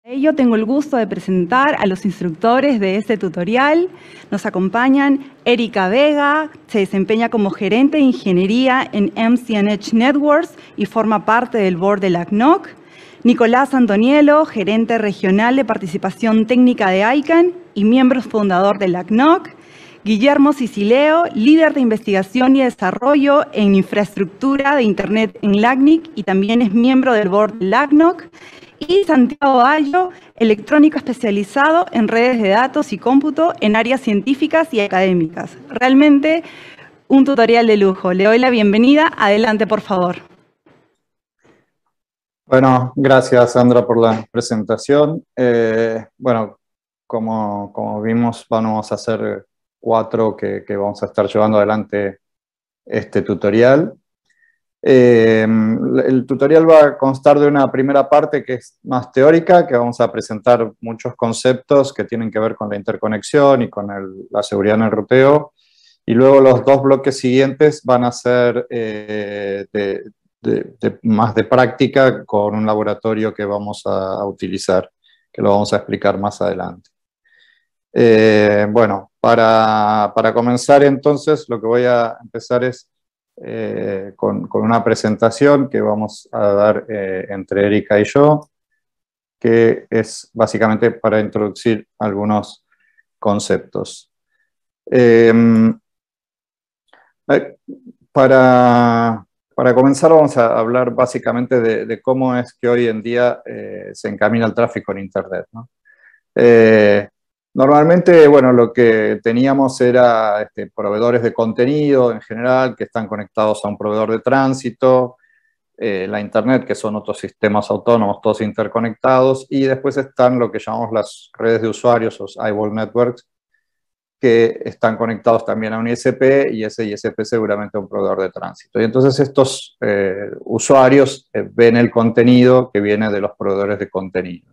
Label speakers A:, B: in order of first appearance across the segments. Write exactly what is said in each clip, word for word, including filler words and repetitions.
A: Yo tengo el gusto de presentar a los instructores de este tutorial. Nos acompañan Erika Vega, se desempeña como gerente de ingeniería en M C N H Networks y forma parte del board de la C N O C. Nicolás Antonielo, gerente regional de participación técnica de I C A N y miembro fundador de la C N O C. Guillermo Sicileo, líder de investigación y desarrollo en infraestructura de Internet en L A C N I C y también es miembro del board de la C N O C. Y Santiago Bayo, electrónico especializado en redes de datos y cómputo en áreas científicas y académicas. Realmente un tutorial de lujo. Le doy la bienvenida. Adelante, por favor.
B: Bueno, gracias, Sandra, por la presentación. Eh, bueno, como, como vimos, vamos a hacer cuatro que, que vamos a estar llevando adelante este tutorial. Eh, el tutorial va a constar de una primera parte que es más teórica, que vamos a presentar muchos conceptos que tienen que ver con la interconexión y con el, la seguridad en el ruteo. Y luego los dos bloques siguientes van a ser eh, de, de, de, más de práctica con un laboratorio que vamos a, a utilizar, que lo vamos a explicar más adelante. Eh, bueno, para, para comenzar entonces lo que voy a empezar es Eh, con, con una presentación que vamos a dar eh, entre Erika y yo, que es básicamente para introducir algunos conceptos. Eh, para, para comenzar vamos a hablar básicamente de, de cómo es que hoy en día eh, se encamina el tráfico en Internet, ¿no? Eh, Normalmente, bueno, lo que teníamos era este, proveedores de contenido en general que están conectados a un proveedor de tránsito, eh, la Internet, que son otros sistemas autónomos, todos interconectados, y después están lo que llamamos las redes de usuarios, los eyeball networks, que están conectados también a un I S P, y ese I S P seguramente a un proveedor de tránsito. Y entonces estos eh, usuarios eh, ven el contenido que viene de los proveedores de contenido.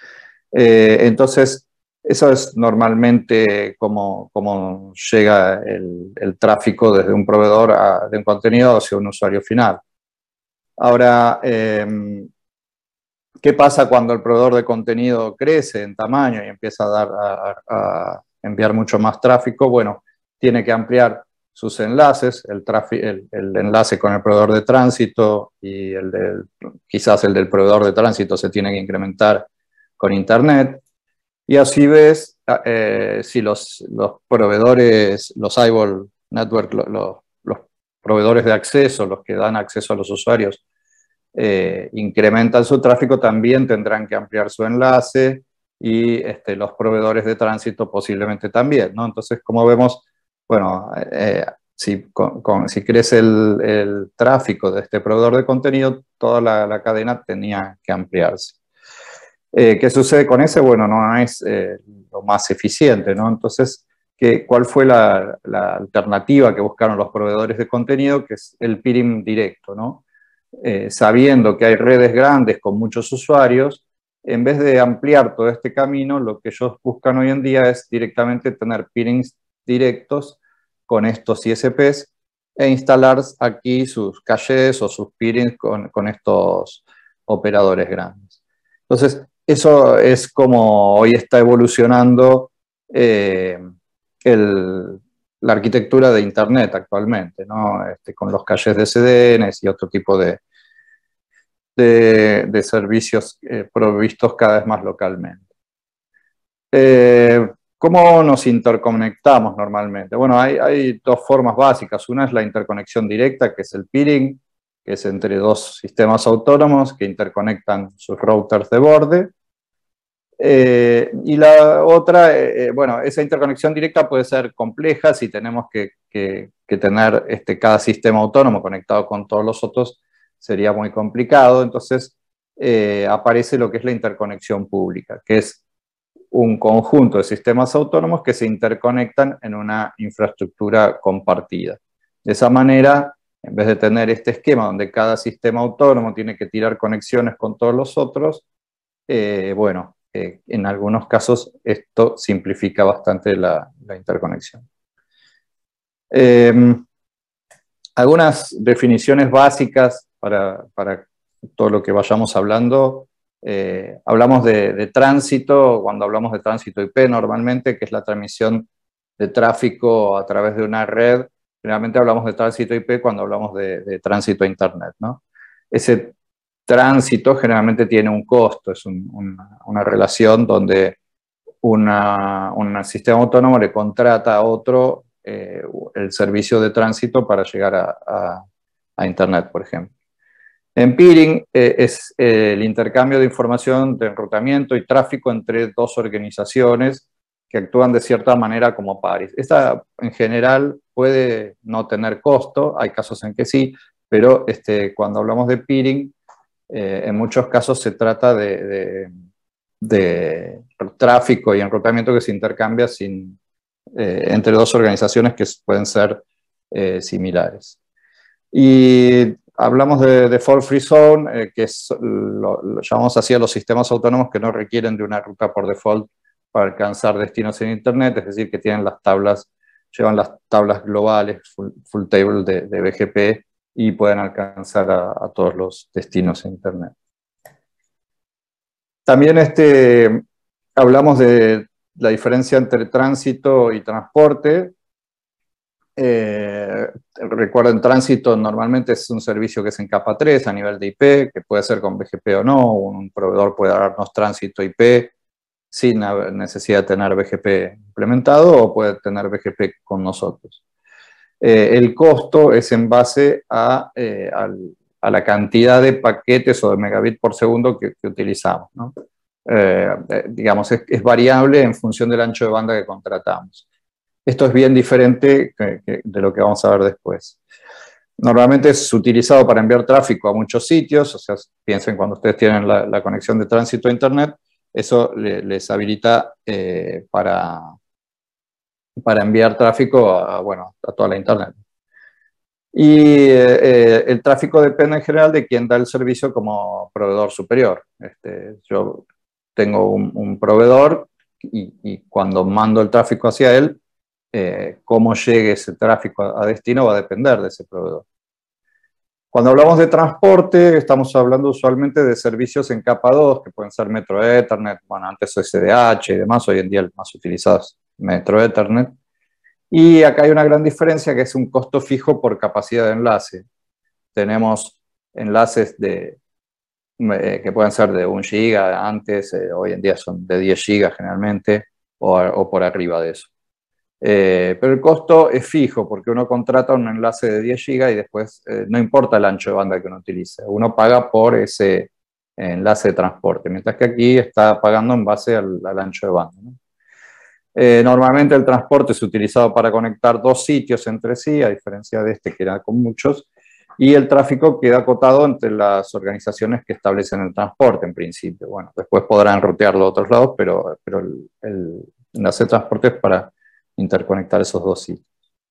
B: Eh, entonces, eso es normalmente como, como llega el, el tráfico desde un proveedor a, de un contenido hacia un usuario final. Ahora, eh, ¿qué pasa cuando el proveedor de contenido crece en tamaño y empieza a, dar, a, a enviar mucho más tráfico? Bueno, tiene que ampliar sus enlaces, el, el, el enlace con el proveedor de tránsito y el del, quizás el del proveedor de tránsito se tiene que incrementar con Internet. Y así ves, eh, si los, los proveedores, los eyeball network, lo, lo, los proveedores de acceso, los que dan acceso a los usuarios, eh, incrementan su tráfico, también tendrán que ampliar su enlace y este, los proveedores de tránsito posiblemente también, ¿no? Entonces, como vemos, bueno, eh, si, con, con, si crece el, el tráfico de este proveedor de contenido, toda la, la cadena tenía que ampliarse. Eh, ¿Qué sucede con ese? Bueno, no es eh, lo más eficiente, ¿no? Entonces, ¿qué, ¿cuál fue la, la alternativa que buscaron los proveedores de contenido? Que es el peering directo, ¿no? Eh, sabiendo que hay redes grandes con muchos usuarios, en vez de ampliar todo este camino, lo que ellos buscan hoy en día es directamente tener peerings directos con estos I S Ps e instalar aquí sus caches o sus peerings con, con estos operadores grandes. Entonces, eso es como hoy está evolucionando eh, el, la arquitectura de Internet actualmente, ¿no? Este, con los caches de C D Ns y otro tipo de, de, de servicios eh, provistos cada vez más localmente. Eh, ¿Cómo nos interconectamos normalmente? Bueno, hay, hay dos formas básicas. Una es la interconexión directa, que es el peering, que es entre dos sistemas autónomos que interconectan sus routers de borde. Eh, y la otra, eh, bueno, esa interconexión directa puede ser compleja si tenemos que, que, que tener este, cada sistema autónomo conectado con todos los otros, sería muy complicado. Entonces eh, aparece lo que es la interconexión pública, que es un conjunto de sistemas autónomos que se interconectan en una infraestructura compartida. De esa manera, en vez de tener este esquema donde cada sistema autónomo tiene que tirar conexiones con todos los otros, eh, bueno, eh, en algunos casos esto simplifica bastante la, la interconexión. Eh, algunas definiciones básicas para, para todo lo que vayamos hablando. Eh, hablamos de, de tránsito, cuando hablamos de tránsito I P normalmente, que es la transmisión de tráfico a través de una red. Generalmente hablamos de tránsito I P cuando hablamos de, de tránsito a Internet, ¿no? Ese tránsito generalmente tiene un costo, es un, una, una relación donde una, un sistema autónomo le contrata a otro eh, el servicio de tránsito para llegar a, a, a Internet, por ejemplo. En peering eh, es eh, el intercambio de información de enrutamiento y tráfico entre dos organizaciones que actúan de cierta manera como pares. Esta en general puede no tener costo, hay casos en que sí, pero este, cuando hablamos de peering, eh, en muchos casos se trata de, de, de tráfico y enrutamiento que se intercambia sin, eh, entre dos organizaciones que pueden ser eh, similares. Y hablamos de Default Free Zone, eh, que es, lo, lo llamamos así a los sistemas autónomos que no requieren de una ruta por default para alcanzar destinos en Internet, es decir, que tienen las tablas, llevan las tablas globales, full, full table de, de B G P, y pueden alcanzar a, a todos los destinos en Internet. También este, hablamos de la diferencia entre tránsito y transporte. Eh, recuerden, tránsito normalmente es un servicio que es en capa tres a nivel de I P, que puede ser con B G P o no. Un proveedor puede darnos tránsito I P sin necesidad de tener B G P implementado, o puede tener B G P con nosotros. Eh, el costo es en base a, eh, al, a la cantidad de paquetes o de megabits por segundo que, que utilizamos, ¿no? Eh, eh, digamos, es, es variable en función del ancho de banda que contratamos. Esto es bien diferente que, que de lo que vamos a ver después. Normalmente es utilizado para enviar tráfico a muchos sitios, o sea, piensen cuando ustedes tienen la, la conexión de tránsito a Internet, eso le, les habilita eh, para, para enviar tráfico a, bueno, a toda la Internet. Y eh, el tráfico depende en general de quién da el servicio como proveedor superior. Este, yo tengo un, un proveedor y, y cuando mando el tráfico hacia él, eh, cómo llegue ese tráfico a, a destino va a depender de ese proveedor. Cuando hablamos de transporte, estamos hablando usualmente de servicios en capa dos, que pueden ser Metro Ethernet, bueno, antes S D H y demás, hoy en día el más utilizado es Metro Ethernet. Y acá hay una gran diferencia, que es un costo fijo por capacidad de enlace. Tenemos enlaces de, eh, que pueden ser de un giga antes, eh, hoy en día son de diez gigas generalmente, o, o por arriba de eso. Eh, pero el costo es fijo, porque uno contrata un enlace de diez gigas y después eh, no importa el ancho de banda que uno utilice. Uno paga por ese enlace de transporte, mientras que aquí está pagando en base al, al ancho de banda, ¿no? Eh, normalmente el transporte es utilizado para conectar dos sitios entre sí, a diferencia de este que era con muchos, y el tráfico queda acotado entre las organizaciones que establecen el transporte en principio. Bueno, después podrán rutearlo a otros lados, pero, pero el, el enlace de transporte es para interconectar esos dos sitios.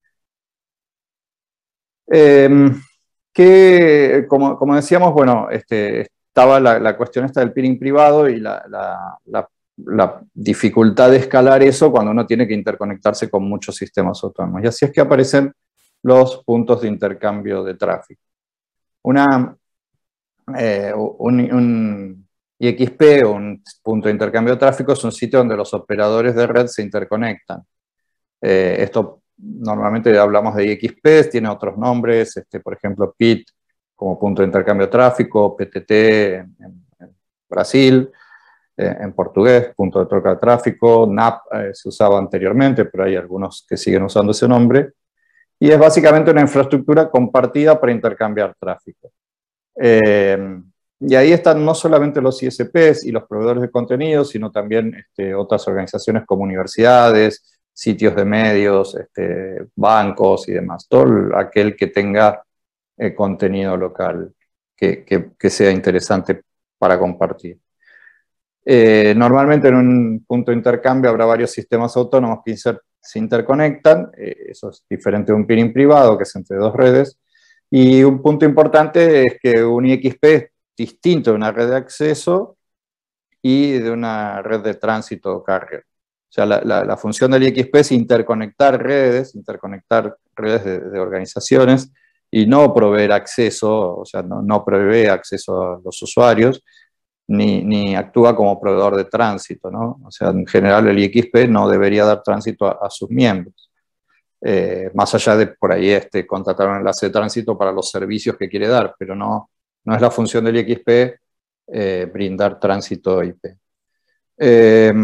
B: Eh, que, como, como decíamos, bueno, este, estaba la, la cuestión esta del peering privado y la, la, la, la dificultad de escalar eso cuando uno tiene que interconectarse con muchos sistemas autónomos. Y así es que aparecen los puntos de intercambio de tráfico. Una, eh, un, un I X P, o un punto de intercambio de tráfico, es un sitio donde los operadores de red se interconectan. Eh, esto normalmente hablamos de I X P, tiene otros nombres, este, por ejemplo, P I T como punto de intercambio de tráfico, P T T en, en, en Brasil, eh, en portugués, punto de troca de tráfico, N A P eh, se usaba anteriormente, pero hay algunos que siguen usando ese nombre, y es básicamente una infraestructura compartida para intercambiar tráfico. Eh, y ahí están no solamente los I S Ps y los proveedores de contenido, sino también este, otras organizaciones como universidades, sitios de medios, este, bancos y demás. Todo aquel que tenga eh, contenido local que, que, que sea interesante para compartir. Eh, normalmente en un punto de intercambio habrá varios sistemas autónomos que se interconectan. Eh, eso es diferente de un peering privado, que es entre dos redes. Y un punto importante es que un I X P es distinto de una red de acceso y de una red de tránsito carrier. O sea, la, la, la función del I X P es interconectar redes, interconectar redes de, de organizaciones y no proveer acceso, o sea, no, no provee acceso a los usuarios, ni, ni actúa como proveedor de tránsito, ¿no? O sea, en general el I X P no debería dar tránsito a, a sus miembros. Eh, más allá de por ahí este, contratar un enlace de tránsito para los servicios que quiere dar, pero no, no es la función del I X P eh, brindar tránsito I P. Eh,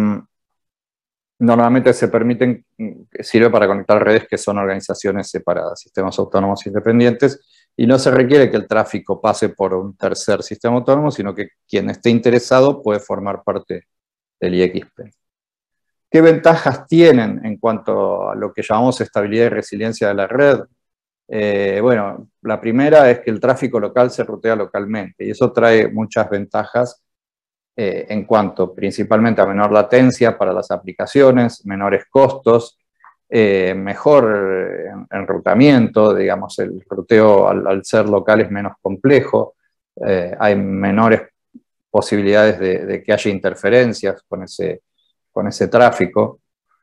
B: normalmente se permiten, sirve para conectar redes que son organizaciones separadas, sistemas autónomos independientes, y no se requiere que el tráfico pase por un tercer sistema autónomo, sino que quien esté interesado puede formar parte del I X P. ¿Qué ventajas tienen en cuanto a lo que llamamos estabilidad y resiliencia de la red? Eh, bueno, la primera es que el tráfico local se rutea localmente y eso trae muchas ventajas eh, en cuanto principalmente a menor latencia para las aplicaciones, menores costos, eh, mejor enrutamiento, digamos, el ruteo al, al ser local es menos complejo, eh, hay menores posibilidades de, de que haya interferencias con ese con ese tráfico,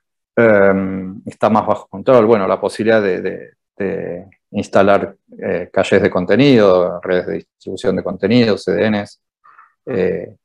B: eh, está más bajo control. Bueno, la posibilidad de, de, de instalar eh, calles de contenido, redes de distribución de contenido, C D Ns. Eh,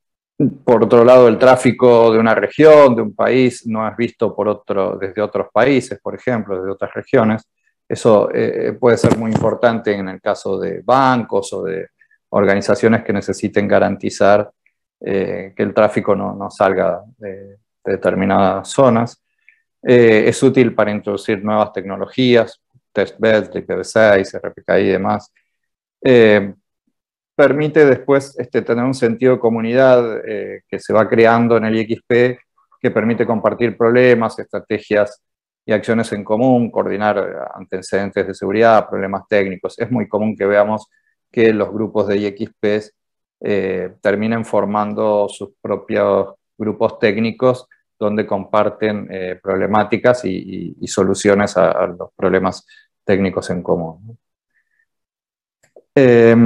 B: por otro lado, el tráfico de una región, de un país, no es visto por otro, desde otros países, por ejemplo, desde otras regiones. Eso eh, puede ser muy importante en el caso de bancos o de organizaciones que necesiten garantizar Eh, que el tráfico no, no salga de, de determinadas zonas. Eh, es útil para introducir nuevas tecnologías, testbeds, I P v seis, R P K I y demás. Eh, permite después este, tener un sentido de comunidad eh, que se va creando en el I X P, que permite compartir problemas, estrategias y acciones en común, coordinar antecedentes de seguridad, problemas técnicos. Es muy común que veamos que los grupos de I X Ps Eh, terminen formando sus propios grupos técnicos donde comparten eh, problemáticas y, y, y soluciones a, a los problemas técnicos en común. Eh,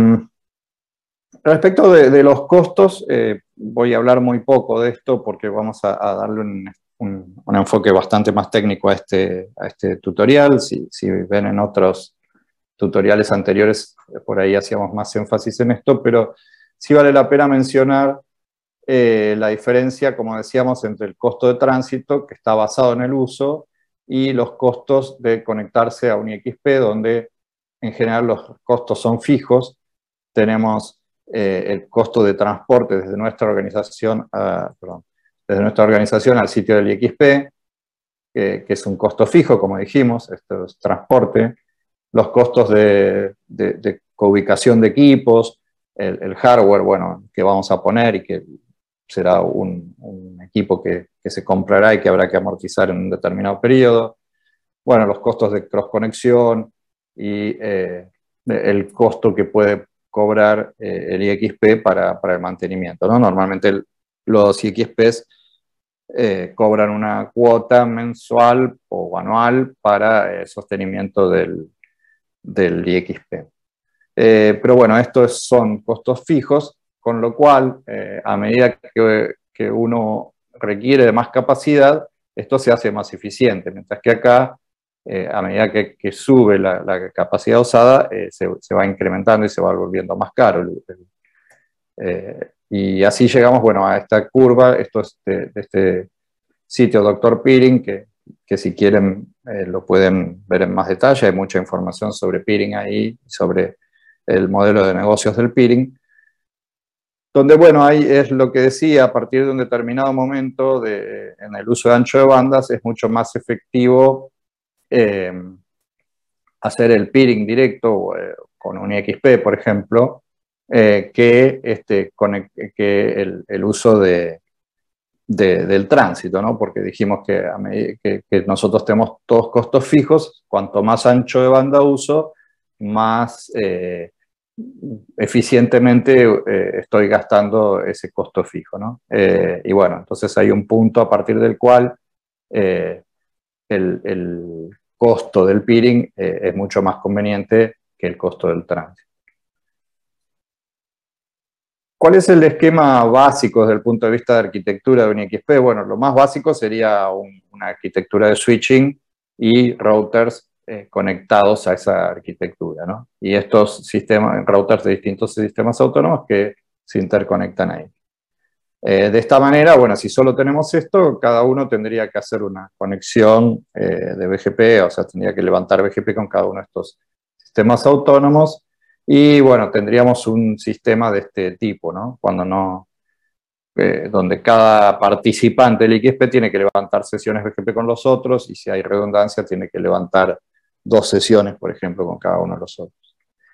B: respecto de, de los costos, eh, voy a hablar muy poco de esto porque vamos a, a darle un, un, un enfoque bastante más técnico a este, a este tutorial. Si, si ven en otros tutoriales anteriores, por ahí hacíamos más énfasis en esto, pero sí vale la pena mencionar eh, la diferencia, como decíamos, entre el costo de tránsito, que está basado en el uso, y los costos de conectarse a un I X P, donde en general los costos son fijos. Tenemos eh, el costo de transporte desde nuestra organización, uh, perdón, desde nuestra organización al sitio del I X P, que, que es un costo fijo, como dijimos, esto es transporte. Los costos de, de, de ubicación de equipos, El, el hardware, bueno, que vamos a poner y que será un, un equipo que, que se comprará y que habrá que amortizar en un determinado periodo. Bueno, los costos de cross conexión y eh, el costo que puede cobrar eh, el I X P para, para el mantenimiento, ¿no? Normalmente el, los I X Ps eh, cobran una cuota mensual o anual para el sostenimiento del, del I X P. Eh, pero bueno, estos son costos fijos, con lo cual, eh, a medida que, que uno requiere de más capacidad, esto se hace más eficiente, mientras que acá, eh, a medida que, que sube la, la capacidad usada, eh, se, se va incrementando y se va volviendo más caro. Eh, y así llegamos, bueno, a esta curva. Esto es de, de este sitio doctor Peering, que, que si quieren eh, lo pueden ver en más detalle. Hay mucha información sobre Peering ahí, sobre el modelo de negocios del Peering, donde, bueno, ahí es lo que decía, a partir de un determinado momento de, en el uso de ancho de bandas, es mucho más efectivo eh, hacer el peering directo eh, con un I X P, por ejemplo, eh, que, este, que el, el uso de, de, del tránsito, ¿no? Porque dijimos que, a medida que, que nosotros tenemos todos costos fijos, cuanto más ancho de banda uso, más eh, eficientemente eh, estoy gastando ese costo fijo, ¿no? Eh, y bueno, entonces hay un punto a partir del cual eh, el, el costo del peering eh, es mucho más conveniente que el costo del tránsito. ¿Cuál es el esquema básico desde el punto de vista de arquitectura de un I X P? Bueno, lo más básico sería un, una arquitectura de switching y routers eh, conectados a esa arquitectura, ¿no? Y estos sistemas, routers de distintos sistemas autónomos que se interconectan ahí. Eh, de esta manera, bueno, si solo tenemos esto, cada uno tendría que hacer una conexión eh, de B G P, o sea, tendría que levantar B G P con cada uno de estos sistemas autónomos, y bueno, tendríamos un sistema de este tipo, ¿no? Cuando no, eh, donde cada participante del X P tiene que levantar sesiones B G P con los otros, y si hay redundancia, tiene que levantar dos sesiones, por ejemplo, con cada uno de los otros.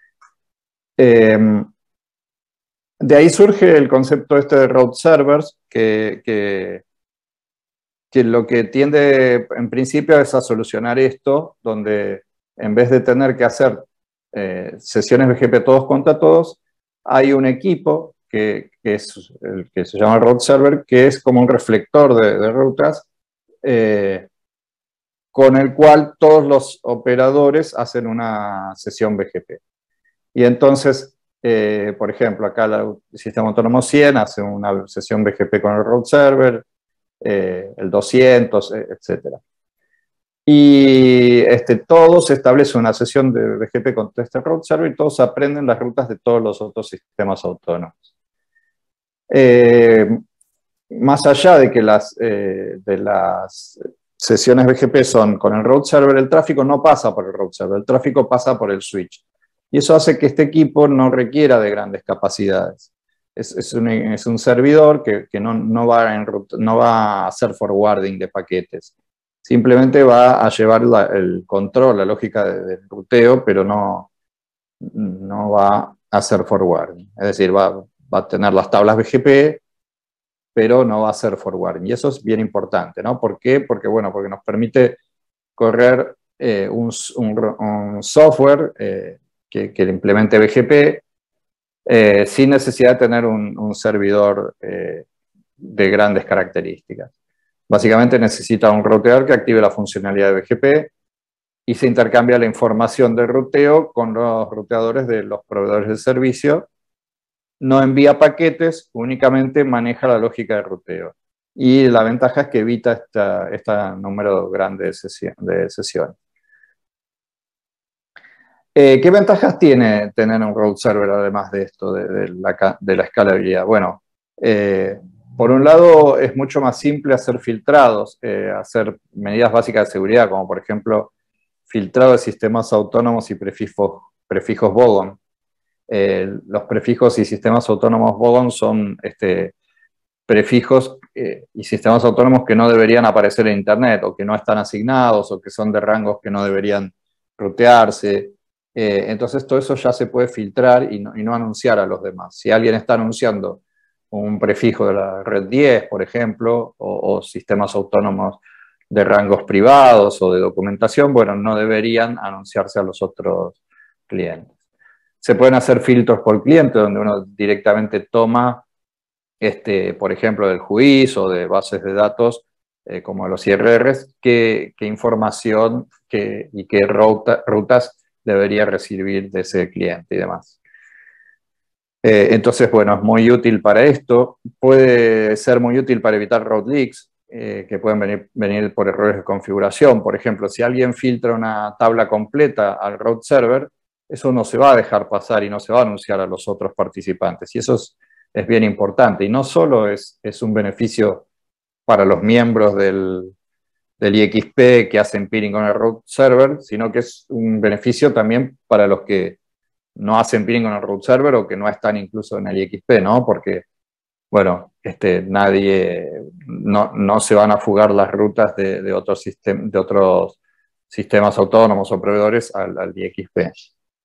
B: Eh, De ahí surge el concepto este de route servers, que, que, que lo que tiende en principio es a solucionar esto, donde en vez de tener que hacer eh, sesiones B G P todos contra todos, hay un equipo que, que es el que se llama route server, que es como un reflector de, de rutas, eh, con el cual todos los operadores hacen una sesión B G P. Y entonces, Eh, por ejemplo, acá la, el sistema autónomo cien hace una sesión B G P con el route server, eh, el doscientos, etcétera. Y este, todos establecen una sesión de B G P con este route server y todos aprenden las rutas de todos los otros sistemas autónomos. Eh, más allá de que las, eh, de las sesiones B G P son con el route server, el tráfico no pasa por el route server, el tráfico pasa por el switch. Y eso hace que este equipo no requiera de grandes capacidades. Es, es, un, es un servidor que, que no, no, va en, no va a hacer forwarding de paquetes. Simplemente va a llevar la, el control, la lógica del de ruteo, pero no, no va a hacer forwarding. Es decir, va, va a tener las tablas B G P, pero no va a hacer forwarding. Y eso es bien importante, ¿no? ¿Por qué? Porque, bueno, porque nos permite correr eh, un, un, un software eh, Que, que implemente B G P eh, sin necesidad de tener un, un servidor eh, de grandes características. Básicamente necesita un routeador que active la funcionalidad de B G P y se intercambia la información del ruteo con los ruteadores de los proveedores del servicio. No envía paquetes, únicamente maneja la lógica de ruteo. Y la ventaja es que evita este esta número grande de, sesión, de sesiones. Eh, ¿Qué ventajas tiene tener un route server además de esto, de, de, la, de la escalabilidad? Bueno, eh, por un lado es mucho más simple hacer filtrados, eh, hacer medidas básicas de seguridad, como por ejemplo filtrado de sistemas autónomos y prefijos, prefijos Bogon. Eh, los prefijos y sistemas autónomos Bogon son este, prefijos eh, y sistemas autónomos que no deberían aparecer en Internet, o que no están asignados, o que son de rangos que no deberían rutearse. Eh, entonces todo eso ya se puede filtrar y no, y no anunciar a los demás. Si alguien está anunciando un prefijo de la red diez, por ejemplo, o, o sistemas autónomos de rangos privados o de documentación, bueno, no deberían anunciarse a los otros clientes. Se pueden hacer filtros por cliente, donde uno directamente toma, este, por ejemplo, del juicio o de bases de datos, eh, como los I R Rs, qué, qué información qué, y qué ruta, rutas debería recibir de ese cliente y demás. Eh, entonces, bueno, es muy útil para esto. Puede ser muy útil para evitar route leaks, eh, que pueden venir, venir por errores de configuración. Por ejemplo, si alguien filtra una tabla completa al route server, eso no se va a dejar pasar y no se va a anunciar a los otros participantes. Y eso es, es bien importante. Y no solo es, es un beneficio para los miembros del, del I X P que hacen peering con el route server, sino que es un beneficio también para los que no hacen peering con el route server o que no están incluso en el I X P, ¿no? Porque, bueno, este, nadie, no, no se van a fugar las rutas de, de, otros, sistem, de otros sistemas autónomos o proveedores al, al I X P.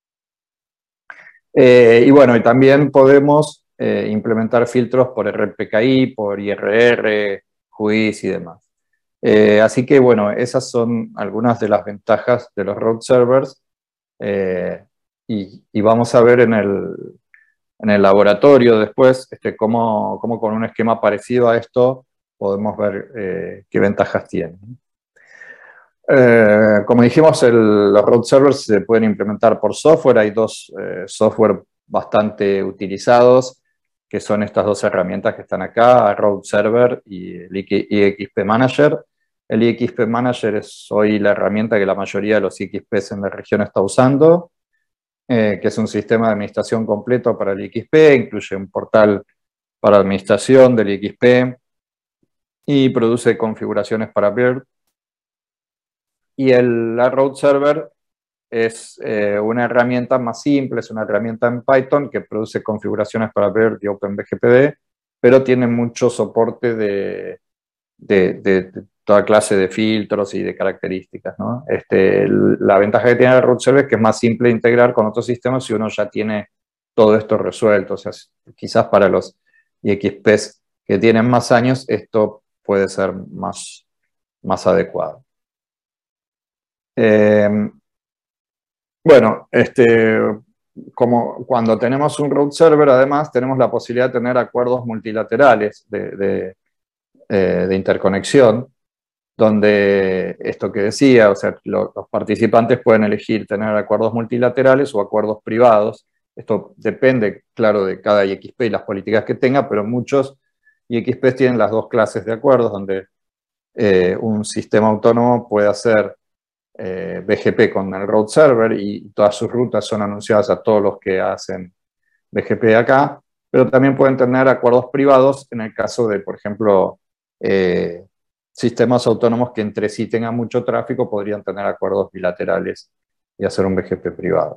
B: Eh, y bueno, y también podemos eh, implementar filtros por R P K I, por I R R, juiz y demás. Eh, así que, bueno, esas son algunas de las ventajas de los route servers. Eh, y, y vamos a ver en el, en el laboratorio después este, cómo, cómo con un esquema parecido a esto podemos ver eh, qué ventajas tienen. Eh, como dijimos, el, los route servers se pueden implementar por software. Hay dos eh, software bastante utilizados, que son estas dos herramientas que están acá, Route Server y el I X P Manager. El I X P Manager es hoy la herramienta que la mayoría de los I X Ps en la región está usando, eh, que es un sistema de administración completo para el I X P, incluye un portal para administración del I X P y produce configuraciones para BERT. Y el, la Route Server es eh, una herramienta más simple, es una herramienta en Python que produce configuraciones para BERT y OpenBGPD, pero tiene mucho soporte de, de, de, de toda clase de filtros y de características, ¿no? Este, el, la ventaja que tiene la Route Server es que es más simple de integrar con otros sistemas si uno ya tiene todo esto resuelto. O sea, quizás para los I X Ps que tienen más años, esto puede ser más, más adecuado. Eh, bueno, este, como cuando tenemos un route server, además, tenemos la posibilidad de tener acuerdos multilaterales de, de, eh, de interconexión, donde esto que decía, o sea, lo, los participantes pueden elegir tener acuerdos multilaterales o acuerdos privados. Esto depende, claro, de cada I X P y las políticas que tenga, pero muchos I X Ps tienen las dos clases de acuerdos, donde eh, un sistema autónomo puede hacer eh, B G P con el route server y todas sus rutas son anunciadas a todos los que hacen B G P acá, pero también pueden tener acuerdos privados en el caso de, por ejemplo, eh, sistemas autónomos que entre sí tengan mucho tráfico, podrían tener acuerdos bilaterales y hacer un B G P privado.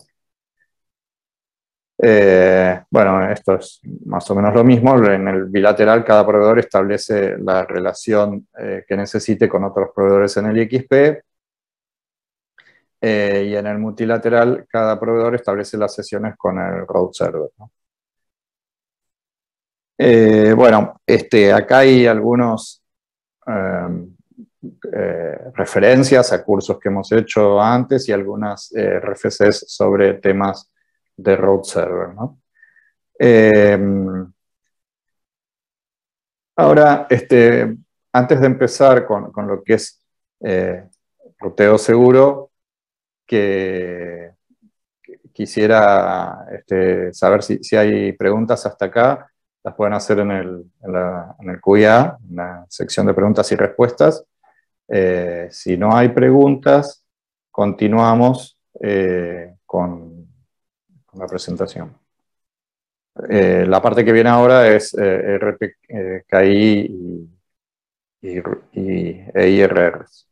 B: Eh, bueno, esto es más o menos lo mismo. En el bilateral, cada proveedor establece la relación eh, que necesite con otros proveedores en el I X P. Eh, y en el multilateral, cada proveedor establece las sesiones con el route server, ¿no? Eh, bueno, este, acá hay algunos eh, eh, referencias a cursos que hemos hecho antes y algunas eh, R F Cs sobre temas de route server, ¿no? Eh, ahora, este, antes de empezar con, con lo que es eh, ruteo seguro, que quisiera este, saber si, si hay preguntas hasta acá, las pueden hacer en el, en la, en el Q I A, en la sección de preguntas y respuestas. Eh, si no hay preguntas, continuamos eh, con, con la presentación. Eh, la parte que viene ahora es eh, R P K I y, y, y e I R Rs.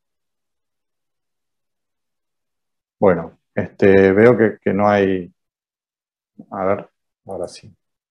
B: Bueno, este, veo que, que no hay... A ver, ahora sí.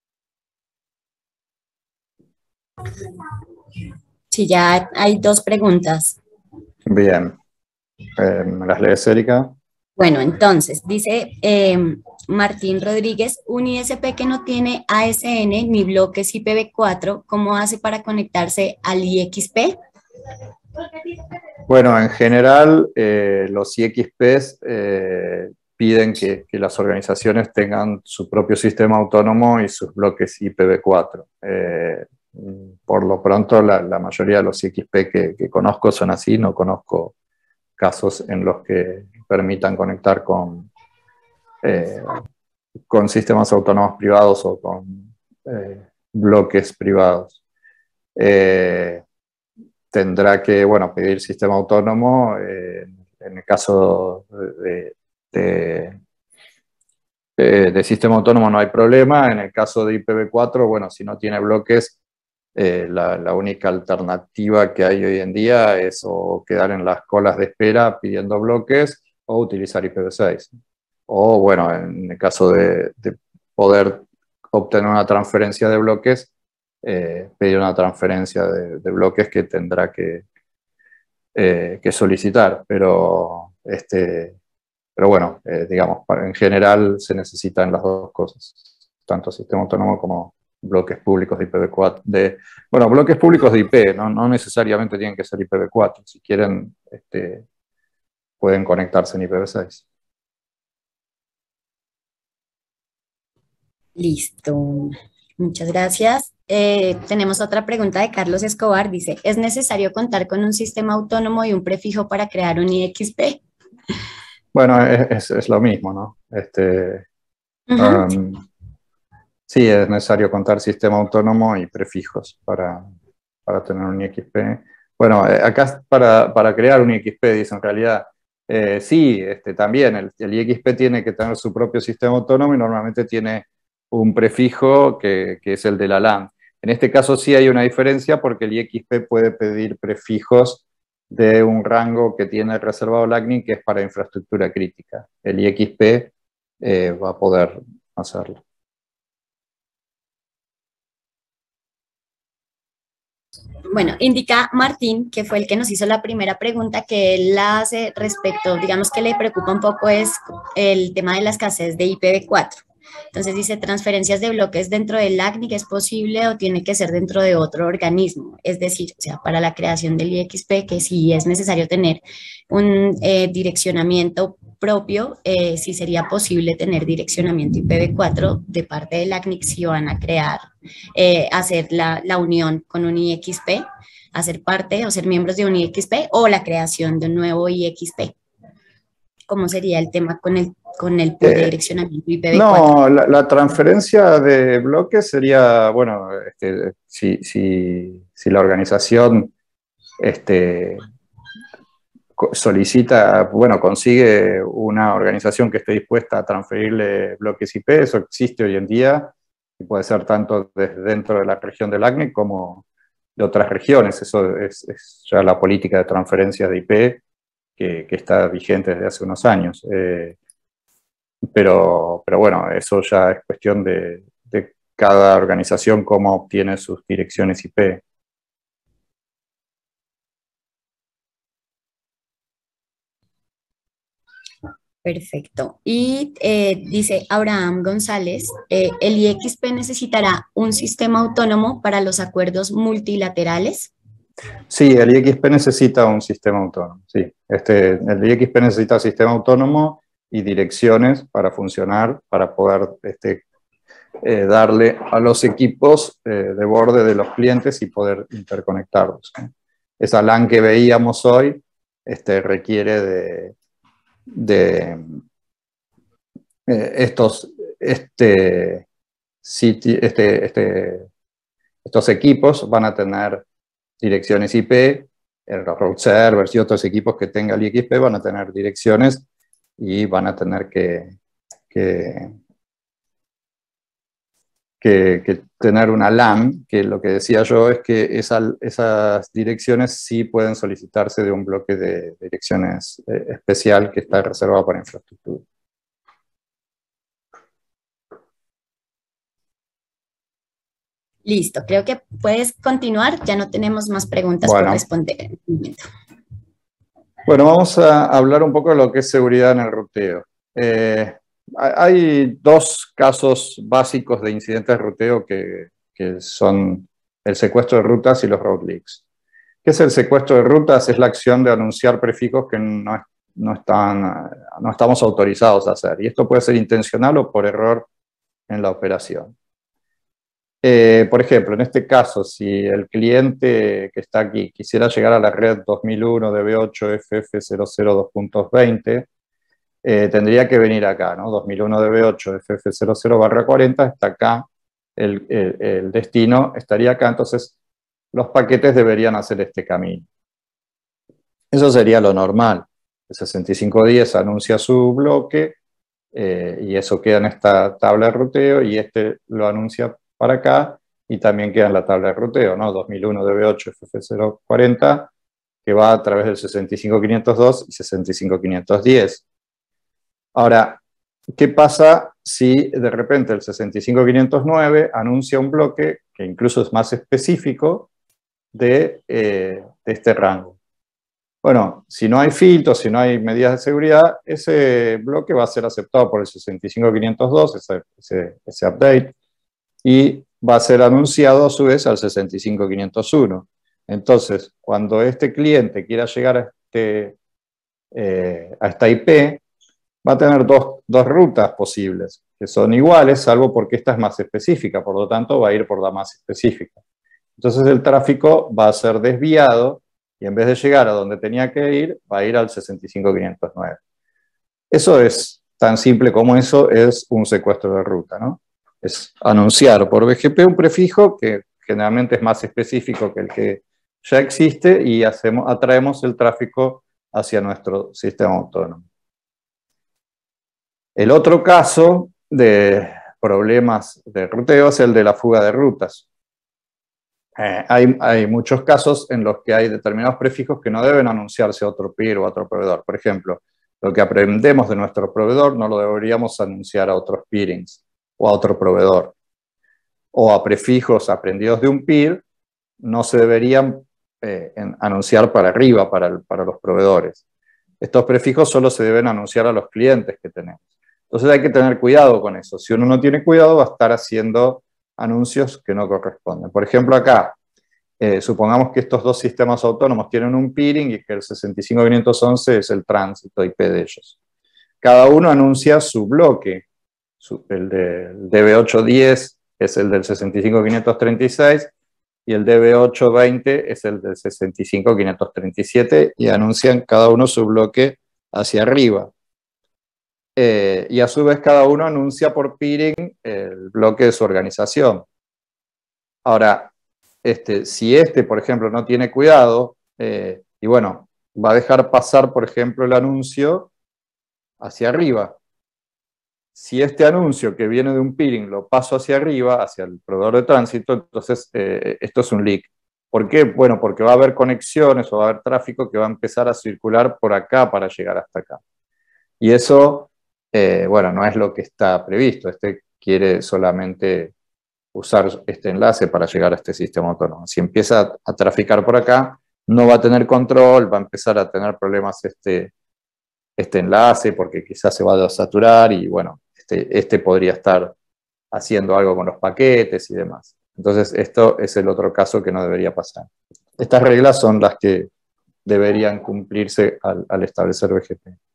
C: Sí, ya hay dos preguntas.
B: Bien. Eh, ¿me las lees, Erika?
C: Bueno, entonces, dice eh, Martín Rodríguez, un I S P que no tiene A S N ni bloques I P v cuatro, ¿cómo hace para conectarse al I X P?
B: Bueno, en general, eh, los I X Ps eh, piden que, que las organizaciones tengan su propio sistema autónomo y sus bloques I P v cuatro. Eh, por lo pronto, la, la mayoría de los I X P que, que conozco son así, no conozco casos en los que permitan conectar con, eh, con sistemas autónomos privados o con eh, bloques privados. Eh, tendrá que, bueno, pedir sistema autónomo. Eh, en el caso de, de, de, de sistema autónomo no hay problema. En el caso de I P v cuatro, bueno, si no tiene bloques, eh, la, la única alternativa que hay hoy en día es o quedar en las colas de espera pidiendo bloques o utilizar I P v seis. O, bueno, en el caso de, de poder obtener una transferencia de bloques, eh, pedir una transferencia de, de bloques que tendrá que, eh, que solicitar. Pero, este, pero bueno, eh, digamos, en general se necesitan las dos cosas, tanto sistema autónomo como bloques públicos de I P v cuatro. De, bueno, bloques públicos de I P, no, no necesariamente tienen que ser I P v cuatro. Si quieren, este, pueden conectarse en I P v seis.
C: Listo. Muchas gracias. Eh, tenemos otra pregunta de Carlos Escobar. Dice, ¿es necesario contar con un sistema autónomo y un prefijo para crear un I X P?
B: Bueno, es, es lo mismo, ¿no? Este,
C: Uh-huh.
B: um, sí, es necesario contar sistema autónomo y prefijos para, para tener un I X P. Bueno, acá para, para crear un I X P, dice en realidad, eh, sí, este, también el, el I X P tiene que tener su propio sistema autónomo y normalmente tiene un prefijo que, que es el de la LAN. En este caso sí hay una diferencia porque el I X P puede pedir prefijos de un rango que tiene reservado Lightning, que es para infraestructura crítica. El I X P eh, va a poder hacerlo.
C: Bueno, indica Martín, que fue el que nos hizo la primera pregunta, que él la hace respecto, digamos que le preocupa un poco es el tema de la escasez de I P v cuatro. Entonces dice, transferencias de bloques dentro del L A C N I C ¿es posible o tiene que ser dentro de otro organismo? Es decir, o sea, para la creación del I X P, que sí es necesario tener un eh, direccionamiento propio, eh, sí sería posible tener direccionamiento I P v cuatro de parte del L A C N I C si van a crear, eh, hacer la, la unión con un I X P, hacer parte o ser miembros de un I X P o la creación de un nuevo I X P. ¿Cómo sería el tema con el, con el pool de
B: Eh,
C: direccionamiento I P v cuatro?
B: No, la, la transferencia de bloques sería, bueno, este, si, si, si la organización este, solicita, bueno, consigue una organización que esté dispuesta a transferirle bloques I P, eso existe hoy en día, y puede ser tanto desde dentro de la región del A C N I C como de otras regiones. Eso es, es ya la política de transferencia de I P que, que está vigente desde hace unos años. Eh, pero, pero bueno, eso ya es cuestión de, de cada organización cómo obtiene sus direcciones I P.
C: Perfecto. Y eh, dice Abraham González, eh, ¿el I X P necesitará un sistema autónomo para los acuerdos multilaterales?
B: Sí, el I X P necesita un sistema autónomo. Sí. Este, el I X P necesita un sistema autónomo y direcciones para funcionar, para poder este, eh, darle a los equipos eh, de borde de los clientes y poder interconectarlos. Esa LAN que veíamos hoy este, requiere de, de eh, estos, este, este, este, estos equipos van a tener direcciones I P, los route servers y otros equipos que tenga el I X P van a tener direcciones y van a tener que, que, que, que tener una LAN, que lo que decía yo es que esa, esas direcciones sí pueden solicitarse de un bloque de direcciones eh, especial que está reservado para infraestructura.
C: Listo, creo que puedes continuar, ya no tenemos más preguntas
B: Bueno.
C: por responder en este momento.
B: Bueno, vamos a hablar un poco de lo que es seguridad en el ruteo. Eh, hay dos casos básicos de incidentes de ruteo que, que son el secuestro de rutas y los route leaks. ¿Qué es el secuestro de rutas? Es la acción de anunciar prefijos que no, no, están, no estamos autorizados a hacer. Y esto puede ser intencional o por error en la operación. Eh, por ejemplo, en este caso, si el cliente que está aquí quisiera llegar a la red dos mil uno D B ocho F F cero cero dos punto veinte, eh, tendría que venir acá, ¿no? dos mil uno D B ocho F F cero cero barra cuarenta está acá, el, el, el destino estaría acá, entonces los paquetes deberían hacer este camino. Eso sería lo normal. El sesenta y cinco diez anuncia su bloque eh, y eso queda en esta tabla de ruteo y este lo anuncia para acá, y también queda en la tabla de ruteo, ¿no? dos mil uno D B ocho F F cero cuarenta, que va a través del sesenta y cinco quinientos dos y sesenta y cinco quinientos diez. Ahora, ¿qué pasa si de repente el sesenta y cinco quinientos nueve anuncia un bloque que incluso es más específico de, eh, de este rango? Bueno, si no hay filtros, si no hay medidas de seguridad, ese bloque va a ser aceptado por el sesenta y cinco quinientos dos, ese, ese, ese update, y va a ser anunciado a su vez al sesenta y cinco quinientos uno. Entonces, cuando este cliente quiera llegar a, este, eh, a esta I P, va a tener dos, dos rutas posibles, que son iguales, salvo porque esta es más específica, por lo tanto va a ir por la más específica. Entonces el tráfico va a ser desviado, y en vez de llegar a donde tenía que ir, va a ir al sesenta y cinco quinientos nueve. Eso es tan simple como eso, es un secuestro de ruta, ¿no? Es anunciar por B G P un prefijo que generalmente es más específico que el que ya existe y hacemos, atraemos el tráfico hacia nuestro sistema autónomo. El otro caso de problemas de ruteo es el de la fuga de rutas. eh, hay, hay muchos casos en los que hay determinados prefijos que no deben anunciarse a otro peer o a otro proveedor. Por ejemplo, lo que aprendemos de nuestro proveedor no lo deberíamos anunciar a otros peerings o a otro proveedor. O a prefijos aprendidos de un peer no se deberían eh, en, anunciar para arriba, para, el, para los proveedores. Estos prefijos solo se deben anunciar a los clientes que tenemos. Entonces hay que tener cuidado con eso. Si uno no tiene cuidado, va a estar haciendo anuncios que no corresponden. Por ejemplo, acá, eh, supongamos que estos dos sistemas autónomos tienen un peering y que el sesenta y cinco mil quinientos once es el tránsito I P de ellos. Cada uno anuncia su bloque. Su, el del D B ocho diez es el del sesenta y cinco mil quinientos treinta y seis y el D B ocho veinte es el del sesenta y cinco mil quinientos treinta y siete y anuncian cada uno su bloque hacia arriba. Eh, y a su vez cada uno anuncia por peering el bloque de su organización. Ahora, este, si este, por ejemplo, no tiene cuidado, eh, y bueno, va a dejar pasar, por ejemplo, el anuncio hacia arriba. Si este anuncio que viene de un peering lo paso hacia arriba, hacia el proveedor de tránsito, entonces eh, esto es un leak. ¿Por qué? Bueno, porque va a haber conexiones o va a haber tráfico que va a empezar a circular por acá para llegar hasta acá. Y eso, eh, bueno, no es lo que está previsto. Este quiere solamente usar este enlace para llegar a este sistema autónomo. Si empieza a, a traficar por acá, no va a tener control, va a empezar a tener problemas este, este enlace porque quizás se va a saturar y bueno, este, este podría estar haciendo algo con los paquetes y demás. Entonces esto es el otro caso que no debería pasar. Estas reglas son las que deberían cumplirse al, al establecer B G P.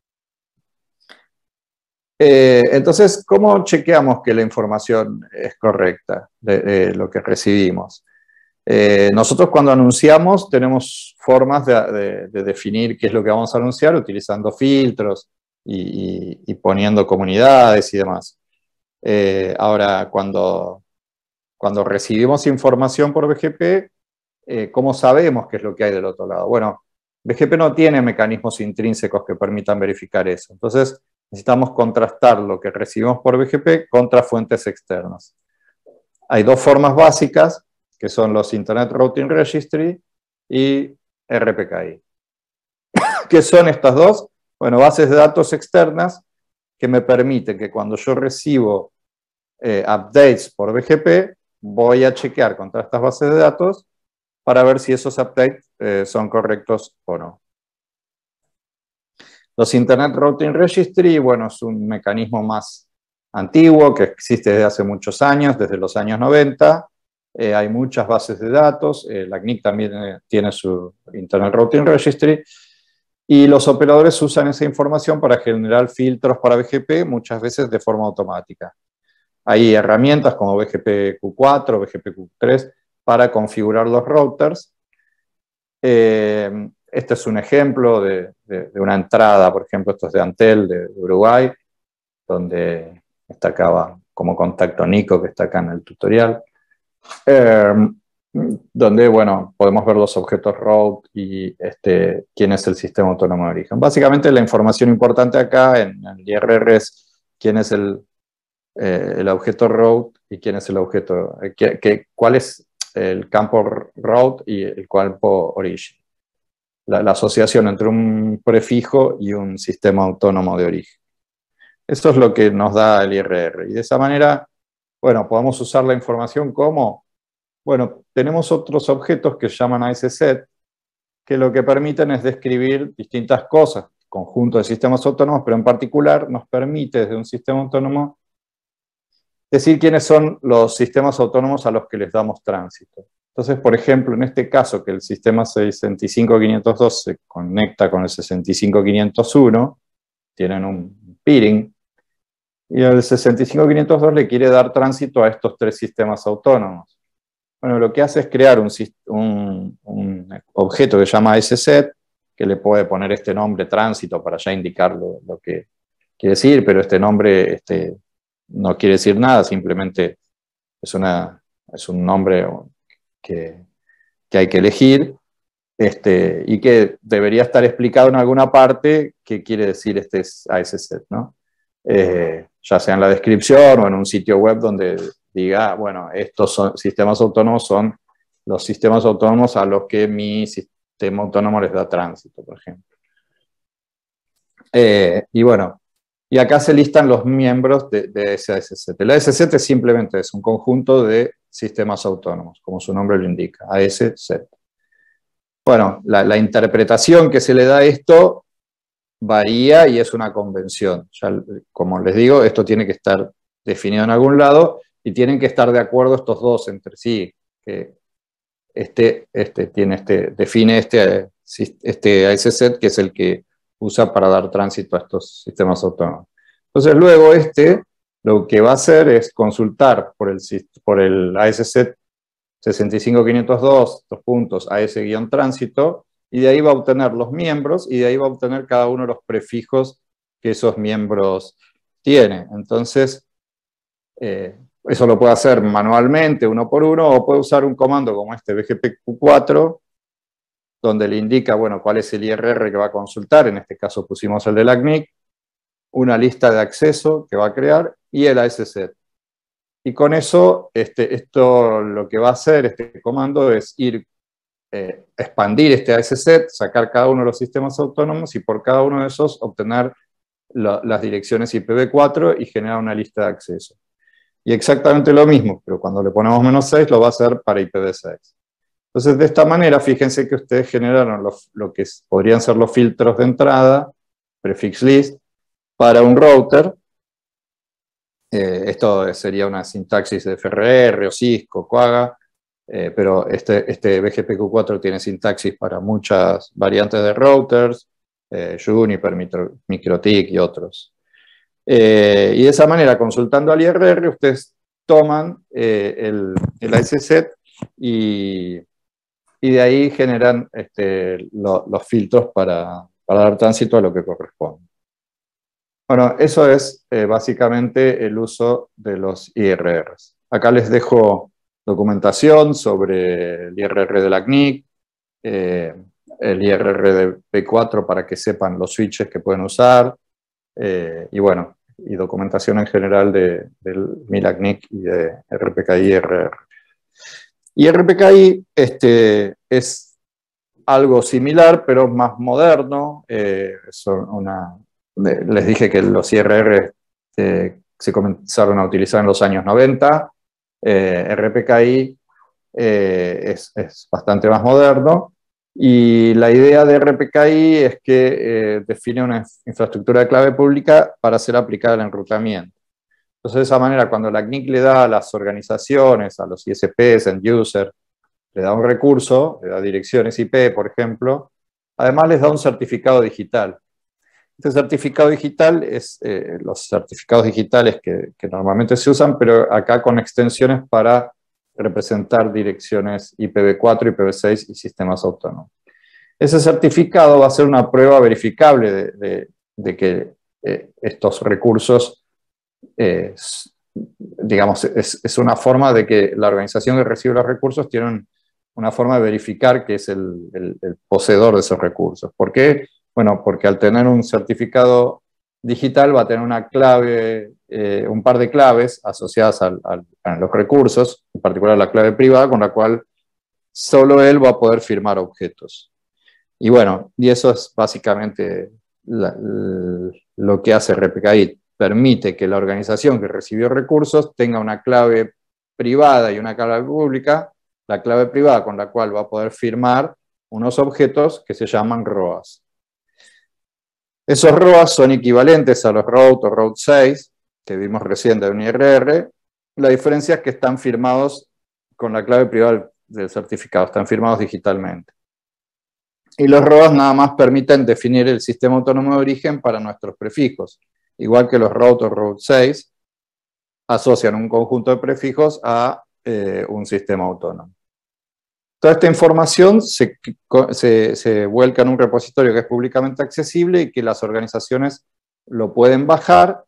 B: Eh, entonces, ¿cómo chequeamos que la información es correcta de, de lo que recibimos? Eh, nosotros cuando anunciamos tenemos formas de, de, de definir qué es lo que vamos a anunciar utilizando filtros y, y, y poniendo comunidades y demás. Eh, ahora, cuando, cuando recibimos información por B G P, eh, ¿cómo sabemos qué es lo que hay del otro lado? Bueno, B G P no tiene mecanismos intrínsecos que permitan verificar eso. Entonces, necesitamos contrastar lo que recibimos por B G P contra fuentes externas. Hay dos formas básicas, que son los Internet Routing Registry y R P K I. ¿Qué son estas dos? Bueno, bases de datos externas que me permiten que cuando yo recibo eh, updates por B G P, voy a chequear contra estas bases de datos para ver si esos updates eh, son correctos o no. Los Internet Routing Registry, bueno, es un mecanismo más antiguo que existe desde hace muchos años, desde los años noventa. Eh, hay muchas bases de datos, eh, la C N I C también eh, tiene su Internet Routing Registry, y los operadores usan esa información para generar filtros para B G P, muchas veces de forma automática. Hay herramientas como B G P Q cuatro, B G P Q tres, para configurar los routers. Eh, este es un ejemplo de, de, de una entrada, por ejemplo, esto es de Antel, de, de Uruguay, donde está acá como contacto Nico, que está acá en el tutorial. Eh, donde, bueno, podemos ver los objetos route y este, quién es el sistema autónomo de origen. Básicamente la información importante acá en el I R R es quién es el, eh, el objeto route y quién es el objeto, eh, que, que, cuál es el campo route y el campo origin. La, la asociación entre un prefijo y un sistema autónomo de origen. Eso es lo que nos da el I R R. Y de esa manera, bueno, podemos usar la información como, bueno, tenemos otros objetos que se llaman IceSet, que lo que permiten es describir distintas cosas, conjunto de sistemas autónomos, pero en particular nos permite desde un sistema autónomo decir quiénes son los sistemas autónomos a los que les damos tránsito. Entonces, por ejemplo, en este caso que el sistema sesenta y cinco mil quinientos dos se conecta con el sesenta y cinco mil quinientos uno, tienen un peering, y el sesenta y cinco mil quinientos dos le quiere dar tránsito a estos tres sistemas autónomos. Bueno, lo que hace es crear un, un, un objeto que se llama IceSet, que le puede poner este nombre tránsito para ya indicar lo, lo que quiere decir, pero este nombre este, no quiere decir nada, simplemente es, una, es un nombre que, que hay que elegir, este, y que debería estar explicado en alguna parte qué quiere decir este IceSet, ¿no? Eh, ya sea en la descripción o en un sitio web donde diga, bueno, estos son, sistemas autónomos son los sistemas autónomos a los que mi sistema autónomo les da tránsito, por ejemplo. Eh, y bueno, y acá se listan los miembros de, de ese A S set. El A S set es simplemente es un conjunto de sistemas autónomos, como su nombre lo indica, A S set. Bueno, la, la interpretación que se le da a esto varía y es una convención. Ya, como les digo, esto tiene que estar definido en algún lado y tienen que estar de acuerdo estos dos entre sí. Que este, este, tiene este, define este, este A S set, que es el que usa para dar tránsito a estos sistemas autónomos. Entonces luego este lo que va a hacer es consultar por el, por el A S set sesenta y cinco quinientos dos, dos puntos, A S-tránsito, y de ahí va a obtener los miembros, y de ahí va a obtener cada uno de los prefijos que esos miembros tienen. Entonces, eh, eso lo puede hacer manualmente, uno por uno, o puede usar un comando como este B G P Q cuatro, donde le indica, bueno, cuál es el I R R que va a consultar, en este caso pusimos el de la C N I C, una lista de acceso que va a crear, y el A S set. Y con eso, este, esto lo que va a hacer, este comando, es ir, eh, expandir este A S set, sacar cada uno de los sistemas autónomos y por cada uno de esos obtener la, las direcciones I P v cuatro y generar una lista de acceso. Y exactamente lo mismo, pero cuando le ponemos menos seis lo va a hacer para I P v seis. Entonces, de esta manera, fíjense que ustedes generaron los, lo que podrían ser los filtros de entrada, prefix list, para un router. Eh, esto sería una sintaxis de F R R o Cisco, Quagga, eh, pero este, este B G P Q cuatro tiene sintaxis para muchas variantes de routers, eh, Juniper, MikroTik y otros. Eh, y de esa manera, consultando al I R R, ustedes toman eh, el, el A S set y, y de ahí generan este, lo, los filtros para, para dar tránsito a lo que corresponde. Bueno, eso es eh, básicamente el uso de los I R Rs. Acá les dejo documentación sobre el I R R de la C N I C, eh, el I R R de P cuatro para que sepan los switches que pueden usar, eh, y bueno, y documentación en general de, del Mila C N I C y de R P K I I R R. Y R P K I este, es algo similar, pero más moderno, eh, son una... Les dije que los I R R eh, se comenzaron a utilizar en los años noventa. Eh, R P K I eh, es, es bastante más moderno. Y la idea de R P K I es que eh, define una infraestructura de clave pública para ser aplicada al enrutamiento. Entonces, de esa manera, cuando la C N I C le da a las organizaciones, a los I S Ps, end user, le da un recurso, le da direcciones I P, por ejemplo, además les da un certificado digital. Este certificado digital es eh, los certificados digitales que, que normalmente se usan, pero acá con extensiones para representar direcciones I P v cuatro, I P v seis y sistemas autónomos. Ese certificado va a ser una prueba verificable de, de, de que eh, estos recursos, eh, digamos, es, es una forma de que la organización que recibe los recursos tiene un, una forma de verificar que es el, el, el poseedor de esos recursos. ¿Por qué? Bueno, porque al tener un certificado digital va a tener una clave, eh, un par de claves asociadas al, al, a los recursos, en particular la clave privada, con la cual solo él va a poder firmar objetos. Y bueno, y eso es básicamente la, la, lo que hace R P K I. Permite que la organización que recibió recursos tenga una clave privada y una clave pública, la clave privada con la cual va a poder firmar unos objetos que se llaman R O As. Esos R O As son equivalentes a los route o route seis, que vimos recién de un I R R. La diferencia es que están firmados con la clave privada del certificado, están firmados digitalmente. Y los R O As nada más permiten definir el sistema autónomo de origen para nuestros prefijos. Igual que los route o route seis, asocian un conjunto de prefijos a eh, un sistema autónomo. Toda esta información se, se, se vuelca en un repositorio que es públicamente accesible y que las organizaciones lo pueden bajar.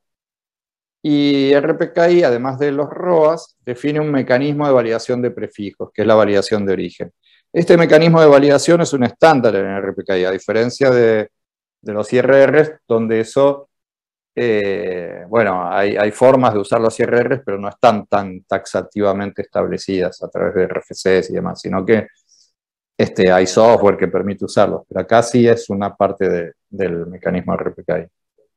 B: Y R P K I, además de los R O As, define un mecanismo de validación de prefijos, que es la validación de origen. Este mecanismo de validación es un estándar en R P K I, a diferencia de, de los I R Rs, donde eso eh, bueno, hay, hay formas de usar los I R Rs, pero no están tan taxativamente establecidas a través de R F Cs y demás, sino que este, hay software que permite usarlos, pero acá sí es una parte de, del mecanismo R P K I.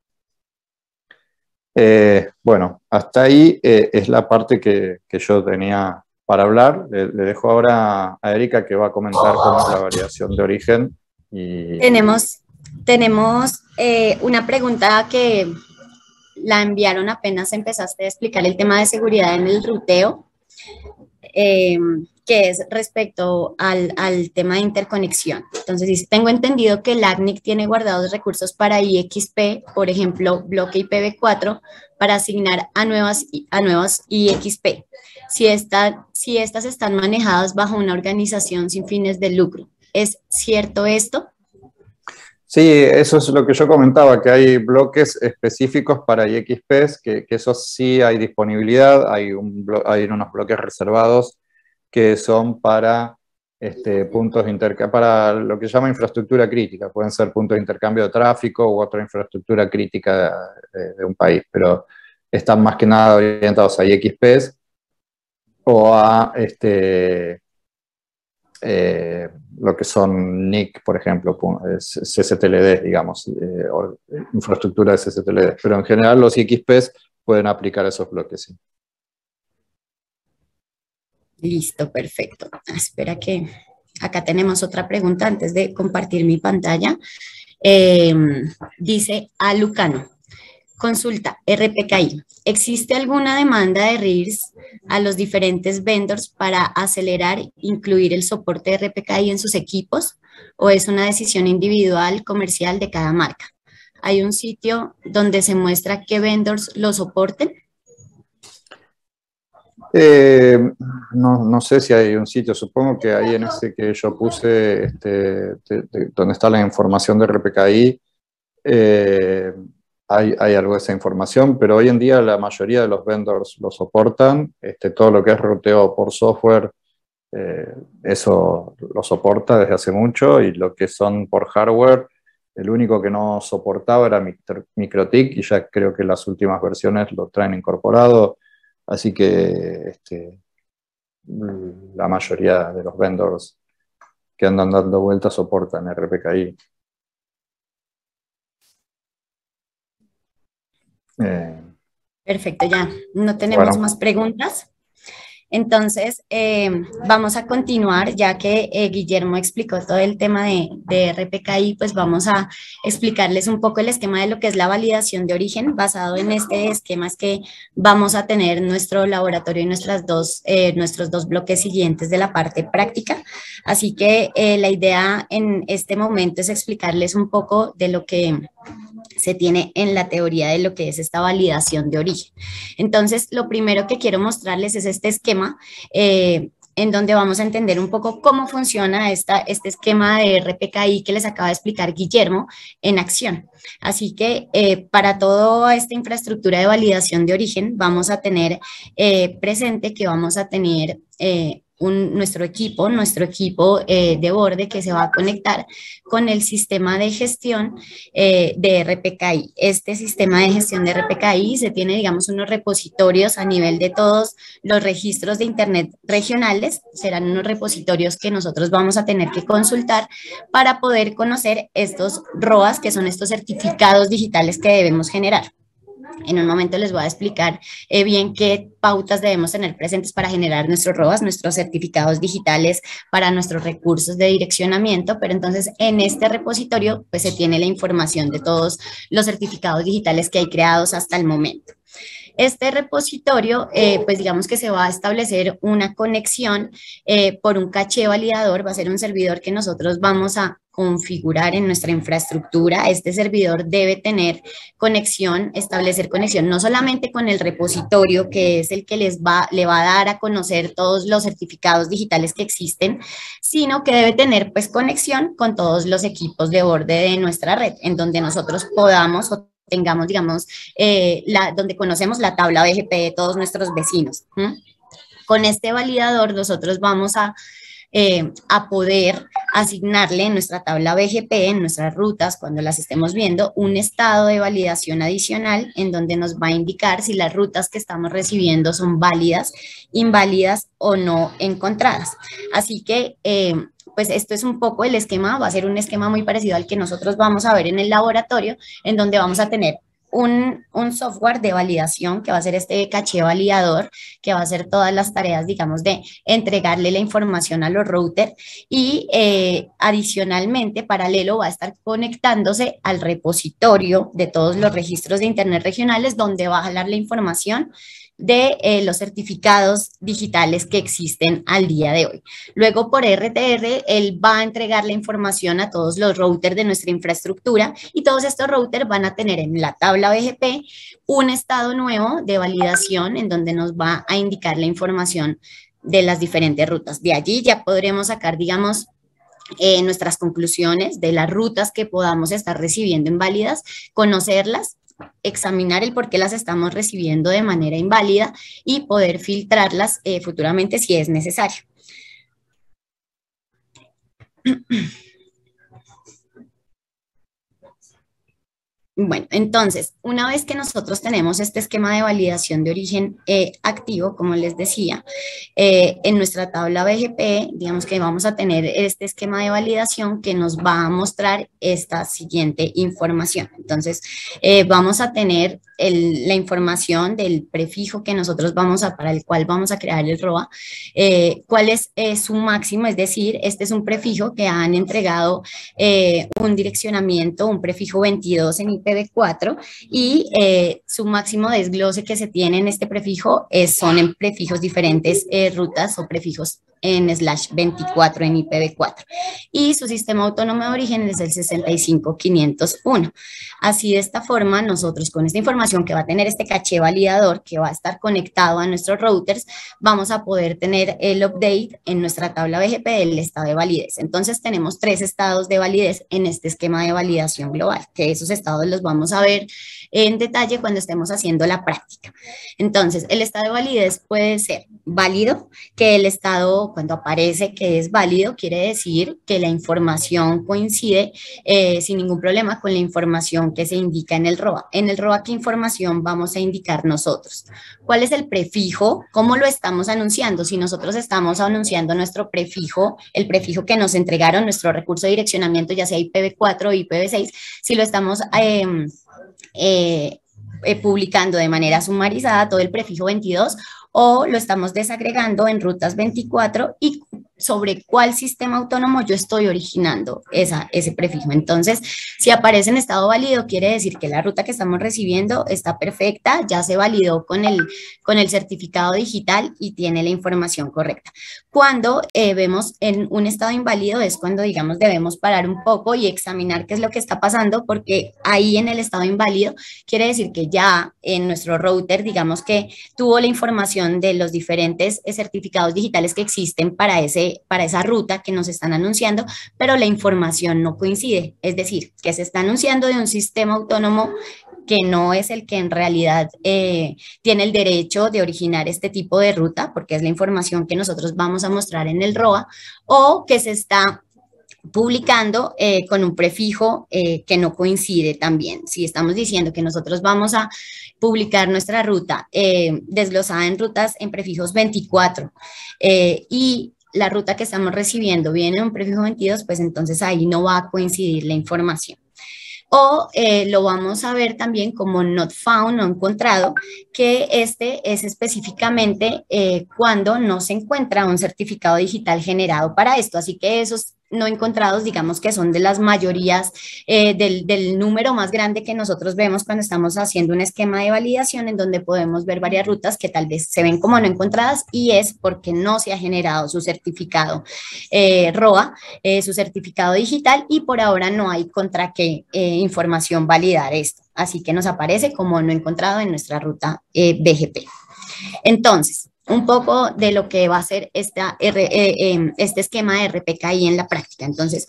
B: Eh, bueno, hasta ahí eh, es la parte que, que yo tenía para hablar. Le, le dejo ahora a Erika, que va a comentar cómo es la variación de origen. Y...
C: Tenemos, tenemos eh, una pregunta que la enviaron apenas empezaste a explicar el tema de seguridad en el ruteo, eh, que es respecto al, al tema de interconexión. Entonces, dice, tengo entendido que el A C N I C tiene guardados recursos para I X P, por ejemplo, bloque I P v cuatro, para asignar a nuevas, a nuevas I X P, si, esta, si estas están manejadas bajo una organización sin fines de lucro. ¿Es cierto esto?
B: Sí, eso es lo que yo comentaba, que hay bloques específicos para I X Ps, que, que eso sí hay disponibilidad, hay, un hay unos bloques reservados que son para este, puntos de intercambio, para lo que se llama infraestructura crítica, pueden ser puntos de intercambio de tráfico u otra infraestructura crítica de, de un país, pero están más que nada orientados a I X Ps o a este, eh, lo que son N I C, por ejemplo, C C T L D, digamos, eh, o infraestructura de C C T L D, pero en general los I X Ps pueden aplicar esos bloques, sí.
C: Listo, perfecto. Espera que acá tenemos otra pregunta antes de compartir mi pantalla. Eh, dice a Lucano, consulta R P K I. ¿Existe alguna demanda de R I R S a los diferentes vendors para acelerar e incluir el soporte de R P K I en sus equipos? ¿O es una decisión individual comercial de cada marca? ¿Hay un sitio donde se muestra qué vendors lo soporten?
B: Eh, no, no sé si hay un sitio, supongo que ahí en ese que yo puse, este, de, de, donde está la información de R P K I, eh, hay, hay algo de esa información, pero hoy en día la mayoría de los vendors lo soportan, este, todo lo que es ruteo por software, eh, eso lo soporta desde hace mucho, y lo que son por hardware, el único que no soportaba era MikroTik, y ya creo que las últimas versiones lo traen incorporado. Así que este, la mayoría de los vendors que andan dando vueltas soportan R P K I. Eh,
C: Perfecto, ya no tenemos bueno. más preguntas. Entonces, eh, vamos a continuar, ya que eh, Guillermo explicó todo el tema de, de R P K I, pues vamos a explicarles un poco el esquema de lo que es la validación de origen. Basado en este esquema es que vamos a tener nuestro laboratorio y nuestras dos, eh, nuestros dos bloques siguientes de la parte práctica. Así que eh, la idea en este momento es explicarles un poco de lo que se tiene en la teoría de lo que es esta validación de origen. Entonces, lo primero que quiero mostrarles es este esquema, eh, en donde vamos a entender un poco cómo funciona esta, este esquema de R P K I que les acaba de explicar Guillermo en acción. Así que eh, para toda esta infraestructura de validación de origen vamos a tener eh, presente que vamos a tener eh, Un, nuestro equipo, nuestro equipo eh, de borde que se va a conectar con el sistema de gestión eh, de R P K I. Este sistema de gestión de R P K I se tiene, digamos, unos repositorios a nivel de todos los registros de Internet regionales. Serán unos repositorios que nosotros vamos a tener que consultar para poder conocer estos R O As, que son estos certificados digitales que debemos generar. En un momento les voy a explicar eh, bien qué pautas debemos tener presentes para generar nuestros R O As, nuestros certificados digitales para nuestros recursos de direccionamiento, pero entonces en este repositorio pues se tiene la información de todos los certificados digitales que hay creados hasta el momento. Este repositorio, eh, pues digamos que se va a establecer una conexión eh, por un caché validador, va a ser un servidor que nosotros vamos a configurar en nuestra infraestructura. Este servidor debe tener conexión, establecer conexión no solamente con el repositorio, que es el que les va, le va a dar a conocer todos los certificados digitales que existen, sino que debe tener pues conexión con todos los equipos de borde de nuestra red, en donde nosotros podamos o tengamos, digamos, eh, la, donde conocemos la tabla B G P de todos nuestros vecinos. ¿Mm? Con este validador nosotros vamos a eh, a poder asignarle en nuestra tabla B G P, en nuestras rutas, cuando las estemos viendo, un estado de validación adicional en donde nos va a indicar si las rutas que estamos recibiendo son válidas, inválidas o no encontradas. Así que, eh, pues esto es un poco el esquema, va a ser un esquema muy parecido al que nosotros vamos a ver en el laboratorio, en donde vamos a tener Un, un software de validación que va a ser este caché validador, que va a hacer todas las tareas, digamos, de entregarle la información a los routers y eh, adicionalmente, paralelo, va a estar conectándose al repositorio de todos los registros de Internet regionales, donde va a jalar la información de eh, los certificados digitales que existen al día de hoy. Luego, por R T R, él va a entregar la información a todos los routers de nuestra infraestructura y todos estos routers van a tener en la tabla B G P un estado nuevo de validación en donde nos va a indicar la información de las diferentes rutas. De allí ya podremos sacar, digamos, eh, nuestras conclusiones de las rutas que podamos estar recibiendo inválidas, conocerlas, examinar el por qué las estamos recibiendo de manera inválida y poder filtrarlas eh, futuramente si es necesario. Bueno, entonces, una vez que nosotros tenemos este esquema de validación de origen eh, activo, como les decía, eh, en nuestra tabla B G P, digamos que vamos a tener este esquema de validación que nos va a mostrar esta siguiente información. Entonces, eh, vamos a tener el, la información del prefijo que nosotros vamos a, para el cual vamos a crear el R O A, eh, cuál es eh, su máximo, es decir, este es un prefijo que han entregado eh, un direccionamiento, un prefijo veintidós en I P v cuatro y eh, su máximo desglose que se tiene en este prefijo es, son en prefijos diferentes eh, rutas o prefijos en slash veinticuatro en I P v cuatro y su sistema autónomo de origen es el sesenta y cinco quinientos uno. Así, de esta forma, nosotros con esta información que va a tener este caché validador que va a estar conectado a nuestros routers, vamos a poder tener el update en nuestra tabla B G P del estado de validez. Entonces tenemos tres estados de validez en este esquema de validación global, que esos estados los vamos a ver en detalle cuando estemos haciendo la práctica. Entonces, el estado de validez puede ser válido, que el estado, cuando aparece que es válido, quiere decir que la información coincide eh, sin ningún problema con la información que se indica en el R O A. En el R O A, ¿qué información vamos a indicar nosotros? ¿Cuál es el prefijo? ¿Cómo lo estamos anunciando? Si nosotros estamos anunciando nuestro prefijo, el prefijo que nos entregaron, nuestro recurso de direccionamiento, ya sea I P v cuatro o I P v seis, si lo estamos eh, eh, eh, publicando de manera sumarizada, todo el prefijo veintidós, o lo estamos desagregando en rutas veinticuatro y sobre cuál sistema autónomo yo estoy originando esa, ese prefijo. Entonces, si aparece en estado válido, quiere decir que la ruta que estamos recibiendo está perfecta, ya se validó con el, con el certificado digital y tiene la información correcta. Cuando eh, vemos en un estado inválido es cuando, digamos, debemos parar un poco y examinar qué es lo que está pasando, porque ahí en el estado inválido quiere decir que ya en nuestro router, digamos que tuvo la información de los diferentes certificados digitales que existen para ese para esa ruta que nos están anunciando, pero la información no coincide, es decir, que se está anunciando de un sistema autónomo que no es el que en realidad eh, tiene el derecho de originar este tipo de ruta, porque es la información que nosotros vamos a mostrar en el R O A, o que se está publicando eh, con un prefijo eh, que no coincide también. Si estamos diciendo que nosotros vamos a publicar nuestra ruta eh, desglosada en rutas en prefijos veinticuatro eh, y la ruta que estamos recibiendo viene en un prefijo veintidós, pues entonces ahí no va a coincidir la información. O eh, lo vamos a ver también como not found, no encontrado, que este es específicamente eh, cuando no se encuentra un certificado digital generado para esto. Así que esos no encontrados, digamos que son de las mayorías eh, del, del número más grande que nosotros vemos cuando estamos haciendo un esquema de validación en donde podemos ver varias rutas que tal vez se ven como no encontradas y es porque no se ha generado su certificado eh, R O A, eh, su certificado digital y por ahora no hay contra qué eh, información validar esto. Así que nos aparece como no encontrado en nuestra ruta eh, B G P. Entonces, un poco de lo que va a ser esta, eh, eh, este esquema de R P K I en la práctica. Entonces,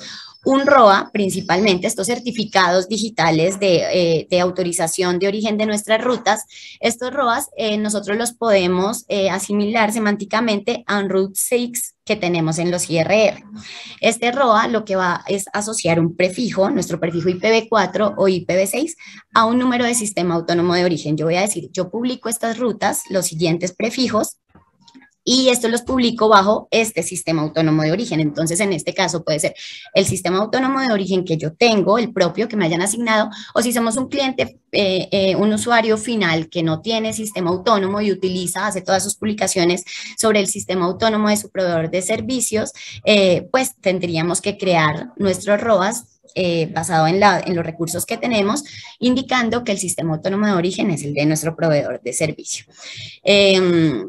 C: un R O A, principalmente estos certificados digitales de, eh, de autorización de origen de nuestras rutas, estos R O As eh, nosotros los podemos eh, asimilar semánticamente a un Route seis que tenemos en los I R R. Este R O A lo que va es asociar un prefijo, nuestro prefijo I P v cuatro o I P v seis, a un número de sistema autónomo de origen. Yo voy a decir, yo publico estas rutas, los siguientes prefijos, y estos los publico bajo este sistema autónomo de origen. Entonces, en este caso puede ser el sistema autónomo de origen que yo tengo, el propio que me hayan asignado, o si somos un cliente, eh, eh, un usuario final que no tiene sistema autónomo y utiliza, hace todas sus publicaciones sobre el sistema autónomo de su proveedor de servicios, eh, pues tendríamos que crear nuestros R O As Eh, basado en, la, en los recursos que tenemos, indicando que el sistema autónomo de origen es el de nuestro proveedor de servicio. Eh,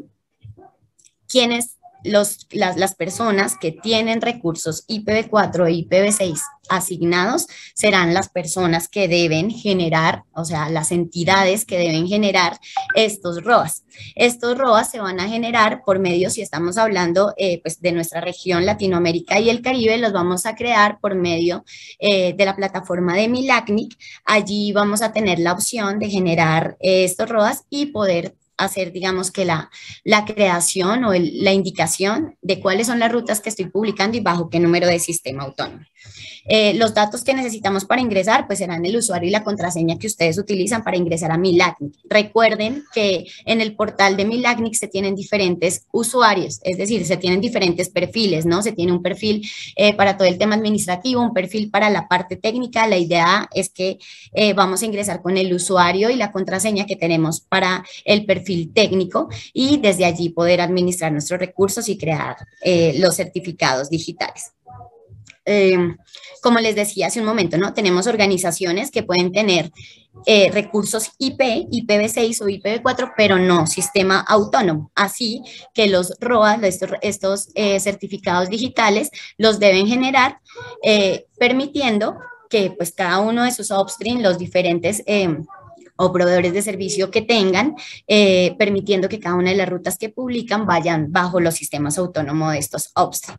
C: ¿Quiénes los, las, las personas que tienen recursos I P v cuatro e I P v seis asignados serán las personas que deben generar, o sea, las entidades que deben generar estos R O As. Estos R O As se van a generar por medio, si estamos hablando eh, pues de nuestra región Latinoamérica y el Caribe, los vamos a crear por medio eh, de la plataforma de Milacnic. Allí vamos a tener la opción de generar eh, estos R O As y poder hacer, digamos, que la, la creación o el, la indicación de cuáles son las rutas que estoy publicando y bajo qué número de sistema autónomo. Eh, los datos que necesitamos para ingresar, pues serán el usuario y la contraseña que ustedes utilizan para ingresar a Milacnic. Recuerden que en el portal de Milacnic se tienen diferentes usuarios, es decir, se tienen diferentes perfiles, ¿no? Se tiene un perfil eh, para todo el tema administrativo, un perfil para la parte técnica. La idea es que eh, vamos a ingresar con el usuario y la contraseña que tenemos para el perfil técnico y desde allí poder administrar nuestros recursos y crear eh, los certificados digitales. Eh, como les decía hace un momento, ¿no? Tenemos organizaciones que pueden tener eh, recursos I P, I P v seis o I P v cuatro, pero no sistema autónomo. Así que los R O A, estos, estos eh, certificados digitales, los deben generar eh, permitiendo que pues cada uno de sus upstream, los diferentes eh, o proveedores de servicio que tengan, eh, permitiendo que cada una de las rutas que publican vayan bajo los sistemas autónomos de estos upstream.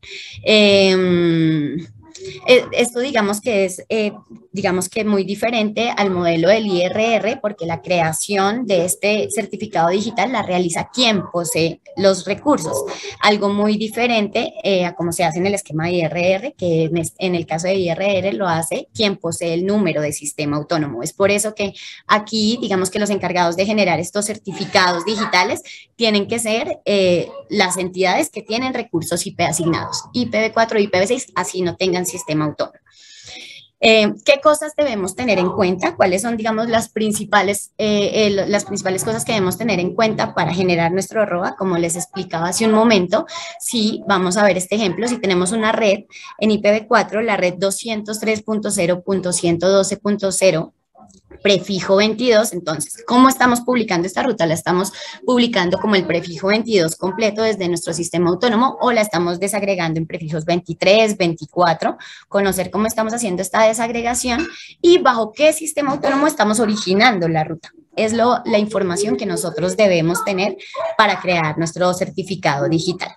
C: Eh, Esto digamos que es, eh, digamos que muy diferente al modelo del I R R, porque la creación de este certificado digital la realiza quien posee los recursos. Algo muy diferente eh, a cómo se hace en el esquema de I R R, que en, en el caso de I R R lo hace quien posee el número de sistema autónomo. Es por eso que aquí, digamos que los encargados de generar estos certificados digitales tienen que ser eh, las entidades que tienen recursos I P asignados, I P v cuatro, I P v seis, así no tengan sistema autónomo. Eh, ¿Qué cosas debemos tener en cuenta? ¿Cuáles son, digamos, las principales, eh, el, las principales cosas que debemos tener en cuenta para generar nuestro R O A? Como les explicaba hace un momento, si vamos a ver este ejemplo, si tenemos una red en I P v cuatro, la red doscientos tres punto cero punto ciento doce punto cero, prefijo veintidós, entonces, ¿cómo estamos publicando esta ruta? ¿La estamos publicando como el prefijo veintidós completo desde nuestro sistema autónomo o la estamos desagregando en prefijos veintitrés, veinticuatro? Conocer cómo estamos haciendo esta desagregación y bajo qué sistema autónomo estamos originando la ruta. Es lo, la información que nosotros debemos tener para crear nuestro certificado digital.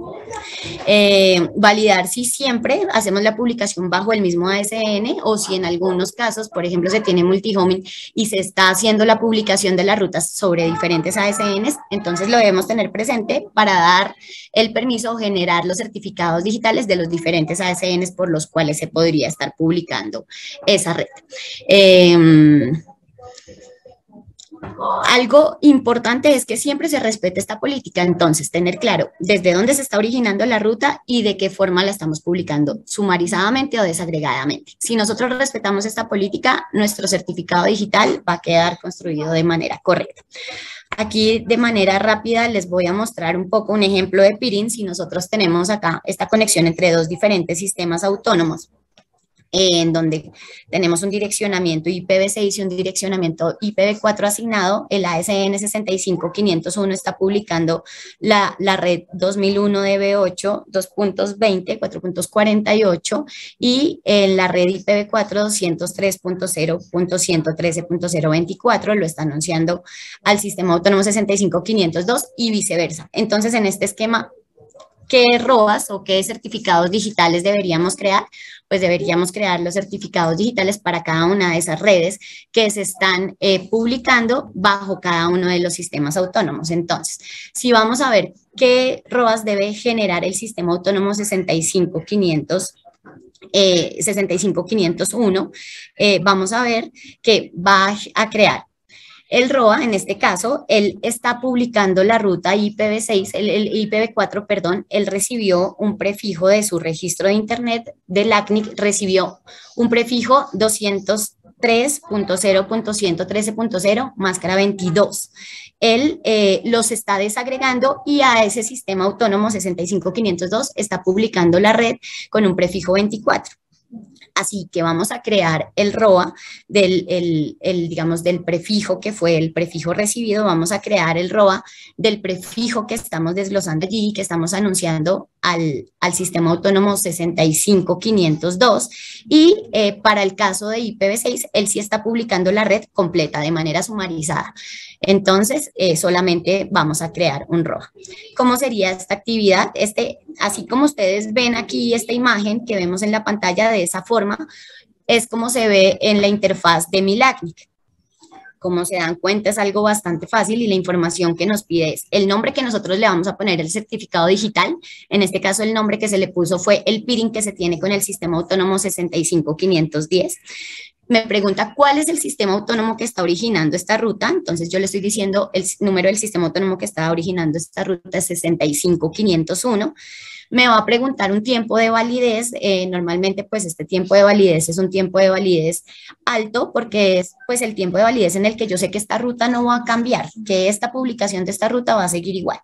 C: Eh, validar si siempre hacemos la publicación bajo el mismo A S N o si en algunos casos, por ejemplo, se tiene multihoming y se está haciendo la publicación de las rutas sobre diferentes A S Ns, entonces lo debemos tener presente para dar el permiso o generar los certificados digitales de los diferentes A S Ns por los cuales se podría estar publicando esa red. Eh, Algo importante es que siempre se respete esta política, entonces tener claro desde dónde se está originando la ruta y de qué forma la estamos publicando, sumarizadamente o desagregadamente. Si nosotros respetamos esta política, nuestro certificado digital va a quedar construido de manera correcta. Aquí de manera rápida les voy a mostrar un poco un ejemplo de peering. Si nosotros tenemos acá esta conexión entre dos diferentes sistemas autónomos, en donde tenemos un direccionamiento I P v seis y un direccionamiento I P v cuatro asignado, el A S N sesenta y cinco quinientos uno está publicando la, la red dos mil uno D B ocho dos punto veinte, cuatro punto cuarenta y ocho y en la red I P v cuatro doscientos tres punto cero punto ciento trece punto cero veinticuatro lo está anunciando al sistema autónomo sesenta y cinco quinientos dos y viceversa. Entonces, en este esquema ¿qué R O As o qué certificados digitales deberíamos crear? Pues deberíamos crear los certificados digitales para cada una de esas redes que se están eh, publicando bajo cada uno de los sistemas autónomos. Entonces, si vamos a ver qué R O As debe generar el sistema autónomo sesenta y cinco quinientos, eh, sesenta y cinco quinientos uno, eh, vamos a ver que va a crear el R O A. En este caso, él está publicando la ruta I P v seis, el, el I P v cuatro, perdón, él recibió un prefijo de su registro de Internet del A C N I C, recibió un prefijo doscientos tres punto cero punto ciento trece punto cero, máscara veintidós. Él eh, los está desagregando y a ese sistema autónomo sesenta y cinco quinientos dos está publicando la red con un prefijo veinticuatro. Así que vamos a crear el R O A del, el, el, digamos, del prefijo que fue el prefijo recibido. Vamos a crear el R O A del prefijo que estamos desglosando allí, que estamos anunciando al, al sistema autónomo sesenta y cinco quinientos dos. Y eh, para el caso de I P v seis, él sí está publicando la red completa de manera sumarizada. Entonces, eh, solamente vamos a crear un R O A. ¿Cómo sería esta actividad? Este, así como ustedes ven aquí esta imagen que vemos en la pantalla, de esa forma, es como se ve en la interfaz de mi A C N I C. Como se dan cuenta, es algo bastante fácil y la información que nos pide es el nombre que nosotros le vamos a poner el certificado digital. En este caso, el nombre que se le puso fue el peering que se tiene con el sistema autónomo sesenta y cinco quinientos diez. Me pregunta cuál es el sistema autónomo que está originando esta ruta. Entonces yo le estoy diciendo el número del sistema autónomo que está originando esta ruta es sesenta y cinco quinientos uno. Me va a preguntar un tiempo de validez. Eh, normalmente pues este tiempo de validez es un tiempo de validez alto porque es pues el tiempo de validez en el que yo sé que esta ruta no va a cambiar, que esta publicación de esta ruta va a seguir igual.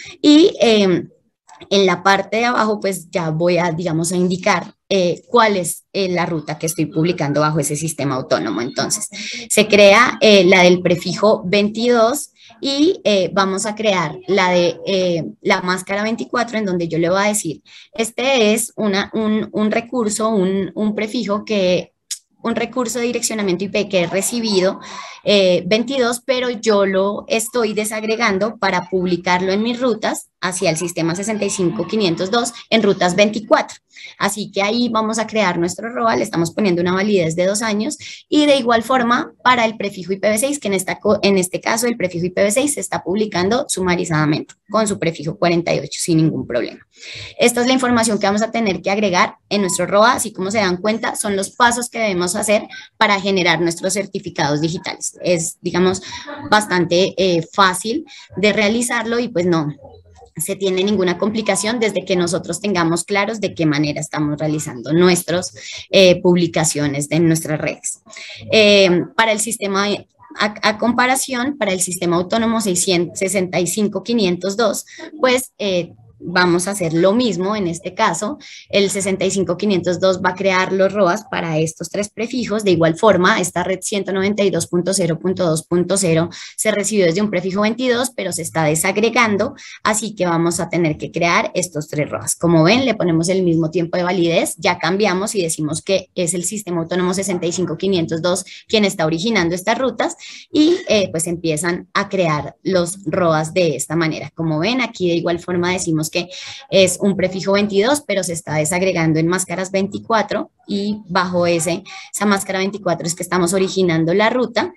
C: Y eh, en la parte de abajo pues ya voy a, digamos, a indicar eh, cuál es eh, la ruta que estoy publicando bajo ese sistema autónomo. Entonces, se crea eh, la del prefijo veintidós y eh, vamos a crear la de eh, la máscara veinticuatro, en donde yo le voy a decir, este es una, un, un recurso, un, un prefijo que... un recurso de direccionamiento I P que he recibido eh, veintidós, pero yo lo estoy desagregando para publicarlo en mis rutas hacia el sistema sesenta y cinco quinientos dos en rutas veinticuatro. Así que ahí vamos a crear nuestro R O A, le estamos poniendo una validez de dos años y de igual forma para el prefijo I P v seis, que en, esta, en este caso el prefijo I P v seis se está publicando sumarizadamente con su prefijo cuarenta y ocho sin ningún problema. Esta es la información que vamos a tener que agregar en nuestro R O A, así como se dan cuenta, son los pasos que debemos hacer para generar nuestros certificados digitales. Es, digamos, bastante eh, fácil de realizarlo y pues no se tiene ninguna complicación desde que nosotros tengamos claros de qué manera estamos realizando nuestras eh, publicaciones de nuestras redes. Eh, para el sistema... A, a comparación, para el sistema autónomo sesenta y cinco quinientos dos, pues eh, vamos a hacer lo mismo en este caso. El sesenta y cinco quinientos dos va a crear los R O As para estos tres prefijos. De igual forma, esta red ciento noventa y dos punto cero punto dos punto cero se recibió desde un prefijo veintidós, pero se está desagregando, así que vamos a tener que crear estos tres R O As. Como ven, le ponemos el mismo tiempo de validez, ya cambiamos y decimos que es el sistema autónomo sesenta y cinco quinientos dos quien está originando estas rutas y eh, pues empiezan a crear los R O As de esta manera. Como ven, aquí de igual forma decimos que es un prefijo veintidós, pero se está desagregando en máscaras veinticuatro y bajo ese, esa máscara veinticuatro es que estamos originando la ruta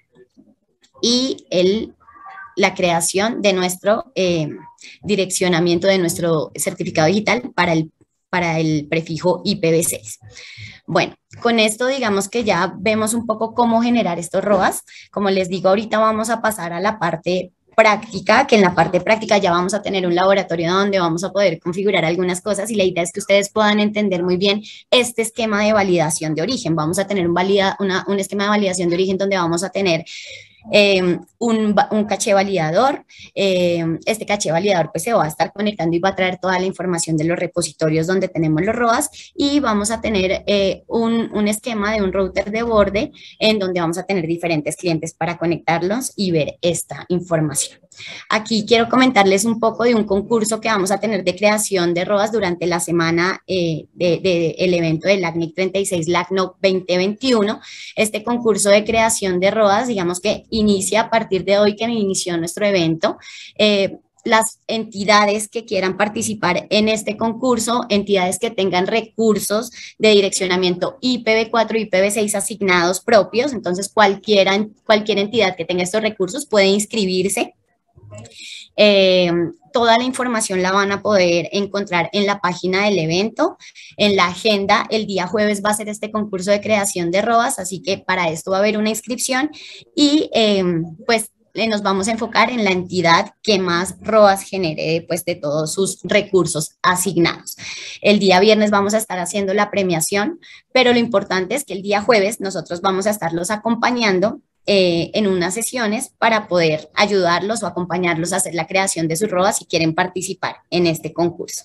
C: y el, la creación de nuestro eh, direccionamiento de nuestro certificado digital para el, para el prefijo I P v seis. Bueno, con esto digamos que ya vemos un poco cómo generar estos R O As. Como les digo, ahorita vamos a pasar a la parte práctica, que en la parte práctica ya vamos a tener un laboratorio donde vamos a poder configurar algunas cosas y la idea es que ustedes puedan entender muy bien este esquema de validación de origen. Vamos a tener un, valida, una, un esquema de validación de origen donde vamos a tener Eh, un, un caché validador. Eh, este caché validador pues se va a estar conectando y va a traer toda la información de los repositorios donde tenemos los R O As y vamos a tener eh, un, un esquema de un router de borde en donde vamos a tener diferentes clientes para conectarlos y ver esta información. Aquí quiero comentarles un poco de un concurso que vamos a tener de creación de R O As durante la semana eh, del de, de evento del LACNIC treinta y seis LACNOC veinte veintiuno. Este concurso de creación de R O As, digamos que inicia a partir de hoy que inició nuestro evento. Eh, las entidades que quieran participar en este concurso, entidades que tengan recursos de direccionamiento I P v cuatro y I P v seis asignados propios. Entonces, cualquiera, cualquier entidad que tenga estos recursos puede inscribirse. Eh, toda la información la van a poder encontrar en la página del evento, en la agenda. El día jueves va a ser este concurso de creación de R O A S, así que para esto va a haber una inscripción y eh, pues nos vamos a enfocar en la entidad que más R O A S genere pues, de todos sus recursos asignados. El día viernes vamos a estar haciendo la premiación, pero lo importante es que el día jueves nosotros vamos a estarlos acompañando Eh, en unas sesiones para poder ayudarlos o acompañarlos a hacer la creación de sus R O A S si quieren participar en este concurso.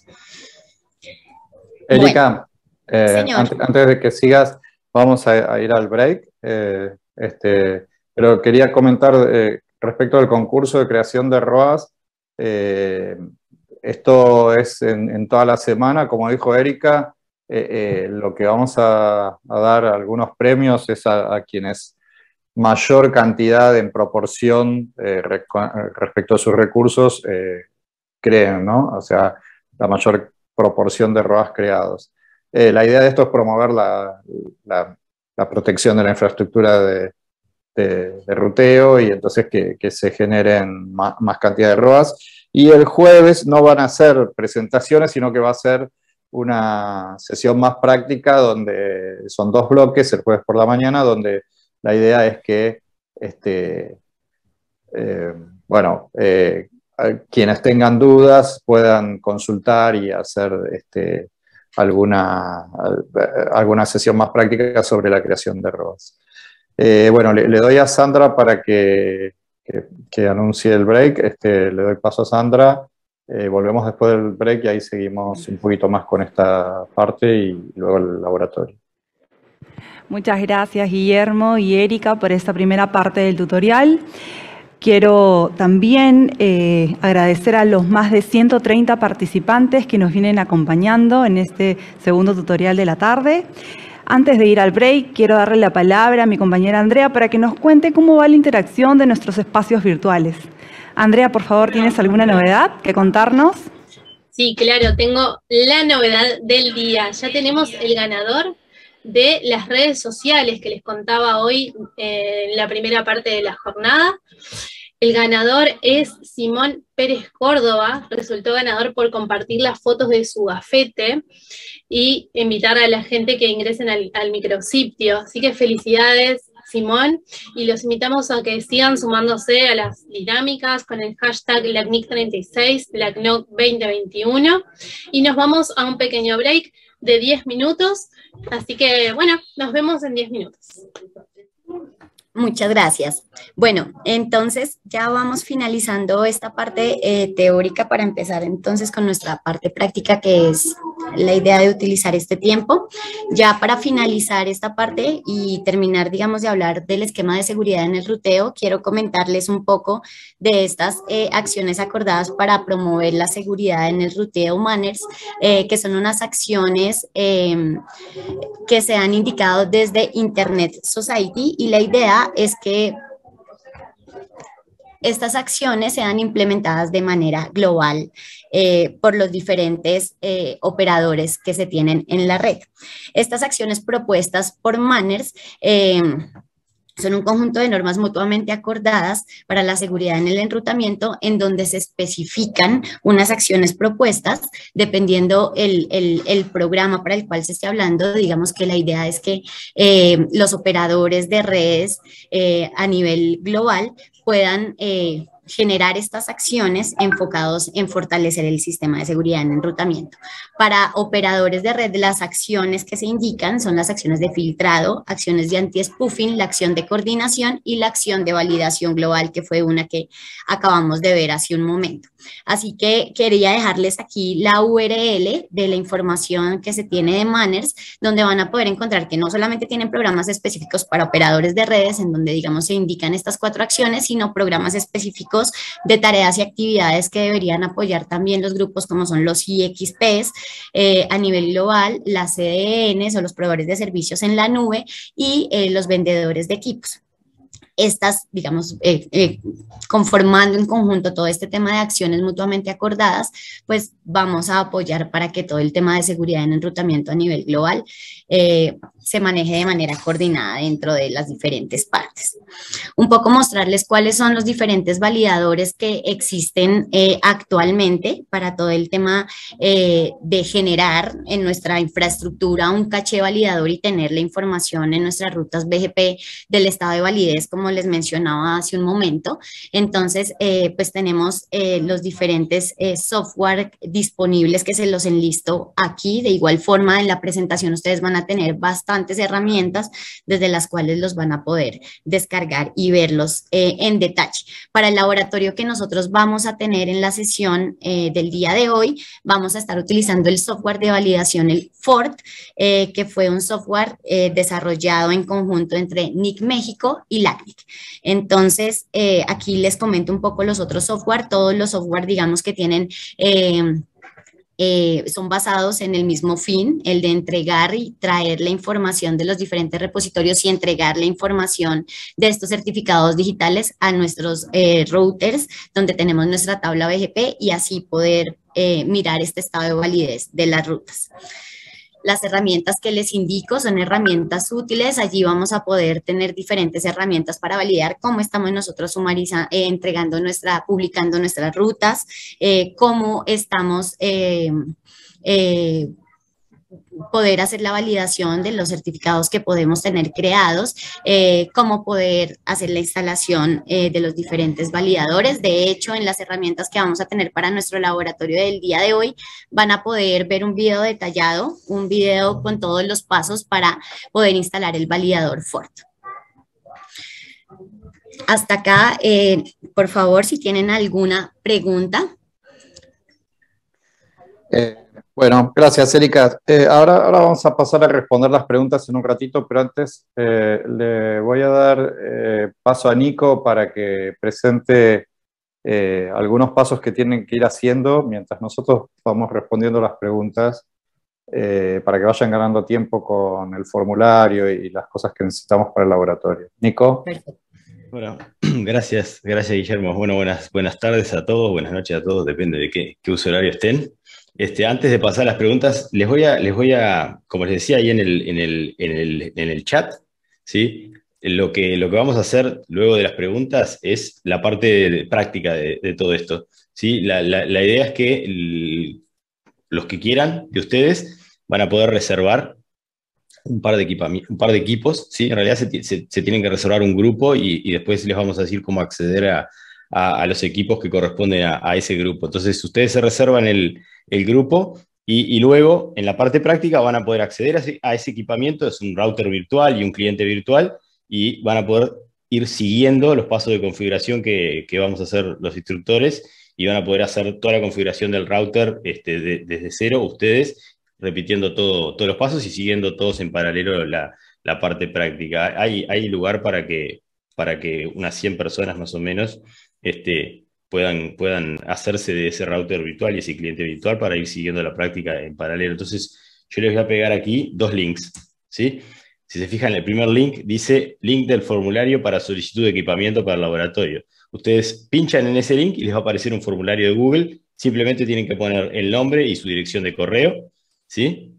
B: Erika,
C: bueno,
B: eh, antes, antes de que sigas, vamos a, a ir al break, eh, este, pero quería comentar eh, respecto al concurso de creación de R O A S, eh, esto es en, en toda la semana, como dijo Erika, eh, eh, lo que vamos a, a dar algunos premios es a, a quienes mayor cantidad en proporción eh, respecto a sus recursos eh, creen, ¿no? O sea, la mayor proporción de R O A S creados. Eh, la idea de esto es promover la, la, la protección de la infraestructura de, de, de ruteo y entonces que, que se generen más, más cantidad de R O A S. Y el jueves no van a ser presentaciones, sino que va a ser una sesión más práctica donde son dos bloques, el jueves por la mañana, donde la idea es que, este, eh, bueno, eh, quienes tengan dudas puedan consultar y hacer este, alguna, alguna sesión más práctica sobre la creación de R O A S. Eh, bueno, le, le doy a Sandra para que, que, que anuncie el break. Este, le doy paso a Sandra. Eh, volvemos después del break y ahí seguimos un poquito más con esta parte y luego el laboratorio.
A: Muchas gracias, Guillermo y Erika, por esta primera parte del tutorial. Quiero también eh, agradecer a los más de ciento treinta participantes que nos vienen acompañando en este segundo tutorial de la tarde. Antes de ir al break, quiero darle la palabra a mi compañera Andrea para que nos cuente cómo va la interacción de nuestros espacios virtuales. Andrea, por favor, ¿tienes alguna novedad que contarnos?
D: Sí, claro, tengo la novedad del día. Ya tenemos el ganador de las redes sociales que les contaba hoy eh, en la primera parte de la jornada. El ganador es Simón Pérez Córdoba, resultó ganador por compartir las fotos de su gafete y invitar a la gente que ingresen al, al micrositio. Así que felicidades, Simón, y los invitamos a que sigan sumándose a las dinámicas con el hashtag L A C N I C treinta y seis, L A C N O C veinte veintiuno, y nos vamos a un pequeño break de diez minutos, así que bueno, nos vemos en diez minutos.
C: Muchas gracias. Bueno, entonces ya vamos finalizando esta parte eh, teórica para empezar entonces con nuestra parte práctica, que es la idea de utilizar este tiempo. Ya para finalizar esta parte y terminar, digamos, de hablar del esquema de seguridad en el ruteo, quiero comentarles un poco de estas eh, acciones acordadas para promover la seguridad en el ruteo Manners, eh, que son unas acciones eh, que se han indicado desde Internet Society, y la idea es que estas acciones sean implementadas de manera global eh, por los diferentes eh, operadores que se tienen en la red. Estas acciones propuestas por Manners eh, son un conjunto de normas mutuamente acordadas para la seguridad en el enrutamiento, en donde se especifican unas acciones propuestas dependiendo el, el, el programa para el cual se esté hablando. Digamos que la idea es que eh, los operadores de redes eh, a nivel global puedan eh, generar estas acciones enfocados en fortalecer el sistema de seguridad en enrutamiento. Para operadores de red, las acciones que se indican son las acciones de filtrado, acciones de anti-spoofing, la acción de coordinación y la acción de validación global, que fue una que acabamos de ver hace un momento. Así que quería dejarles aquí la U R L de la información que se tiene de Manners, donde van a poder encontrar que no solamente tienen programas específicos para operadores de redes, en donde, digamos, se indican estas cuatro acciones, sino programas específicos de tareas y actividades que deberían apoyar también los grupos, como son los I X Ps eh, a nivel global, las C D Ns o los proveedores de servicios en la nube y eh, los vendedores de equipos. estas, digamos, eh, eh, conformando en conjunto todo este tema de acciones mutuamente acordadas, pues vamos a apoyar para que todo el tema de seguridad en enrutamiento a nivel global eh, se maneje de manera coordinada dentro de las diferentes partes. Un poco mostrarles cuáles son los diferentes validadores que existen eh, actualmente para todo el tema eh, de generar en nuestra infraestructura un caché validador y tener la información en nuestras rutas B G P del estado de validez, como les mencionaba hace un momento. Entonces, eh, pues tenemos eh, los diferentes eh, software disponibles que se los enlisto aquí. De igual forma, en la presentación ustedes van a tener bastantes herramientas desde las cuales los van a poder descargar y verlos eh, en detalle. Para el laboratorio que nosotros vamos a tener en la sesión eh, del día de hoy, vamos a estar utilizando el software de validación, el Fort, eh, que fue un software eh, desarrollado en conjunto entre N I C México y LACNIC. Entonces, eh, aquí les comento un poco los otros software. Todos los software, digamos, que tienen... Eh, Eh, son basados en el mismo fin, el de entregar y traer la información de los diferentes repositorios y entregar la información de estos certificados digitales a nuestros eh, routers, donde tenemos nuestra tabla B G P y así poder eh, mirar este estado de validez de las rutas. Las herramientas que les indico son herramientas útiles. Allí vamos a poder tener diferentes herramientas para validar cómo estamos nosotros sumarizando, eh, entregando nuestra, publicando nuestras rutas, eh, cómo estamos eh, eh, poder hacer la validación de los certificados que podemos tener creados, eh, cómo poder hacer la instalación eh, de los diferentes validadores. De hecho, en las herramientas que vamos a tener para nuestro laboratorio del día de hoy, van a poder ver un video detallado, un video con todos los pasos para poder instalar el validador Fort. Hasta acá, eh, por favor, si tienen alguna pregunta.
B: Eh, bueno, gracias, Erika. Eh, ahora, ahora vamos a pasar a responder las preguntas en un ratito, pero antes eh, le voy a dar eh, paso a Nico para que presente eh, algunos pasos que tienen que ir haciendo mientras nosotros vamos respondiendo las preguntas eh, para que vayan ganando tiempo con el formulario y las cosas que necesitamos para el laboratorio. Nico.
C: Perfecto.
E: Bueno, gracias, gracias Guillermo. Bueno, buenas, buenas tardes a todos, buenas noches a todos, depende de qué, qué uso horario estén. Este, antes de pasar a las preguntas, les voy a, les voy a, como les decía ahí en el, en el, en el, en el chat, ¿sí? Lo que, lo que vamos a hacer luego de las preguntas es la parte de, de práctica de, de todo esto, ¿sí? La, la, la idea es que el, los que quieran de ustedes van a poder reservar un par de, un par de equipos, ¿sí? En realidad se, se, se tienen que reservar un grupo y, y después les vamos a decir cómo acceder a, a, a los equipos que corresponden a, a ese grupo. Entonces ustedes se reservan el, el grupo y, y luego en la parte práctica van a poder acceder a ese, a ese equipamiento, es un router virtual y un cliente virtual, y van a poder ir siguiendo los pasos de configuración que, que vamos a hacer los instructores y van a poder hacer toda la configuración del router este, de, desde cero ustedes, repitiendo todo, todos los pasos y siguiendo todos en paralelo la, la parte práctica. Hay, hay lugar para que, para que unas cien personas más o menos este, puedan, puedan hacerse de ese router virtual y ese cliente virtual para ir siguiendo la práctica en paralelo. Entonces, yo les voy a pegar aquí dos links, ¿sí? Si se fijan, el primer link dice link del formulario para solicitud de equipamiento para el laboratorio. Ustedes pinchan en ese link y les va a aparecer un formulario de Google. Simplemente tienen que poner el nombre y su dirección de correo, ¿sí?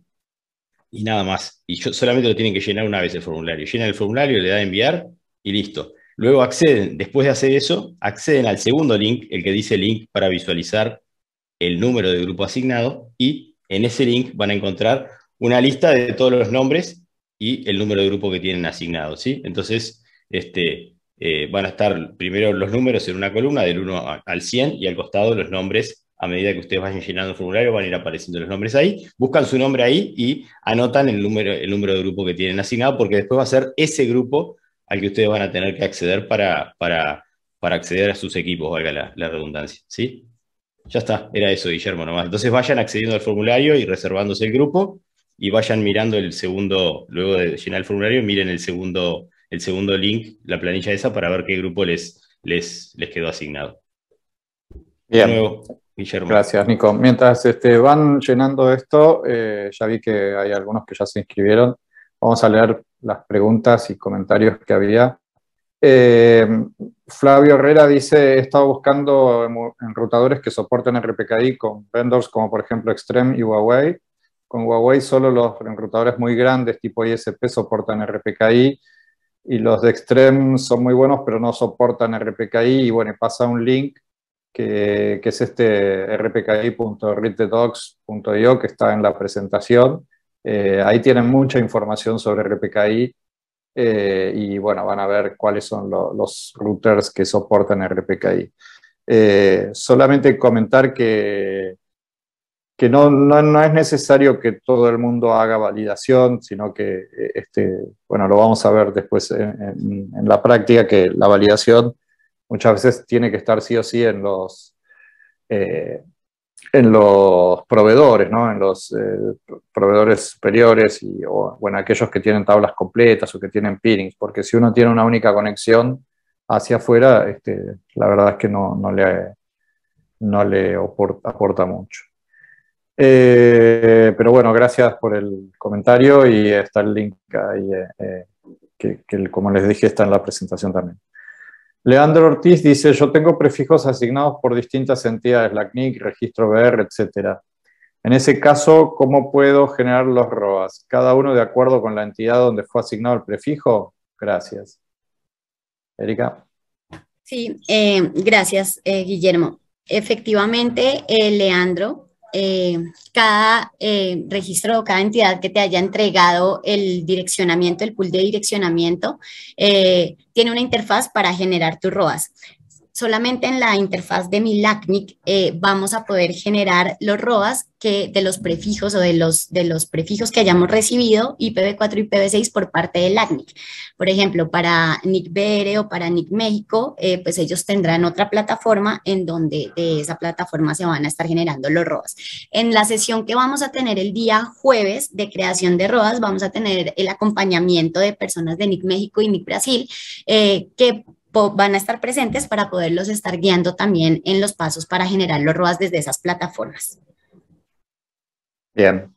E: Y nada más. Y yo, solamente lo tienen que llenar una vez el formulario. Llenan el formulario, le dan a enviar y listo. Luego acceden, después de hacer eso, acceden al segundo link, el que dice link para visualizar el número de grupo asignado, y en ese link van a encontrar una lista de todos los nombres y el número de grupo que tienen asignado, ¿sí? Entonces, este, eh, van a estar primero los números en una columna del uno al cien y al costado los nombres. A medida que ustedes vayan llenando el formulario van a ir apareciendo los nombres ahí, buscan su nombre ahí y anotan el número, el número de grupo que tienen asignado, porque después va a ser ese grupo al que ustedes van a tener que acceder para, para, para acceder a sus equipos, valga la, la redundancia, ¿sí? Ya está, era eso, Guillermo, nomás. Entonces vayan accediendo al formulario y reservándose el grupo, y vayan mirando el segundo, luego de llenar el formulario, miren el segundo, el segundo link, la planilla esa, para ver qué grupo les, les, les quedó asignado.
B: Bien.
E: De nuevo, Guillermo.
B: Gracias, Nico. Mientras este, van llenando esto, eh, ya vi que hay algunos que ya se inscribieron. Vamos a leer las preguntas y comentarios que había. Eh, Flavio Herrera dice, he estado buscando enrutadores que soporten R P K I con vendors como por ejemplo Extreme y Huawei. Con Huawei solo los enrutadores muy grandes tipo I S P soportan R P K I y los de Extreme son muy buenos pero no soportan R P K I y bueno, pasa un link que, que es este r p k i punto read the docs punto i o que está en la presentación. Eh, ahí tienen mucha información sobre R P K I. Eh, y bueno, van a ver cuáles son lo, los routers que soportan R P K I. Eh, solamente comentar que, que no, no, no es necesario que todo el mundo haga validación, sino que, este, bueno, lo vamos a ver después en, en, en la práctica, que la validación muchas veces tiene que estar sí o sí en los... Eh, en los proveedores, ¿no? En los eh, proveedores superiores y, o bueno, aquellos que tienen tablas completas o que tienen peerings, porque si uno tiene una única conexión hacia afuera, este, la verdad es que no, no le, no le aporta, aporta mucho. Eh, pero bueno, gracias por el comentario y está el link ahí, eh, que, que como les dije está en la presentación también. Leandro Ortiz dice, yo tengo prefijos asignados por distintas entidades, la C N I C, registro B R, etcétera. En ese caso, ¿cómo puedo generar los R O A S? ¿Cada uno de acuerdo con la entidad donde fue asignado el prefijo? Gracias. Erika.
C: Sí, eh, gracias, eh, Guillermo. Efectivamente, eh, Leandro, eh, cada eh, registro o cada entidad que te haya entregado el direccionamiento, el pool de direccionamiento, eh, tiene una interfaz para generar tus R O A S. Solamente en la interfaz de mi L A C N I C eh, vamos a poder generar los R O A S que de los prefijos o de los, de los prefijos que hayamos recibido I P v cuatro y I P v seis por parte del L A C N I C. Por ejemplo, para N I C B R o para N I C México, eh, pues ellos tendrán otra plataforma en donde de esa plataforma se van a estar generando los R O A S. En la sesión que vamos a tener el día jueves de creación de R O A S, vamos a tener el acompañamiento de personas de N I C México y N I C Brasil eh, que van a estar presentes para poderlos estar guiando también en los pasos para generar los R O A S desde esas plataformas.
B: Bien.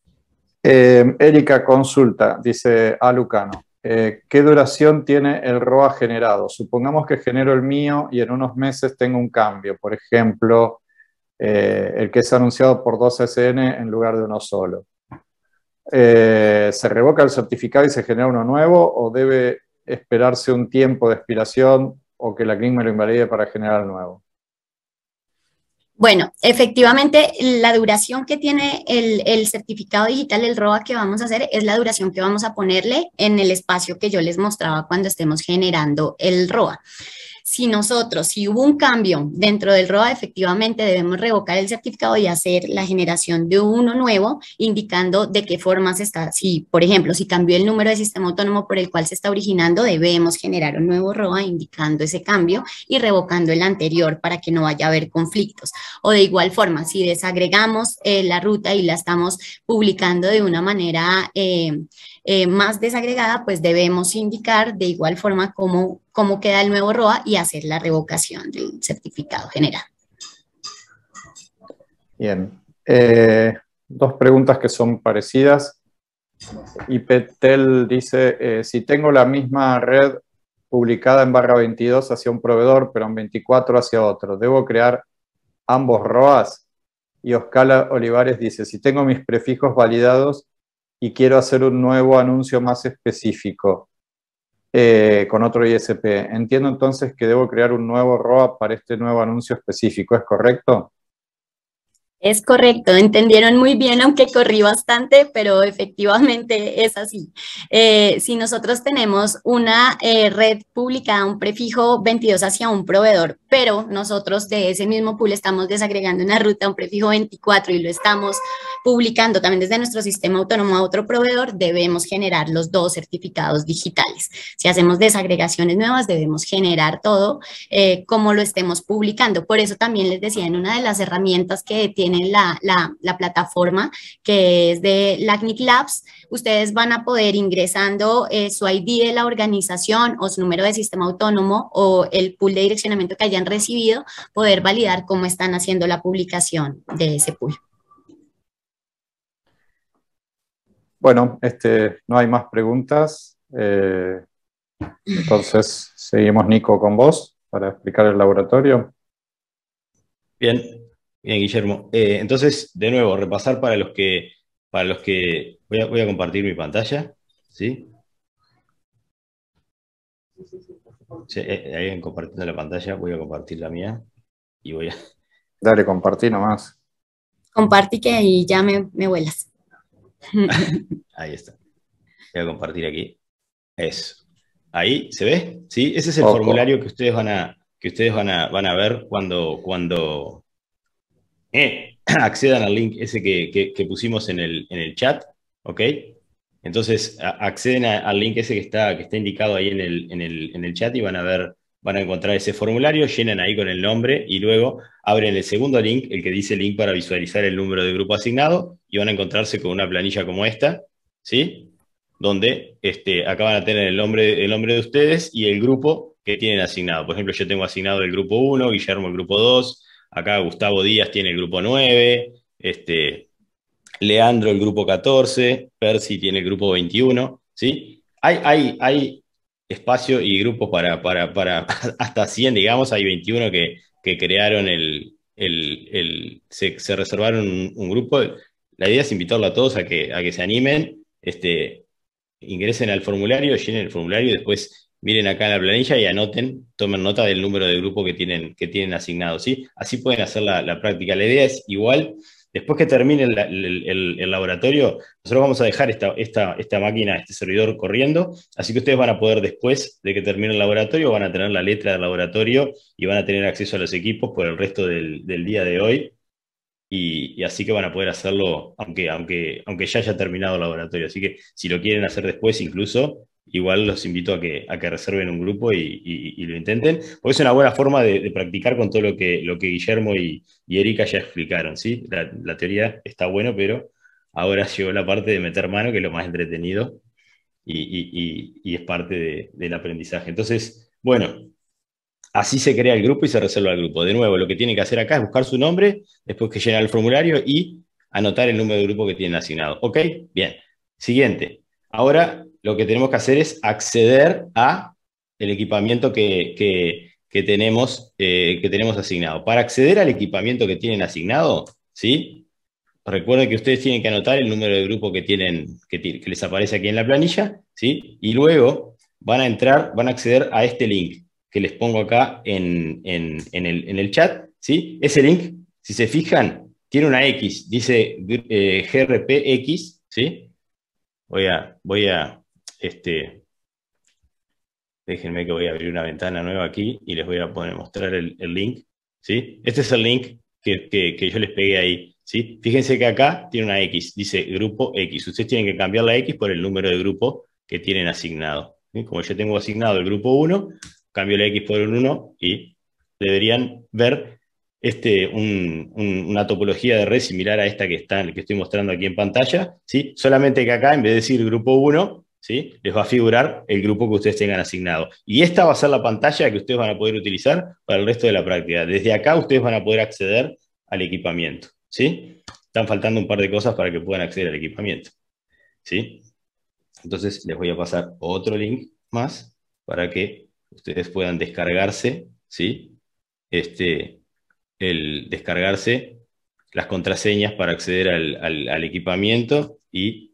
B: Eh, Erika consulta, dice Alucano, eh, ¿qué duración tiene el R O A generado? Supongamos que genero el mío y en unos meses tengo un cambio, por ejemplo, eh, el que es anunciado por dos S N en lugar de uno solo. Eh, ¿Se revoca el certificado y se genera uno nuevo o debe esperarse un tiempo de expiración o que la C N I C me lo invalide para generar el nuevo?
C: Bueno, efectivamente, la duración que tiene el, el certificado digital, el R O A que vamos a hacer, es la duración que vamos a ponerle en el espacio que yo les mostraba cuando estemos generando el R O A. Si nosotros, si hubo un cambio dentro del R O A, efectivamente debemos revocar el certificado y hacer la generación de uno nuevo, indicando de qué forma se está. Si, por ejemplo, si cambió el número de sistema autónomo por el cual se está originando, debemos generar un nuevo R O A indicando ese cambio y revocando el anterior para que no vaya a haber conflictos. O de igual forma, si desagregamos eh, la ruta y la estamos publicando de una manera eh, eh, más desagregada, pues debemos indicar de igual forma cómo cómo queda el nuevo R O A y hacer la revocación del certificado general.
B: Bien. Eh, dos preguntas que son parecidas. IPTEL dice, eh, si tengo la misma red publicada en barra veintidós hacia un proveedor, pero en veinticuatro hacia otro, ¿debo crear ambos R O As? Y Oscar Olivares dice, si tengo mis prefijos validados y quiero hacer un nuevo anuncio más específico, Eh, con otro I S P. Entiendo entonces que debo crear un nuevo R O A para este nuevo anuncio específico, ¿es correcto?
C: Es correcto, entendieron muy bien, aunque corrí bastante, pero efectivamente es así. Eh, si nosotros tenemos una eh, red pública, un prefijo veintidós hacia un proveedor, pero nosotros de ese mismo pool estamos desagregando una ruta, un prefijo veinticuatro y lo estamos publicando también desde nuestro sistema autónomo a otro proveedor, debemos generar los dos certificados digitales. Si hacemos desagregaciones nuevas, debemos generar todo eh, como lo estemos publicando. Por eso también les decía, en una de las herramientas que tiene La, la, la plataforma que es de L A C N I C Labs, ustedes van a poder ingresando eh, su I D de la organización o su número de sistema autónomo o el pool de direccionamiento que hayan recibido, poder validar cómo están haciendo la publicación de ese pool.
B: Bueno, este, no hay más preguntas. Eh, Entonces, seguimos, Nico, con vos para explicar el laboratorio.
E: Bien, bien, Guillermo. Eh, entonces, de nuevo, repasar para los que, para los que voy a, voy a compartir mi pantalla, ¿sí? Sí, eh, ahí compartiendo la pantalla, voy a compartir la mía y voy a...
B: Dale, compartí nomás.
C: Compartí que ahí ya me, me vuelas.
E: Ahí está. Voy a compartir aquí. Eso. Ahí, ¿se ve? ¿Sí? Ese es el
B: Poco.
E: formulario que ustedes van a, que ustedes van a, van a ver cuando, cuando eh, accedan al link ese que, que, que pusimos en el, en el chat, ¿ok? Entonces, a, acceden a, al link ese que está, que está indicado ahí en el, en, el, en el chat y van a ver, van a encontrar ese formulario, llenan ahí con el nombre y luego abren el segundo link, el que dice link para visualizar el número de grupo asignado, y van a encontrarse con una planilla como esta, ¿sí? Donde este, acá van a tener el nombre, el nombre de ustedes y el grupo que tienen asignado. Por ejemplo, yo tengo asignado el grupo uno, Guillermo el grupo dos, acá Gustavo Díaz tiene el grupo nueve, este, Leandro el grupo catorce, Percy tiene el grupo veintiuno, ¿sí? Hay, hay, hay espacio y grupos para, para, para hasta cien, digamos, hay veintiuno que, que crearon el, el, el se, se reservaron un, un grupo. La idea es invitarlo a todos a que, a que se animen, este, ingresen al formulario, llenen el formulario y después miren acá en la planilla y anoten, tomen nota del número de grupo que tienen, que tienen asignado, ¿sí? Así pueden hacer la, la práctica. La idea es igual, después que termine el, el, el, el laboratorio, nosotros vamos a dejar esta, esta, esta máquina, este servidor corriendo, así que ustedes van a poder, después de que termine el laboratorio, van a tener la letra del laboratorio y van a tener acceso a los equipos por el resto del, del día de hoy. Y, y así que van a poder hacerlo, aunque, aunque, aunque ya haya terminado el laboratorio. Así que si lo quieren hacer después, incluso, igual los invito a que, a que reserven un grupo y, y, y lo intenten, porque es una buena forma de, de practicar con todo lo que, lo que Guillermo y, y Erika ya explicaron, ¿sí? La, la teoría está bueno, pero ahora llegó la parte de meter mano, que es lo más entretenido y, y, y, y es parte de, del aprendizaje. Entonces, bueno, así se crea el grupo y se reserva el grupo. De nuevo, lo que tienen que hacer acá es buscar su nombre, después que llenar el formulario y anotar el número de grupo que tienen asignado. ¿Ok? Bien. Siguiente. Ahora lo que tenemos que hacer es acceder a el equipamiento que, que, que, tenemos, eh, que tenemos asignado. Para acceder al equipamiento que tienen asignado, ¿sí? Recuerden que ustedes tienen que anotar el número de grupo que, tienen, que, que les aparece aquí en la planilla, ¿sí? Y luego van a entrar, van a acceder a este link que les pongo acá en, en, en, el, en el chat, ¿sí? Ese link, si se fijan, tiene una X, dice eh, G R P X, ¿sí? Voy a, voy a, este, déjenme que voy a abrir una ventana nueva aquí y les voy a poner, mostrar el, el link, ¿sí? Este es el link que, que, que yo les pegué ahí, ¿sí? Fíjense que acá tiene una X, dice grupo X. Ustedes tienen que cambiar la X por el número de grupo que tienen asignado, ¿sí? Como yo tengo asignado el grupo uno, cambio la X por un uno y deberían ver este, un, un, una topología de red similar a esta que, están, que estoy mostrando aquí en pantalla, ¿sí? Solamente que acá, en vez de decir grupo uno, ¿sí? Les va a figurar el grupo que ustedes tengan asignado. Y esta va a ser la pantalla que ustedes van a poder utilizar para el resto de la práctica. Desde acá ustedes van a poder acceder al equipamiento, ¿sí? Están faltando un par de cosas para que puedan acceder al equipamiento, ¿sí? Entonces les voy a pasar otro link más para que ustedes puedan descargarse, ¿sí? Este, el descargarse las contraseñas para acceder al, al, al equipamiento y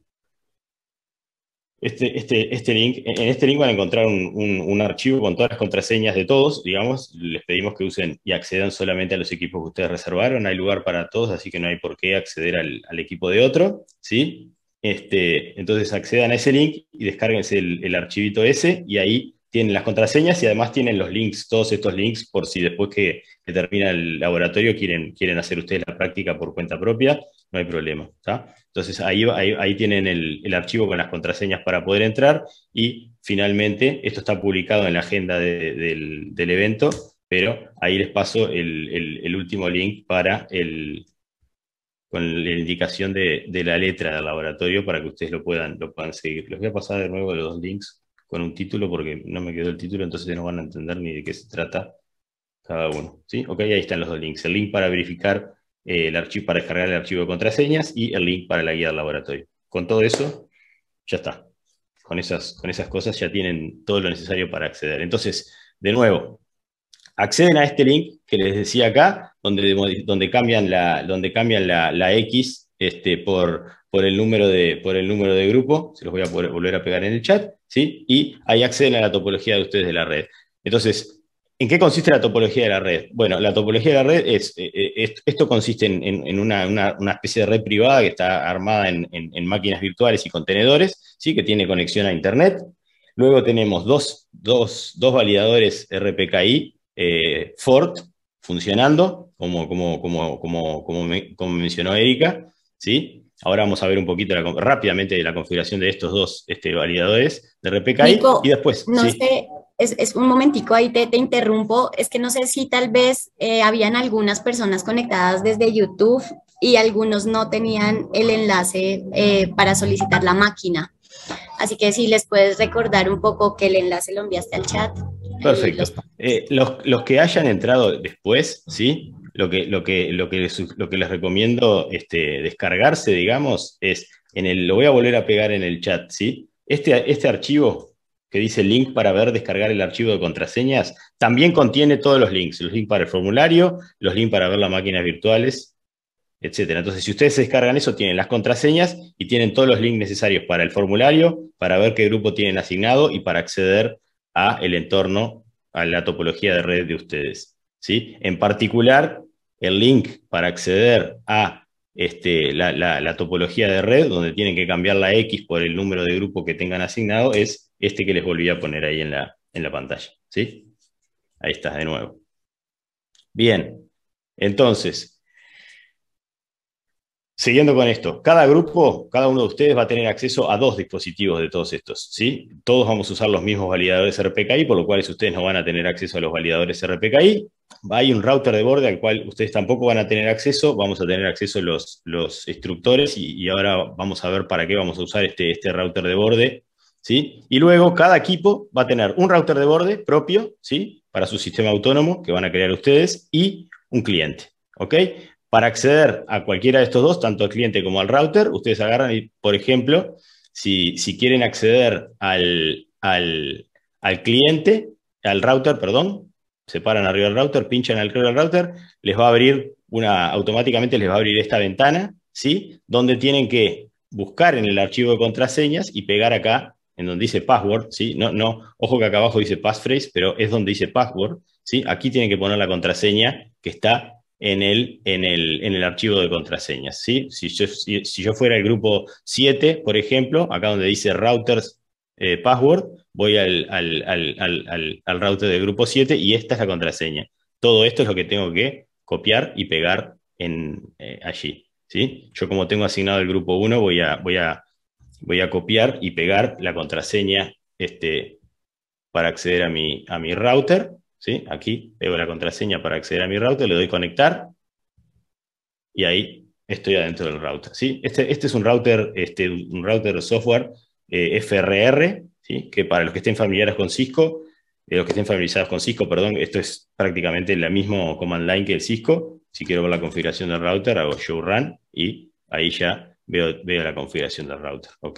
E: este, este, este link, en este link van a encontrar un, un, un archivo con todas las contraseñas de todos, digamos, les pedimos que usen y accedan solamente a los equipos que ustedes reservaron, hay lugar para todos, así que no hay por qué acceder al, al equipo de otro, ¿sí? Este, entonces accedan a ese link y descárguense el, el archivito ese y ahí tienen las contraseñas y además tienen los links, todos estos links, por si después que, que termina el laboratorio quieren, quieren hacer ustedes la práctica por cuenta propia, no hay problema, ¿tá? Entonces ahí, ahí, ahí tienen el, el archivo con las contraseñas para poder entrar y finalmente esto está publicado en la agenda de, del, del evento, pero ahí les paso el, el, el último link para el, con la indicación de, de la letra del laboratorio para que ustedes lo puedan, lo puedan seguir. Les voy a pasar de nuevo los dos links con un título, porque no me quedó el título, entonces no van a entender ni de qué se trata cada uno, ¿sí? Ok, ahí están los dos links. El link para verificar eh, el archivo, para descargar el archivo de contraseñas y el link para la guía del laboratorio. Con todo eso, ya está. con esas, con esas cosas ya tienen todo lo necesario para acceder. Entonces, de nuevo, acceden a este link que les decía acá, donde, donde cambian la, donde cambian la, la X este, por, por, el número de, por el número de grupo, se los voy a poder, volver a pegar en el chat, ¿sí? Y ahí acceden a la topología de ustedes de la red. Entonces, ¿en qué consiste la topología de la red? Bueno, la topología de la red es, es esto consiste en, en, en una, una, una especie de red privada que está armada en, en, en máquinas virtuales y contenedores, ¿sí? Que tiene conexión a Internet. Luego tenemos dos, dos, dos validadores R P K I eh, Fort funcionando, como, como, como, como, como, me, como mencionó Erika, ¿sí? Ahora vamos a ver un poquito la, rápidamente la configuración de estos dos este, validadores de R P K I.
C: Nico,
E: y después,
C: no
E: ¿sí?
C: sé, es, es un momentico ahí te, te interrumpo, es que no sé si tal vez eh, habían algunas personas conectadas desde YouTube y algunos no tenían el enlace eh, para solicitar la máquina. Así que si les puedes recordar un poco que el enlace lo enviaste al chat.
E: Perfecto. Eh, los, los que hayan entrado después, ¿sí? Lo que, lo que, lo que, les, lo que les recomiendo este, descargarse, digamos, es, en el, lo voy a volver a pegar en el chat, ¿sí? Este, este archivo que dice link para ver, descargar el archivo de contraseñas, también contiene todos los links, los links para el formulario, los links para ver las máquinas virtuales, etcétera. Entonces, si ustedes se descargan eso, tienen las contraseñas y tienen todos los links necesarios para el formulario, para ver qué grupo tienen asignado y para acceder a el entorno, a la topología de red de ustedes, ¿sí? En particular, el link para acceder a este, la, la, la topología de red, donde tienen que cambiar la X por el número de grupo que tengan asignado, es este que les volví a poner ahí en la, en la pantalla, ¿sí? Ahí está, de nuevo. Bien, entonces, siguiendo con esto, cada grupo, cada uno de ustedes va a tener acceso a dos dispositivos de todos estos, ¿sí? Todos vamos a usar los mismos validadores R P K I, por lo cual ustedes no van a tener acceso a los validadores R P K I. Hay un router de borde al cual ustedes tampoco van a tener acceso, vamos a tener acceso los, los instructores y, y ahora vamos a ver para qué vamos a usar este, este router de borde, ¿sí? Y luego cada equipo va a tener un router de borde propio, ¿sí? Para su sistema autónomo que van a crear ustedes y un cliente, ¿ok? Para acceder a cualquiera de estos dos, tanto al cliente como al router, ustedes agarran y, por ejemplo, si, si quieren acceder al, al, al cliente, al router, perdón, se paran arriba del router, pinchan arriba del router, les va a abrir una, automáticamente les va a abrir esta ventana, ¿sí? Donde tienen que buscar en el archivo de contraseñas y pegar acá, en donde dice password, ¿sí? No, no, ojo que acá abajo dice passphrase, pero es donde dice password, ¿sí? Aquí tienen que poner la contraseña que está en el, en el, en el archivo de contraseñas, ¿sí? Si yo, si, si yo fuera el grupo siete, por ejemplo, acá donde dice routers eh, password, voy al, al, al, al, al router del grupo siete y esta es la contraseña. Todo esto es lo que tengo que copiar y pegar en, eh, allí, ¿sí? Yo como tengo asignado el grupo uno, voy a, voy a, voy a copiar y pegar la contraseña este, para acceder a mi, a mi router, ¿sí? Aquí pego la contraseña para acceder a mi router, le doy conectar y ahí estoy adentro del router, ¿sí? Este, este es un router, este, un router de software eh, F R R, ¿sí? Que para los que estén familiares con Cisco, eh, los que estén familiarizados con Cisco, perdón, esto es prácticamente la misma command line que el Cisco. Si quiero ver la configuración del router, hago show run y ahí ya veo, veo la configuración del router, ¿ok?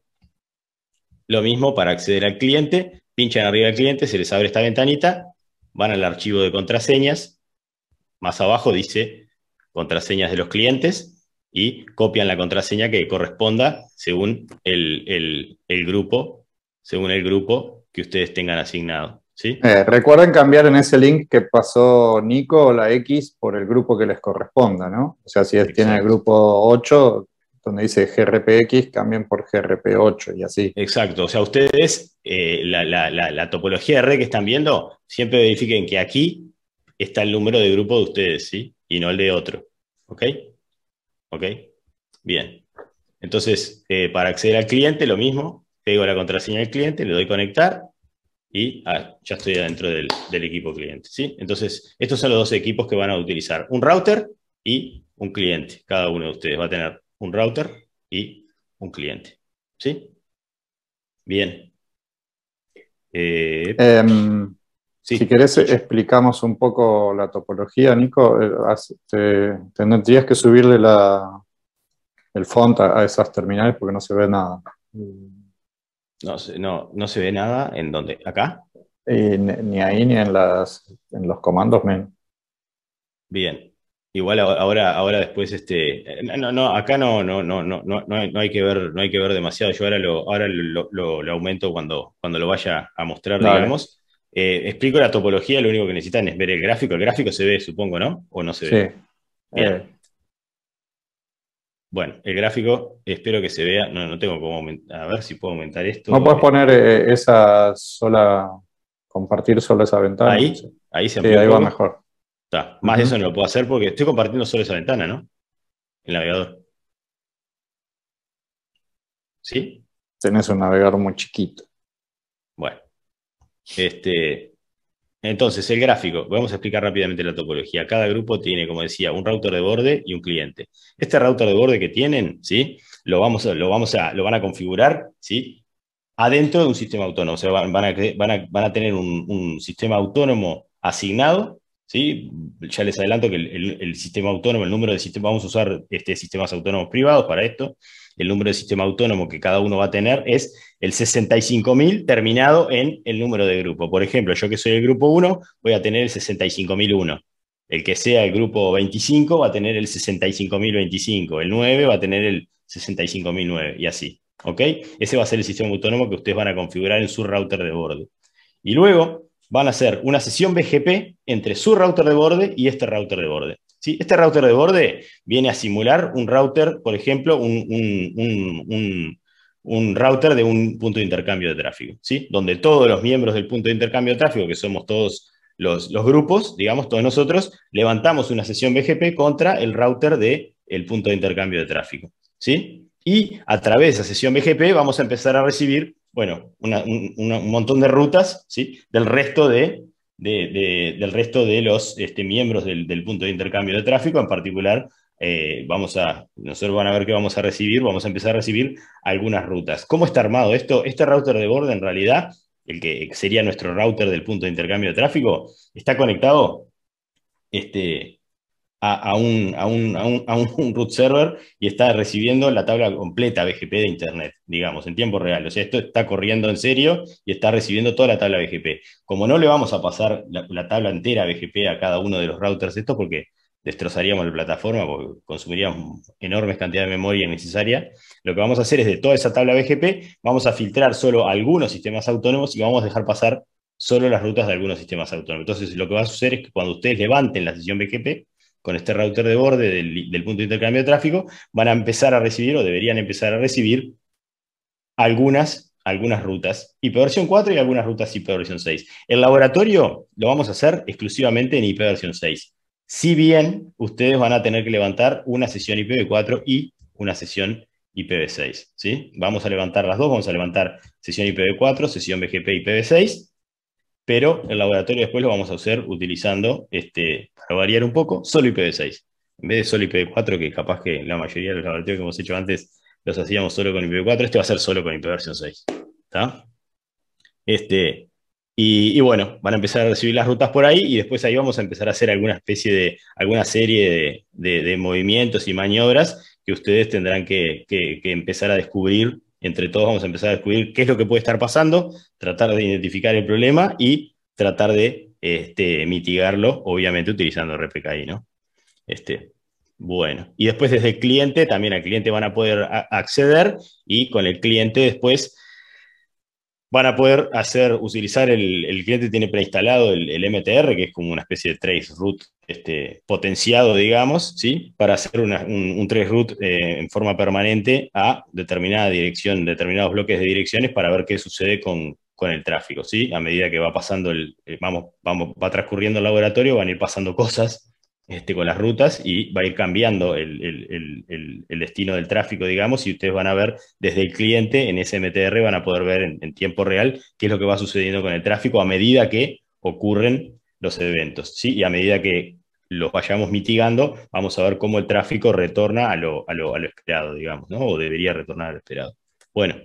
E: Lo mismo para acceder al cliente, pinchan arriba del cliente, se les abre esta ventanita, van al archivo de contraseñas, más abajo dice contraseñas de los clientes y copian la contraseña que corresponda según el, el, el grupo, según el grupo que ustedes tengan asignado, ¿sí?
B: Eh, recuerden cambiar en ese link que pasó Nico la X por el grupo que les corresponda, ¿no? O sea, si tienen el grupo ocho, donde dice G R P X, cambien por G R P ocho y así.
E: Exacto, o sea, ustedes, eh, la, la, la, la topología de red que están viendo, siempre verifiquen que aquí está el número de grupo de ustedes, ¿sí? Y no el de otro, ¿ok? ¿Ok? Bien. Entonces, eh, para acceder al cliente, lo mismo, pego la contraseña del cliente, le doy conectar y ah, ya estoy adentro del, del equipo cliente, ¿sí? Entonces, estos son los dos equipos que van a utilizar, un router y un cliente. Cada uno de ustedes va a tener un router y un cliente, ¿sí? Bien. Eh,
B: eh,
E: sí.
B: Si querés, explicamos un poco la topología, Nico. Te, tendrías que subirle la, el font a, a esas terminales porque no se ve nada.
E: No, se- no, no se ve nada en donde. ¿Acá?
B: Y ni ni ahí ni en, las, en los comandos men.
E: Bien. Igual a- ahora, ahora después, este. No, no, no, acá no, no, no, no, no, no hay, no hay que ver, no hay que ver demasiado. Yo ahora lo, ahora lo, lo- lo aumento cuando, cuando lo vaya a mostrar,
B: Dale,
E: digamos. Eh, explico la topología, lo único que necesitan es ver el gráfico. El gráfico se ve, supongo, ¿no? ¿O no se
B: sí.
E: ve? Bien.
B: Eh,
E: Bueno, el gráfico espero que se vea. No, no tengo cómo aumentar. A ver si puedo aumentar
B: ¿No
E: esto.
B: puedes poner eh, esa sola, compartir solo esa ventana?
E: Ahí,
B: Sí,
E: ahí se
B: sí,
E: amplió un
B: ahí va
E: poco.
B: mejor.
E: Está. Más de eso
B: Ujú.
E: no lo puedo hacer porque estoy compartiendo solo esa ventana, ¿no? El navegador. ¿Sí?
B: Tenés un navegador muy chiquito.
E: Bueno. Este, entonces, el gráfico. Vamos a explicar rápidamente la topología. Cada grupo tiene, como decía, un router de borde y un cliente. Este router de borde que tienen, ¿sí? Lo vamos a, lo vamos a, lo van a configurar, ¿sí? Adentro de un sistema autónomo. O sea, van, van a, cre- van a, van a tener un, un sistema autónomo asignado, ¿sí? Ya les adelanto que el, el- el sistema autónomo, el número de sistemas, vamos a usar este, sistemas autónomos privados para esto. El número de sistema autónomo que cada uno va a tener es el sesenta y cinco mil terminado en el número de grupo. Por ejemplo, yo que soy el grupo uno, voy a tener el sesenta y cinco mil uno. El que sea el grupo veinticinco va a tener el sesenta y cinco mil veinticinco. El nueve va a tener el sesenta y cinco mil nueve y así. ¿Ok? Ese va a ser el sistema autónomo que ustedes van a configurar en su router de borde. Y luego van a hacer una sesión B G P entre su router de borde y este router de borde. ¿Sí? Este router de borde viene a simular un router, por ejemplo, un, un, un, un, un router de un punto de intercambio de tráfico, ¿sí? Donde todos los miembros del punto de intercambio de tráfico, que somos todos los, los grupos, digamos, todos nosotros, levantamos una sesión B G P contra el router del punto de intercambio de tráfico, ¿sí? Y a través de esa sesión B G P vamos a empezar a recibir, bueno, una, un, una, un montón de rutas, ¿sí? Del resto de, de, de del resto de los este, miembros del, del punto de intercambio de tráfico. En particular, eh, vamos a, nosotros van a ver que vamos a recibir, vamos a empezar a recibir algunas rutas. ¿Cómo está armado esto? Este router de borde, en realidad, el que sería nuestro router del punto de intercambio de tráfico, está conectado este, a, a, un, a, un, a, un, a un root server y está recibiendo la tabla completa B G P de Internet, digamos, en tiempo real. O sea, esto está corriendo en serio y está recibiendo toda la tabla B G P. Como no le vamos a pasar la, la tabla entera B G P a cada uno de los routers estos porque destrozaríamos la plataforma, porque consumiríamos enormes cantidades de memoria innecesaria, lo que vamos a hacer es de toda esa tabla B G P, vamos a filtrar solo algunos sistemas autónomos y vamos a dejar pasar solo las rutas de algunos sistemas autónomos. Entonces, lo que va a suceder es que cuando ustedes levanten la sesión B G P, con este router de borde del, del punto de intercambio de tráfico, van a empezar a recibir o deberían empezar a recibir algunas, algunas rutas I P versión cuatro y algunas rutas I P versión seis. El laboratorio lo vamos a hacer exclusivamente en I P versión seis. Si bien ustedes van a tener que levantar una sesión I P v cuatro y una sesión I P v seis. ¿Sí? Vamos a levantar las dos, vamos a levantar sesión I P v cuatro, sesión B G P I P v seis, pero el laboratorio después lo vamos a hacer utilizando, este, para variar un poco, solo I P v seis. En vez de solo I P v cuatro, que capaz que la mayoría de los laboratorios que hemos hecho antes los hacíamos solo con I P v cuatro, este va a ser solo con I P versión seis. ¿Está? Este, y, y bueno, van a empezar a recibir las rutas por ahí y después ahí vamos a empezar a hacer alguna especie de, alguna serie de, de, de movimientos y maniobras que ustedes tendrán que, que, que empezar a descubrir. Entre todos vamos a empezar a descubrir qué es lo que puede estar pasando, tratar de identificar el problema y tratar de este, mitigarlo, obviamente utilizando R P K I, ¿no? Este, bueno, y después desde el cliente, también al cliente van a poder a acceder y con el cliente después van a poder hacer, utilizar, el, el cliente tiene preinstalado el, el M T R, que es como una especie de trace root este, potenciado, digamos, ¿sí? Para hacer una, un, un trace root eh, en forma permanente a determinada dirección, determinados bloques de direcciones para ver qué sucede con, con el tráfico, ¿sí? A medida que va pasando el, el vamos, vamos, va transcurriendo el laboratorio, van a ir pasando cosas este, con las rutas y va a ir cambiando el, el, el, el, el destino del tráfico, digamos, y ustedes van a ver desde el cliente en ese M T R, van a poder ver en, en tiempo real qué es lo que va sucediendo con el tráfico a medida que ocurren los eventos, ¿sí? Y a medida que los vayamos mitigando, vamos a ver cómo el tráfico retorna a lo, a lo, a lo esperado, digamos, ¿no? O debería retornar a lo esperado. Bueno,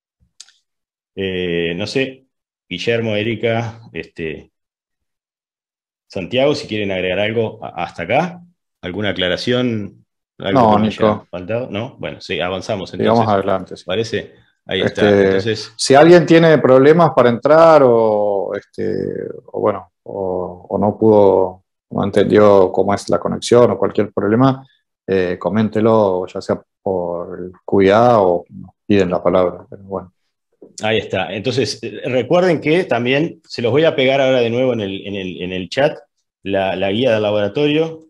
E: eh, no sé, Guillermo, Erika, este, Santiago, si quieren agregar algo hasta acá, alguna aclaración, algo
B: No,
E: que me haya
B: Nico,
E: faltado, ¿no? Bueno, sí, avanzamos
B: sigamos
E: entonces.
B: adelante. Sí.
E: ¿Parece? Ahí está.
B: Este,
E: Entonces,
B: si alguien tiene problemas para entrar o, este, o bueno, o, o no pudo, no entendió cómo es la conexión o cualquier problema, eh, coméntelo, ya sea por el Q I A o nos piden la palabra. Pero bueno.
E: ahí está. Entonces, recuerden que también se los voy a pegar ahora de nuevo en el, en el, en el chat, la, la guía del laboratorio.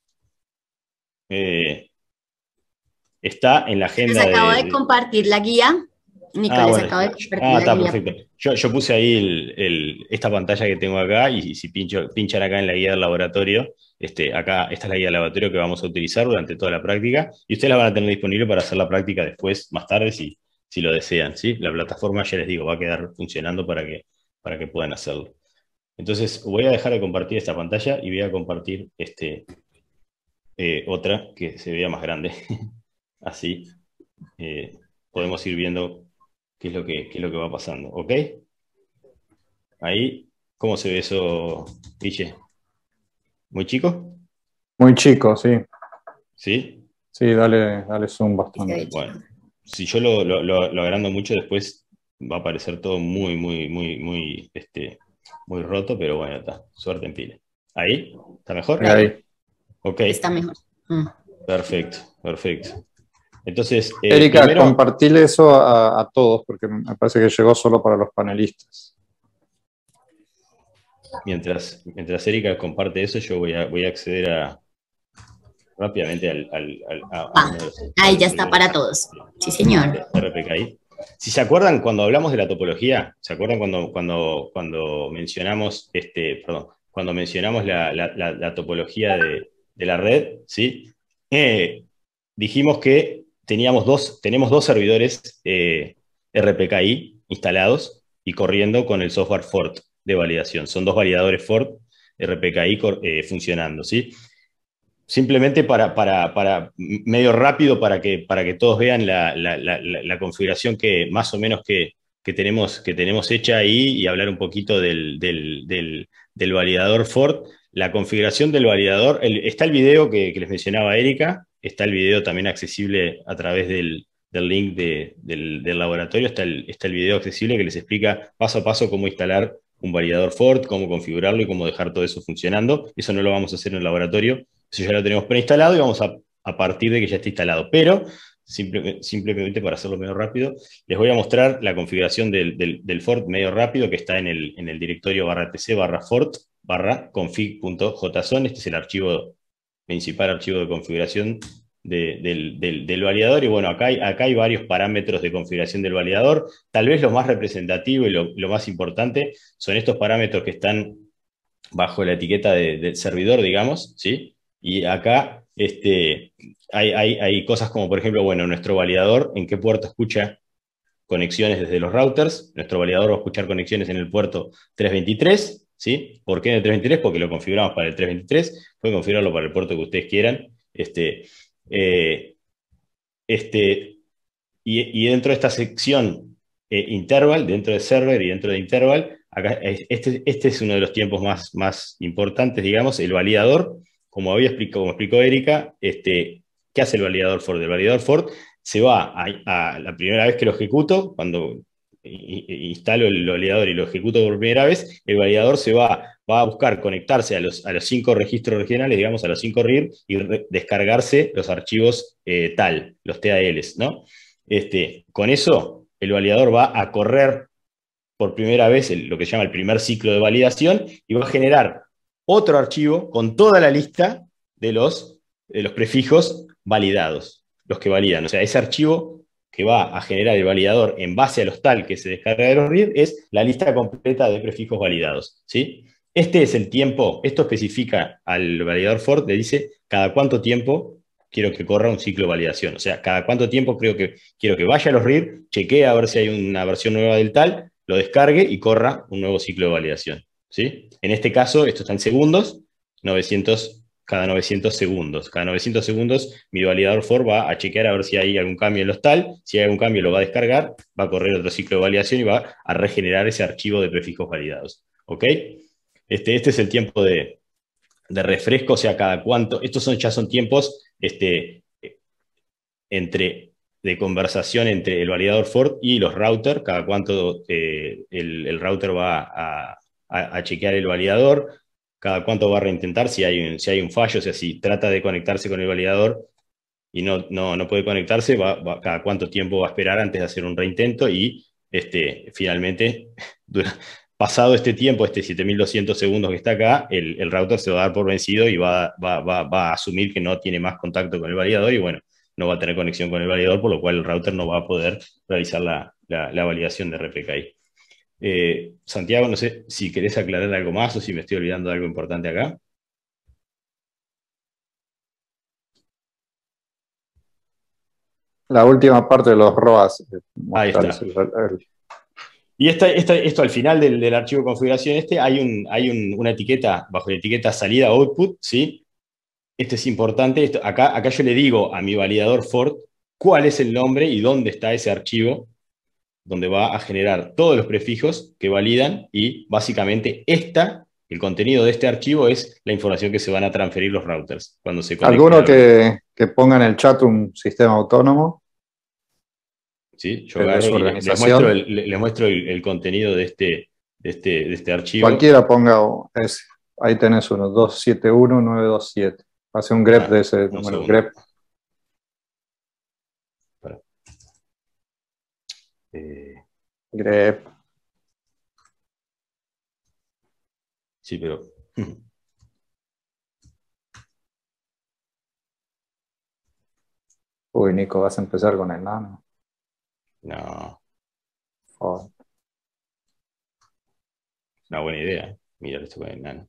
E: Eh, está en la agenda
C: Les acabo de,
E: de...
C: compartir la guía. Nico,
E: Ah,
C: les
E: bueno.
C: acabo de compartir
E: Ah,
C: la
E: está
C: guía.
E: perfecto. Yo, yo puse ahí el, el, esta pantalla que tengo acá y si pincho, pinchan acá en la guía del laboratorio, este, acá, esta es la guía del laboratorio que vamos a utilizar durante toda la práctica y ustedes la van a tener disponible para hacer la práctica después, más tarde, si, si lo desean, ¿sí? La plataforma, ya les digo, va a quedar funcionando para que, para que puedan hacerlo. Entonces, voy a dejar de compartir esta pantalla y voy a compartir este, eh, otra que se vea más grande. Así eh, podemos ir viendo qué es lo que, qué es lo que va pasando, ¿ok? Ahí, ¿cómo se ve eso, Guille? ¿Muy chico?
B: Muy chico, sí.
E: ¿Sí?
B: Sí, dale, dale zoom bastante.
E: Bueno, si yo lo, lo, lo, lo agrando mucho, después va a parecer todo muy, muy, muy, muy, este, muy roto, pero bueno, está. Suerte en pila. ¿Ahí? ¿Está mejor?
B: Ahí.
E: Ok.
C: Está mejor. Mm.
E: Perfecto, perfecto. Entonces, eh,
B: Erika,
E: primero...
B: compartirle eso a, a todos, porque me parece que llegó solo para los panelistas.
E: Mientras, mientras Erika comparte eso, yo voy a, voy a acceder a, rápidamente al, al, al a, a
C: Ah,
E: uno de los,
C: ahí ya está para todos. Sí, señor.
E: R P K I. Si se acuerdan, cuando hablamos de la topología, ¿se acuerdan cuando, cuando, cuando mencionamos, este, perdón, cuando mencionamos la, la, la, la topología de, de la red, ¿sí? Eh, dijimos que teníamos dos, tenemos dos servidores eh, R P K I instalados y corriendo con el software Fort de validación. Son dos validadores Fort R P K I eh, funcionando, ¿sí? Simplemente para, para, para medio rápido, para que, para que todos vean la, la, la, la configuración que más o menos que, que, tenemos, que tenemos hecha ahí y hablar un poquito del, del, del, del validador Fort. La configuración del validador, el, está el video que, que les mencionaba Erika, está el video también accesible a través del, del link de, del, del laboratorio, está el, está el video accesible que les explica paso a paso cómo instalar un validador Fort, cómo configurarlo y cómo dejar todo eso funcionando. Eso no lo vamos a hacer en el laboratorio, eso ya lo tenemos preinstalado y vamos a, a partir de que ya esté instalado. Pero, simple, simplemente para hacerlo medio rápido, les voy a mostrar la configuración del, del, del Fort medio rápido que está en el, en el directorio barra tc barra Fort barra config.json. Este es el archivo principal, archivo de configuración de, del, del, del validador. Y bueno, acá hay, acá hay varios parámetros de configuración del validador. Tal vez lo más representativo y lo, lo más importante son estos parámetros que están bajo la etiqueta de, del servidor, digamos, ¿sí? Y acá este, hay, hay, hay cosas como, por ejemplo, bueno, nuestro validador, en qué puerto escucha conexiones desde los routers. Nuestro validador va a escuchar conexiones en el puerto trescientos veintitrés, ¿sí? ¿Por qué en el trescientos veintitrés? Porque lo configuramos para el trescientos veintitrés. Pueden configurarlo para el puerto que ustedes quieran. Este, eh, este, y, y dentro de esta sección eh, interval, dentro de server y dentro de interval, acá, este, este es uno de los tiempos más, más importantes, digamos, el validador. Como había explicado, como explicó Erika, este, ¿qué hace el validador Fort? El validador Fort se va a, a la primera vez que lo ejecuto, cuando instalo el validador y lo ejecuto por primera vez, el validador se va, va a buscar conectarse a los, a los cinco registros regionales, digamos, a los cinco R I R, y re, descargarse los archivos eh, tal, los T A Ls, ¿no? Este, con eso, el validador va a correr por primera vez el, lo que se llama el primer ciclo de validación y va a generar otro archivo con toda la lista de los, de los prefijos validados, los que validan. O sea, ese archivo que va a generar el validador en base a los tal que se descarga de los R I R es la lista completa de prefijos validados, ¿sí? Este es el tiempo, esto especifica al validador Fort, le dice cada cuánto tiempo quiero que corra un ciclo de validación. O sea, cada cuánto tiempo creo que, quiero que vaya a los R I R, chequee a ver si hay una versión nueva del tal, lo descargue y corra un nuevo ciclo de validación, ¿sí? En este caso, esto está en segundos, novecientos, cada novecientos segundos. Cada novecientos segundos mi validador Fort va a chequear a ver si hay algún cambio en los tal, si hay algún cambio lo va a descargar, va a correr otro ciclo de validación y va a regenerar ese archivo de prefijos validados, ¿ok? Este, este es el tiempo de, de refresco, o sea, cada cuánto, estos son, ya son tiempos este, entre de conversación entre el validador Ford y los routers, cada cuánto eh, el, el router va a, a, a chequear el validador, cada cuánto va a reintentar si hay un, si hay un fallo, o sea, si trata de conectarse con el validador y no, no, no puede conectarse, va, va, cada cuánto tiempo va a esperar antes de hacer un reintento y este, finalmente, pasado este tiempo, este siete mil doscientos segundos que está acá, el, el router se va a dar por vencido y va, va, va, va a asumir que no tiene más contacto con el validador y bueno, no va a tener conexión con el validador, por lo cual el router no va a poder realizar la, la, la validación de R P K I. Eh, Santiago, no sé si querés aclarar algo más o si me estoy olvidando de algo importante acá.
B: La última parte de los R O A S.
E: Ahí está. El, el... Y esta, esta, esto al final del, del archivo de configuración este hay, un, hay un, una etiqueta, bajo la etiqueta salida output, ¿sí? Esto es importante. Esto, acá, acá yo le digo a mi validador Ford cuál es el nombre y dónde está ese archivo donde va a generar todos los prefijos que validan y básicamente esta, el contenido de este archivo es la información que se van a transferir los routers cuando se conecten.
B: ¿Alguno que, que ponga en el chat un sistema autónomo?
E: Sí, yo agarro y les muestro, el, les muestro el, el contenido de este, de, este, de este archivo.
B: Cualquiera ponga ese. Ahí tenés uno, dos siete uno nueve dos siete. Hace un grep ah, de ese número. Grep.
E: Eh,
B: grep.
E: Sí, pero...
B: Uy, Nico, vas a empezar con el nano.
E: No.
B: Oh.
E: Es una buena idea. Mirar esto con el nano.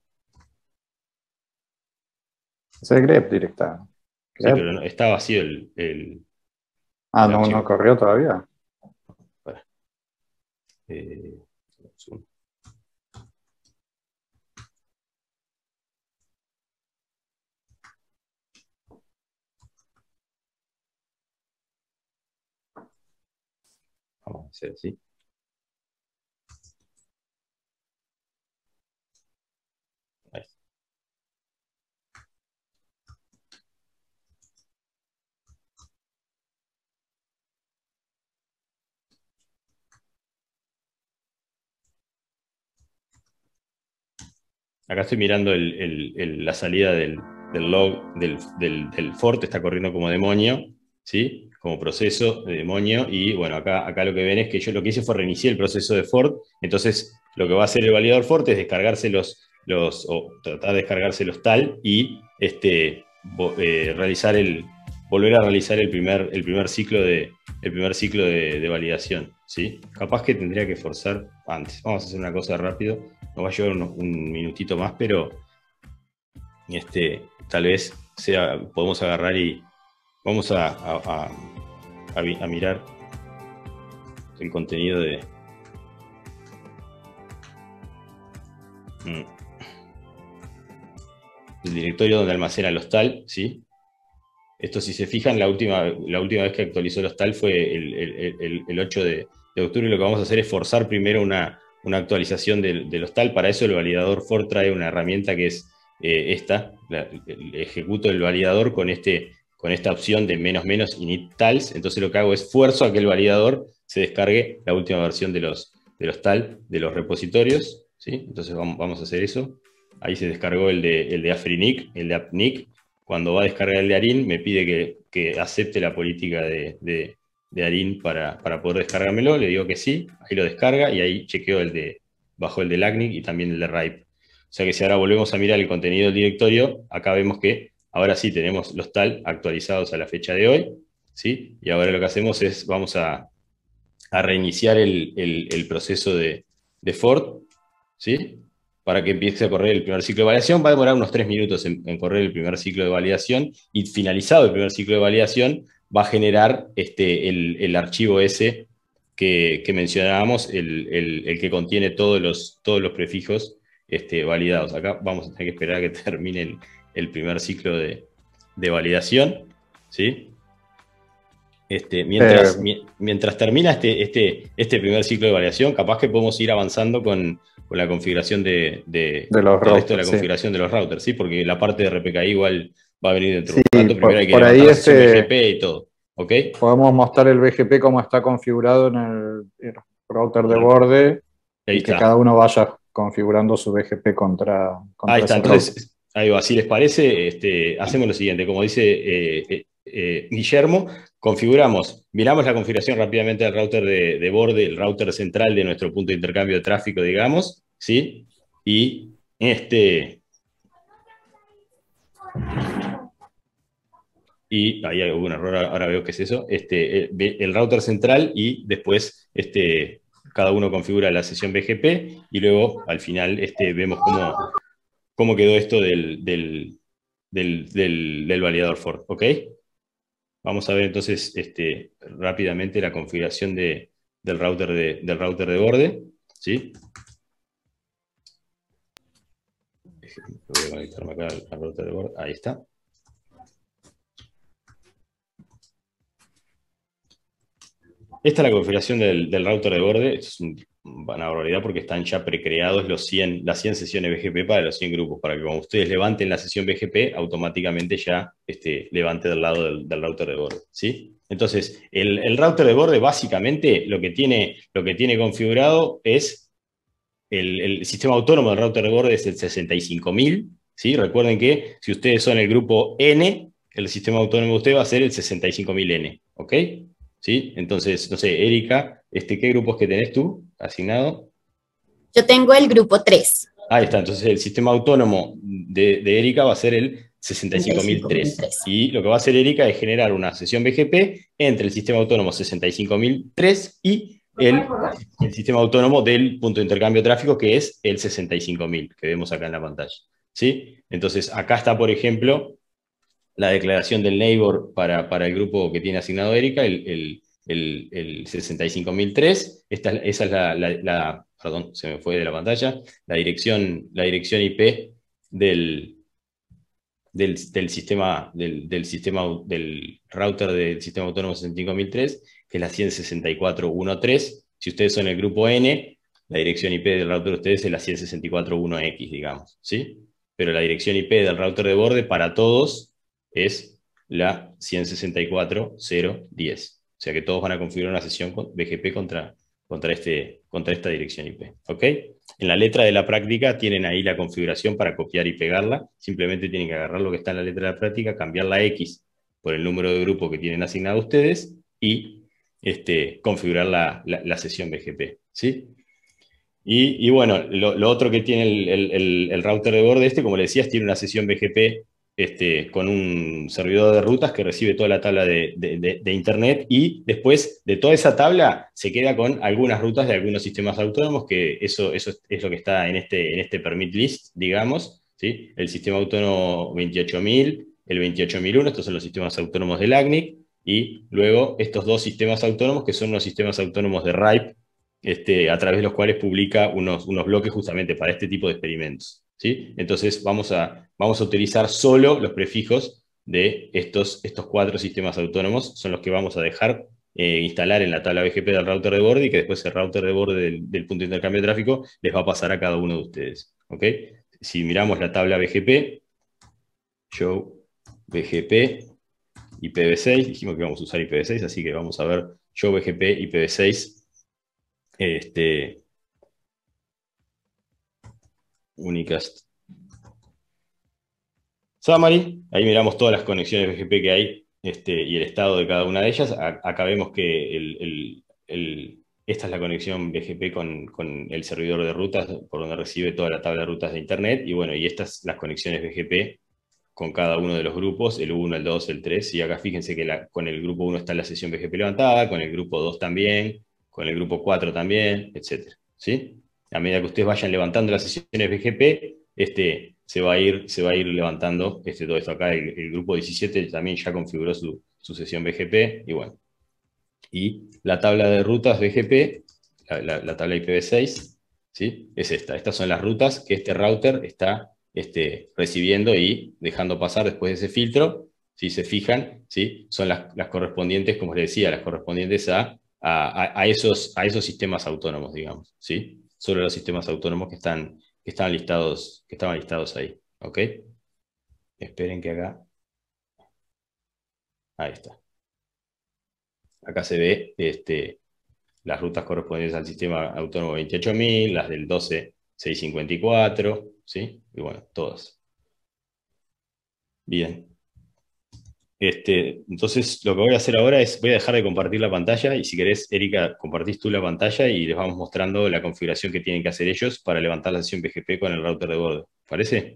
B: Es el grep directa.
E: Grep. Sí, pero no, está vacío el... el
B: ah,
E: el
B: no,
E: archivo.
B: No corrió todavía.
E: Para. Eh, Vamos a hacer así. Ahí. Acá estoy mirando el, el, el, la salida del, del log del, del, del Ford, está corriendo como demonio, ¿sí? Como proceso de demonio, y bueno, acá, acá lo que ven es que yo lo que hice fue reiniciar el proceso de Ford, entonces lo que va a hacer el validador Ford es descargarse los, los o tratar de descargarse los tal, y este, eh, realizar el, volver a realizar el primer, el primer ciclo, de, el primer ciclo de, de validación, ¿sí? Capaz que tendría que forzar antes. Vamos a hacer una cosa rápido, nos va a llevar un, un minutito más, pero este, tal vez sea, podemos agarrar y vamos a, a, a, a, a mirar el contenido de... Mm, el directorio donde almacena los tal, ¿sí? Esto, si se fijan, la última, la última vez que actualizó los tal fue el, el, el, el ocho de octubre, y lo que vamos a hacer es forzar primero una, una actualización de, de los tal. Para eso el validador Ford trae una herramienta que es eh, esta, la, el, ejecuto el validador con, este, con esta opción de menos menos init tals. Entonces lo que hago es fuerzo a que el validador se descargue la última versión de los, de los tal, de los repositorios, ¿sí? Entonces vamos, vamos a hacer eso. Ahí se descargó el de, el de AfriNIC, el de AppNIC. Cuando va a descargar el de ARIN, me pide que, que acepte la política de, de, de ARIN para, para poder descargármelo. Le digo que sí, ahí lo descarga y ahí chequeo el de, bajo el de LACNIC y también el de RIPE. O sea que si ahora volvemos a mirar el contenido del directorio, acá vemos que ahora sí tenemos los tal actualizados a la fecha de hoy, ¿sí? Y ahora lo que hacemos es, vamos a, a reiniciar el, el, el proceso de, de Ford, ¿sí? Para que empiece a correr el primer ciclo de validación. Va a demorar unos tres minutos en, en correr el primer ciclo de validación, y finalizado el primer ciclo de validación va a generar este, el, el archivo ese que, que mencionábamos, el, el, el que contiene todos los, todos los prefijos este, validados. Acá vamos a tener que esperar a que termine el, el primer ciclo de, de validación, ¿sí? Este, mientras, eh, mi, mientras termina este, este, este primer ciclo de validación, capaz que podemos ir avanzando con, con la configuración de, de,
B: de los routers,
E: de la configuración
B: sí.
E: de los routers, ¿sí? Porque la parte de R P K I igual va a venir dentro
B: sí,
E: de un rato. Primero
B: por,
E: hay que
B: por ahí
E: levantar
B: este,
E: la G P y todo. ¿ok?
B: Podemos mostrar el B G P como está configurado en el, el router de borde
E: Ahí
B: y que
E: está.
B: cada uno vaya configurando su B G P contra, contra
E: Ahí está,
B: ese
E: entonces,
B: router.
E: ahí va, si les parece, este, hacemos lo siguiente, como dice eh, eh, eh, Guillermo, configuramos, miramos la configuración rápidamente del router de, de borde, el router central de nuestro punto de intercambio de tráfico, digamos, ¿sí? Y este... Y ahí hay algún error, ahora veo que es eso, este, el, el router central y después este, cada uno configura la sesión B G P y luego al final este, vemos cómo, cómo quedó esto del, del, del, del, del validador for, ¿ok? Vamos a ver entonces este, rápidamente la configuración de, del, router de, del router de borde, ¿sí? Voy a conectarme acá al, al router de borde, ahí está. Esta es la configuración del, del router de borde, es una barbaridad porque están ya precreados los cien, las cien sesiones B G P para los cien grupos, para que cuando ustedes levanten la sesión B G P, automáticamente ya este, levante del lado del, del router de borde, ¿sí? Entonces, el, el router de borde básicamente lo que tiene, lo que tiene configurado es el, el sistema autónomo del router de borde es el sesenta y cinco mil, ¿sí? Recuerden que si ustedes son el grupo N, el sistema autónomo de usted va a ser el sesenta y cinco mil N, ¿ok? ¿Sí? Entonces, no sé, Erika, este, ¿qué grupos que tenés tú asignado?
C: Yo tengo el grupo tres.
E: Ahí está, entonces el sistema autónomo de, de Erika va a ser el sesenta y cinco mil tres. Y lo que va a hacer Erika es generar una sesión B G P entre el sistema autónomo sesenta y cinco mil tres y el, el sistema autónomo del punto de intercambio de tráfico, que es el sesenta y cinco mil, que vemos acá en la pantalla, ¿sí? Entonces, acá está, por ejemplo, la declaración del neighbor para, para el grupo que tiene asignado Erika, el, el, el, el sesenta y cinco mil tres. Esta, esa es la, la, la, perdón, se me fue de la pantalla, la dirección, la dirección I P del, del, del sistema, del, del sistema, del router del sistema autónomo sesenta y cinco mil tres, que es la ciento sesenta y cuatro punto uno punto tres. Si ustedes son el grupo N, la dirección I P del router de ustedes es la ciento sesenta y cuatro punto uno equis, digamos, ¿sí? Pero la dirección I P del router de borde para todos es la ciento sesenta y cuatro punto cero punto diez. O sea que todos van a configurar una sesión con B G P contra, contra, este, contra esta dirección I P. ¿Ok? En la letra de la práctica tienen ahí la configuración para copiar y pegarla. Simplemente tienen que agarrar lo que está en la letra de la práctica, cambiar la X por el número de grupo que tienen asignado ustedes y este, configurar la, la, la sesión B G P. ¿Sí? Y, y bueno, lo, lo otro que tiene el, el, el, el router de borde este, como les decías, tiene una sesión B G P este, con un servidor de rutas que recibe toda la tabla de, de, de, de Internet y después de toda esa tabla se queda con algunas rutas de algunos sistemas autónomos, que eso, eso es lo que está en este, en este permit list, digamos, ¿sí? El sistema autónomo veintiocho mil, el veintiocho mil uno, estos son los sistemas autónomos del A C N I C, y luego estos dos sistemas autónomos que son los sistemas autónomos de R I P, este, a través de los cuales publica unos, unos bloques justamente para este tipo de experimentos, ¿sí? Entonces vamos a, vamos a utilizar solo los prefijos de estos, estos cuatro sistemas autónomos, son los que vamos a dejar eh, instalar en la tabla B G P del router de borde y que después el router de borde del, del punto de intercambio de tráfico les va a pasar a cada uno de ustedes, ¿ok? Si miramos la tabla B G P, show B G P I P v seis, dijimos que vamos a usar I P v seis, así que vamos a ver show B G P I P v seis. Este, Unicast Summary, ahí miramos todas las conexiones B G P que hay este, y el estado de cada una de ellas. A, acá vemos que el, el, el, esta es la conexión B G P con, con el servidor de rutas, por donde recibe toda la tabla de rutas de Internet, y bueno, y estas las conexiones B G P con cada uno de los grupos, el uno, el dos, el tres, y acá fíjense que la, con el grupo uno está la sesión B G P levantada, con el grupo dos también, con el grupo cuatro también, etcétera, ¿sí? A medida que ustedes vayan levantando las sesiones B G P, este, se, va a ir, se va a ir levantando este, todo esto acá. El, el grupo diecisiete también ya configuró su, su sesión B G P, y bueno. Y la tabla de rutas B G P, la, la, la tabla I P v seis, ¿sí? Es esta. Estas son las rutas que este router está este, recibiendo y dejando pasar después de ese filtro. Si se fijan, ¿sí? Son las, las correspondientes, como les decía, las correspondientes a A, a, esos, a esos sistemas autónomos, digamos, ¿sí? Solo los sistemas autónomos que están, que están listados, que estaban listados ahí, ¿ok? Esperen que acá... Ahí está. Acá se ve este, las rutas correspondientes al sistema autónomo veintiocho mil, las del doce mil seiscientos cincuenta y cuatro, ¿sí? Y bueno, todas. Bien. Este, entonces, lo que voy a hacer ahora es, voy a dejar de compartir la pantalla y si querés, Erika, compartís tú la pantalla y les vamos mostrando la configuración que tienen que hacer ellos para levantar la sesión B G P con el router de bordo. ¿Parece?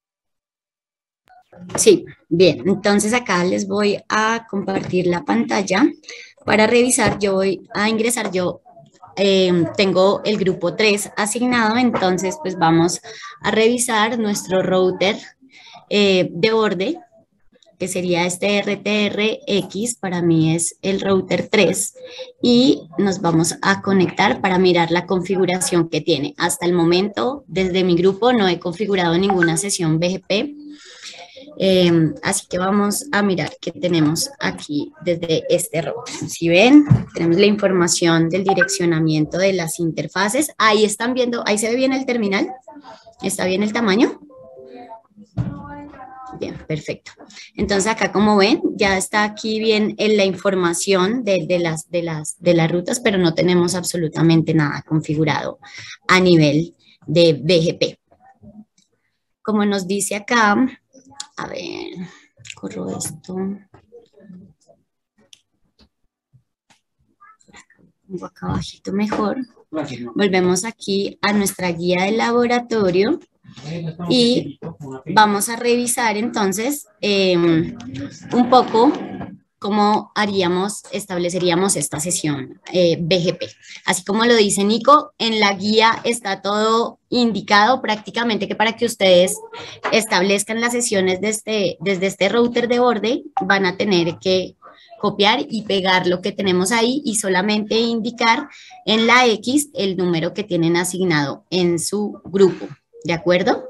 C: Sí, bien. Entonces acá les voy a compartir la pantalla para revisar. Yo voy a ingresar yo. Eh, tengo el grupo tres asignado, entonces pues vamos a revisar nuestro router eh, de borde, que sería este R T R X, para mí es el router tres, y nos vamos a conectar para mirar la configuración que tiene. Hasta el momento, desde mi grupo no he configurado ninguna sesión B G P, eh, así que vamos a mirar qué tenemos aquí desde este router. Si ven, tenemos la información del direccionamiento de las interfaces. Ahí están viendo, ahí se ve bien el terminal. ¿Está bien el tamaño? Bien, perfecto. Entonces acá, como ven, ya está aquí bien en la información de, de, las, de, las, de las rutas, pero no tenemos absolutamente nada configurado a nivel de B G P. Como nos dice acá, a ver, corro esto. Pongo acá abajito mejor. Volvemos aquí a nuestra guía de laboratorio y vamos a revisar entonces eh, un poco cómo haríamos, estableceríamos esta sesión eh, B G P. Así como lo dice Nico, en la guía está todo indicado prácticamente, que para que ustedes establezcan las sesiones desde, desde este router de borde, van a tener que copiar y pegar lo que tenemos ahí y solamente indicar en la X el número que tienen asignado en su grupo, ¿de acuerdo?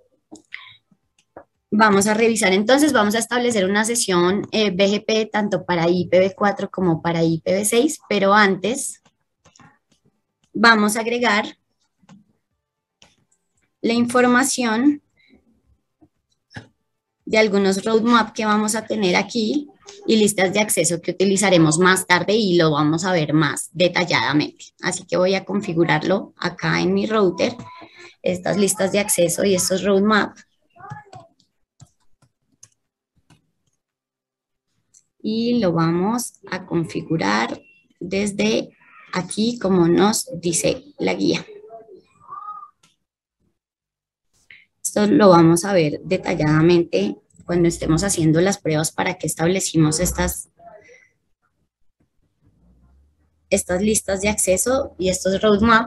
C: Vamos a revisar entonces, vamos a establecer una sesión eh, B G P tanto para I P v cuatro como para I P v seis, pero antes vamos a agregar la información de algunos roadmap que vamos a tener aquí y listas de acceso que utilizaremos más tarde y lo vamos a ver más detalladamente. Así que voy a configurarlo acá en mi router, estas listas de acceso y estos roadmap. Y lo vamos a configurar desde aquí como nos dice la guía. Esto lo vamos a ver detalladamente cuando estemos haciendo las pruebas para que establecimos estas, estas listas de acceso y estos roadmap.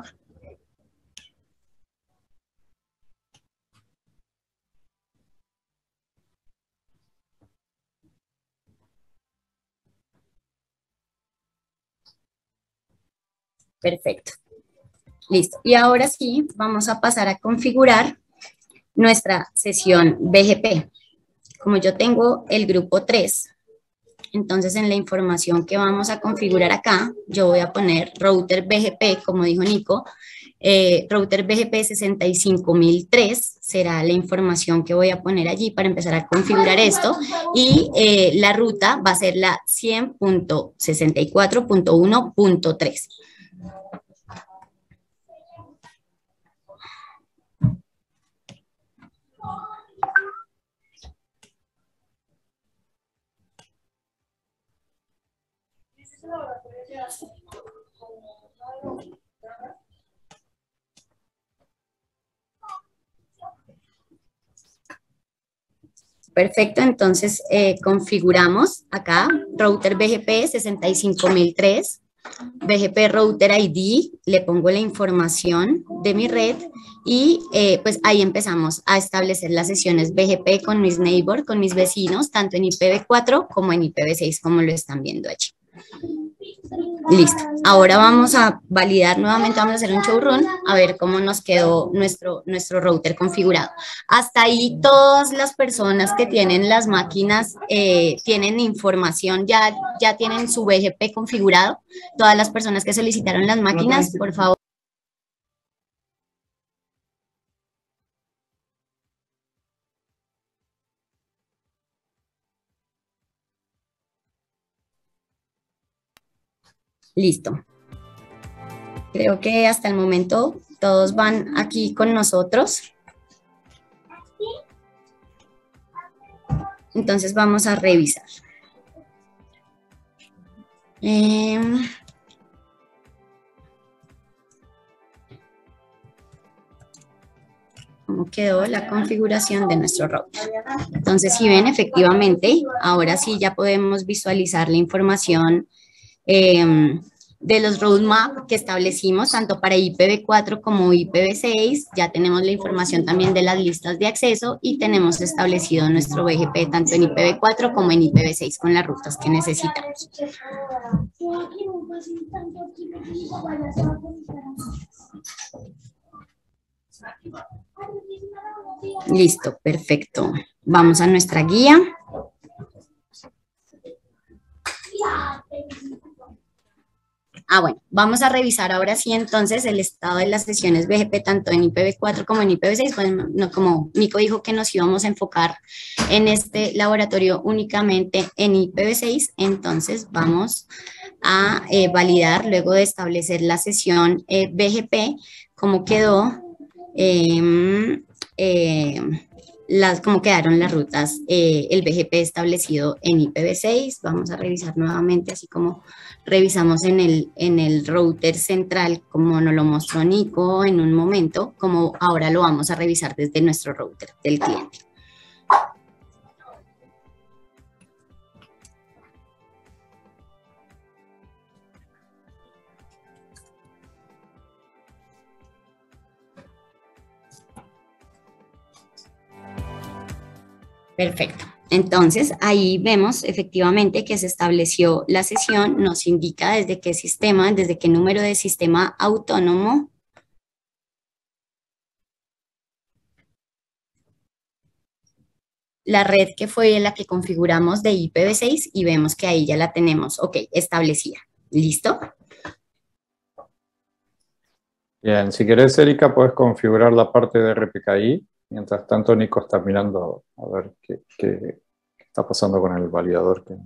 C: Perfecto. Listo. Y ahora sí, vamos a pasar a configurar nuestra sesión B G P. Como yo tengo el grupo tres, entonces en la información que vamos a configurar acá, yo voy a poner router B G P, como dijo Nico, eh, router B G P sesenta y cinco mil tres será la información que voy a poner allí para empezar a configurar esto, y eh, la ruta va a ser la cien punto sesenta y cuatro punto uno punto tres. Perfecto, entonces eh, configuramos acá router B G P sesenta y cinco mil tres, B G P router I D, le pongo la información de mi red y eh, pues ahí empezamos a establecer las sesiones B G P con mis neighbors, con mis vecinos, tanto en I P v cuatro como en I P v seis, como lo están viendo allí. Listo. Ahora vamos a validar nuevamente, vamos a hacer un showrun a ver cómo nos quedó nuestro, nuestro router configurado. Hasta ahí todas las personas que tienen las máquinas eh, tienen información, ya, ya tienen su B G P configurado. Todas las personas que solicitaron las máquinas, por favor. Listo. Creo que hasta el momento todos van aquí con nosotros. Entonces vamos a revisar. Eh, ¿Cómo quedó la configuración de nuestro router? Entonces, si ven, efectivamente, ahora sí ya podemos visualizar la información eh, de los roadmap que establecimos, tanto para I P v cuatro como I P v seis. Ya tenemos la información también de las listas de acceso y tenemos establecido nuestro B G P tanto en I P v cuatro como en I P v seis con las rutas que necesitamos. Listo, perfecto. Vamos a nuestra guía. Ah, bueno, vamos a revisar ahora sí entonces el estado de las sesiones B G P tanto en I P v cuatro como en I P v seis. Bueno, no, como Nico dijo que nos íbamos a enfocar en este laboratorio únicamente en I P v seis, entonces vamos a eh, validar luego de establecer la sesión eh, B G P cómo quedó, eh, eh, las, cómo quedaron las rutas, eh, el B G P establecido en I P v seis. Vamos a revisar nuevamente así como revisamos en el, en el router central, como nos lo mostró Nico en un momento, como ahora lo vamos a revisar desde nuestro router del cliente. Perfecto. Entonces, ahí vemos efectivamente que se estableció la sesión, nos indica desde qué sistema, desde qué número de sistema autónomo la red que fue la que configuramos de I P v seis y vemos que ahí ya la tenemos, ok, establecida. ¿Listo?
B: Bien, si querés, Erika, puedes configurar la parte de R P K I. Mientras tanto, Nico está mirando a ver qué, qué, qué está pasando con el validador que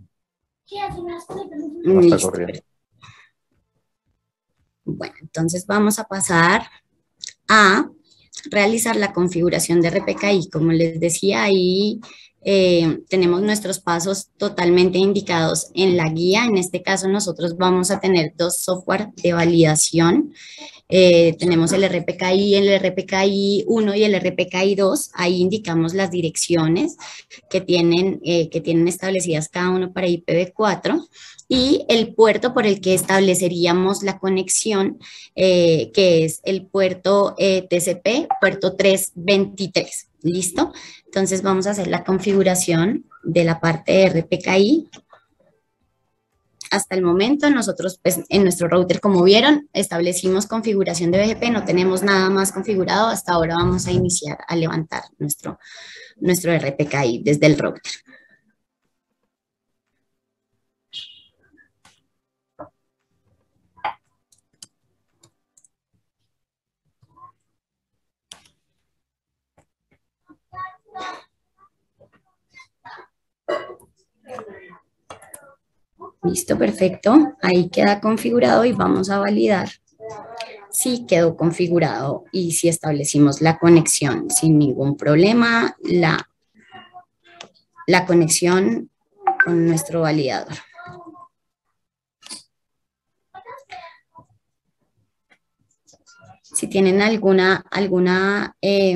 B: no está corriendo.
C: Bueno, entonces vamos a pasar a realizar la configuración de R P K I. Como les decía, ahí eh, tenemos nuestros pasos totalmente indicados en la guía. En este caso, nosotros vamos a tener dos software de validación. Eh, tenemos el R P K I, el R P K I uno y el R P K I dos. Ahí indicamos las direcciones que tienen, eh, que tienen establecidas cada uno para I P v cuatro y el puerto por el que estableceríamos la conexión, eh, que es el puerto eh, T C P, puerto trescientos veintitrés. ¿Listo? Entonces vamos a hacer la configuración de la parte de R P K I. Hasta el momento nosotros pues, en nuestro router, como vieron, establecimos configuración de B G P, no tenemos nada más configurado. Hasta ahora vamos a iniciar a levantar nuestro, nuestro R P K I desde el router. Listo, perfecto. Ahí queda configurado y vamos a validar si quedó configurado y si establecimos la conexión sin ningún problema, la, la conexión con nuestro validador. Si tienen alguna, alguna eh,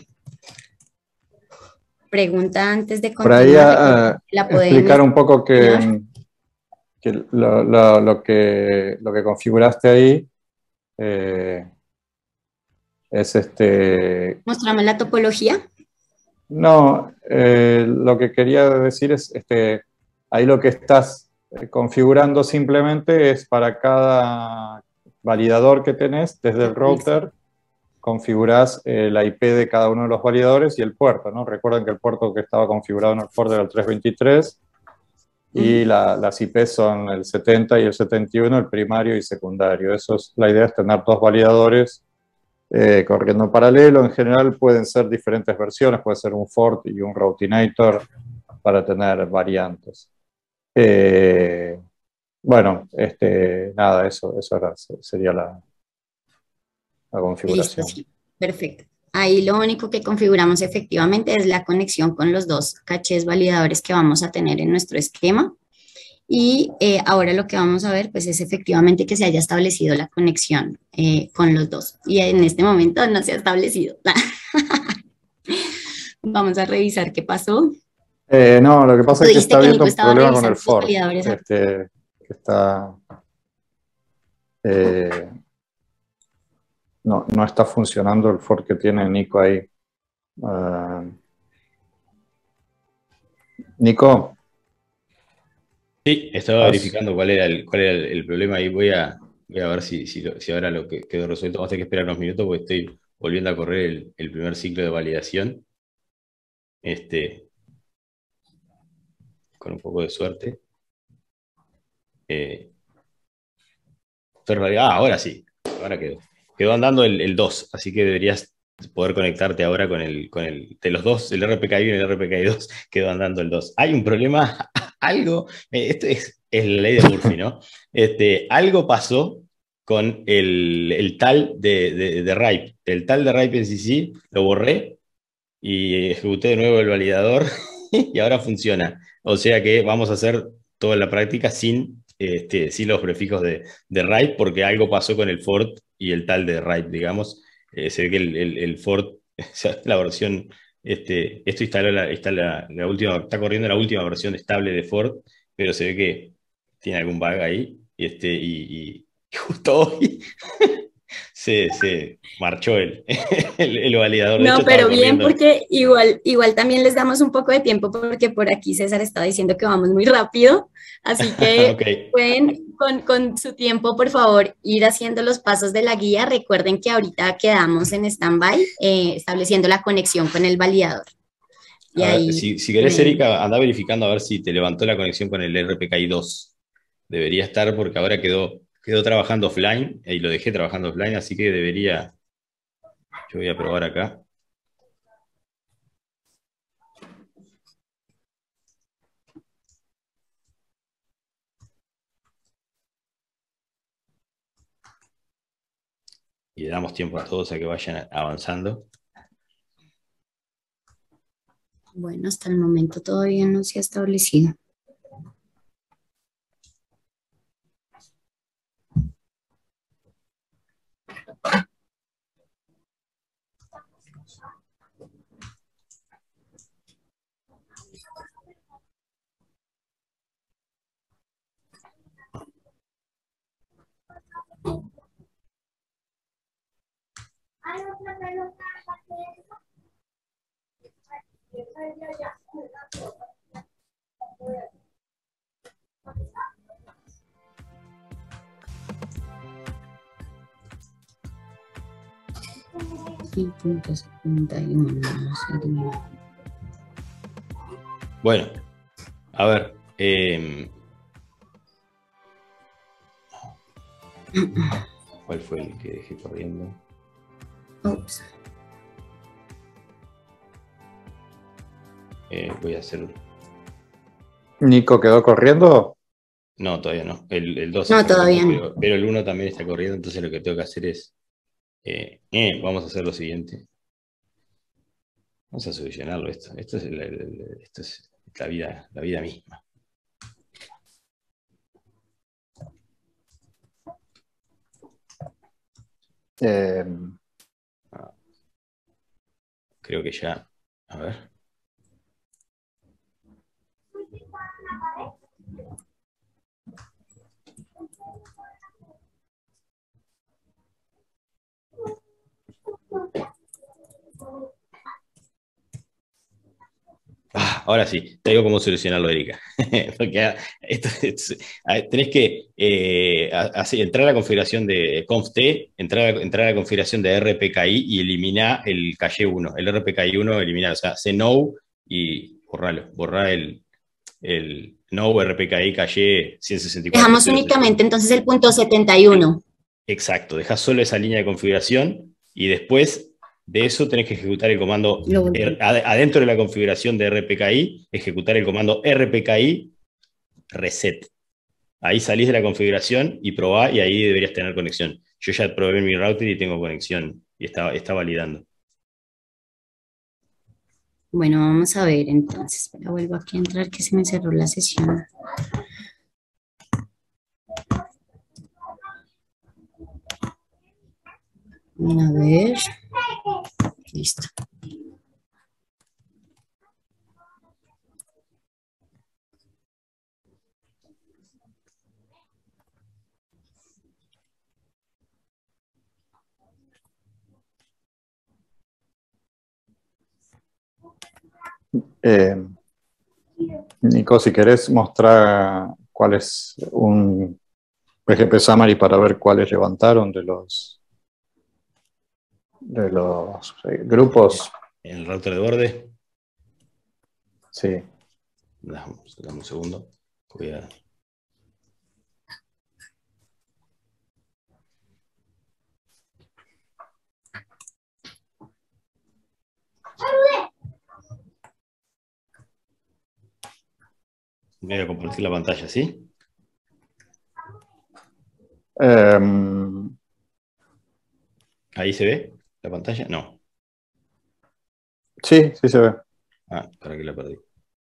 C: pregunta antes de continuar,
B: por ahí uh,
C: la pueden
B: explicar un poco que... Que lo, lo, lo, que, lo que configuraste ahí eh, es este...
C: ¿Mostrame la topología?
B: No, eh, lo que quería decir es, este, ahí lo que estás configurando simplemente es para cada validador que tenés desde el router, configurás eh, la I P de cada uno de los validadores y el puerto, ¿no? Recuerden que el puerto que estaba configurado en el puerto era el trescientos veintitrés, y la, las I P son el setenta y el setenta y uno, el primario y secundario. Eso es, la idea es tener dos validadores eh, corriendo en paralelo. En general pueden ser diferentes versiones, puede ser un Fort y un Routinator para tener variantes. Eh, bueno, este, nada, eso, eso era, sería la, la configuración.
C: Listo, sí, perfecto. Ahí lo único que configuramos efectivamente es la conexión con los dos cachés validadores que vamos a tener en nuestro esquema. Y eh, ahora lo que vamos a ver pues es efectivamente que se haya establecido la conexión eh, con los dos. Y en este momento no se ha establecido. Vamos a revisar qué pasó.
B: Eh, no, lo que pasa es que está habiendo un problema con el fork.
C: Este,
B: que está... Eh, no, no está funcionando el fork que tiene Nico ahí. Uh, Nico.
E: Sí, estaba verificando cuál era el, cuál era el, el problema y voy a, voy a ver si, si, si ahora lo que quedó resuelto. Vamos a tener que esperar unos minutos porque estoy volviendo a correr el, el primer ciclo de validación. Este, con un poco de suerte. Eh, ah, ahora sí, ahora quedó. Quedó andando el, el dos, así que deberías poder conectarte ahora con el, con el de los dos, el R P K I uno y el R P K I dos, quedó andando el dos. Hay un problema, algo, eh, esto es, es la ley de Murphy, ¿no? Este, algo pasó con el, el tal de, de, de RIPE. El tal de RIPE en C C lo borré y ejecuté de nuevo el validador y ahora funciona. O sea que vamos a hacer toda la práctica sin, este, sin los prefijos de, de RIPE porque algo pasó con el for y el tal de RIPE, digamos. Eh, se ve que el, el, el for, la versión, este, esto instala la, instala la última, está corriendo la última versión estable de for, pero se ve que tiene algún bug ahí, este, y, y justo hoy se, se marchó el, el, el validador.
C: No, pero bien, porque igual, igual también les damos un poco de tiempo porque por aquí César está diciendo que vamos muy rápido, así que okay. pueden con, con su tiempo, por favor, ir haciendo los pasos de la guía. Recuerden que ahorita quedamos en stand-by, eh, estableciendo la conexión con el validador. Y
E: a
C: ahí,
E: ver, si, si querés, Erika, anda verificando a ver si te levantó la conexión con el R P K I dos. Debería estar porque ahora quedó... Quedó trabajando offline y lo dejé trabajando offline, así que debería... Yo voy a probar acá. Y le damos tiempo a todos a que vayan avanzando.
C: Bueno, hasta el momento todavía no se ha establecido.
E: Bueno, a ver. Eh, ¿Cuál fue el que dejé corriendo?
C: Ups.
E: Eh, voy a hacer...
B: ¿Nico quedó corriendo?
E: No, todavía no. El, el dos
C: no, todavía
E: corriendo,
C: no.
E: Pero, pero el uno también está corriendo, entonces lo que tengo que hacer es... Eh, eh, vamos a hacer lo siguiente. Vamos a solucionarlo esto. Esto es, el, el, el, esto es la, vida, la vida misma.
B: Eh...
E: Ah, creo que ya... A ver... Ah, ahora sí, te digo cómo solucionarlo, Erika. Porque esto, esto, tenés que eh, así, entrar a la configuración de conft, entrar a, entrar a la configuración de R P K I y eliminar el calle uno. El R P K I uno, eliminar, o sea, hace no y borralo. Borrar el, el no R P K I calle ciento sesenta y cuatro.
C: Dejamos únicamente entonces el punto setenta y uno.
E: Exacto, dejas solo esa línea de configuración y después de eso tenés que ejecutar el comando, er, adentro de la configuración de R P K I, ejecutar el comando R P K I reset. Ahí salís de la configuración y probá y ahí deberías tener conexión. Yo ya probé mi router y tengo conexión y está, está validando.
C: Bueno, vamos a ver entonces. Espera, vuelvo aquí a entrar que se me cerró la sesión. A ver. Listo.
B: Eh, Nico, si querés mostrar cuál es un P G P Summary para ver cuáles levantaron de los, de los eh, grupos.
E: ¿En el router de borde?
B: Sí.
E: Dame, dame un segundo. Voy a... Voy a compartir la pantalla, ¿sí?
B: Um,
E: ¿Ahí se ve la pantalla? No.
B: sí, sí se ve.
E: Ah, para que la perdí.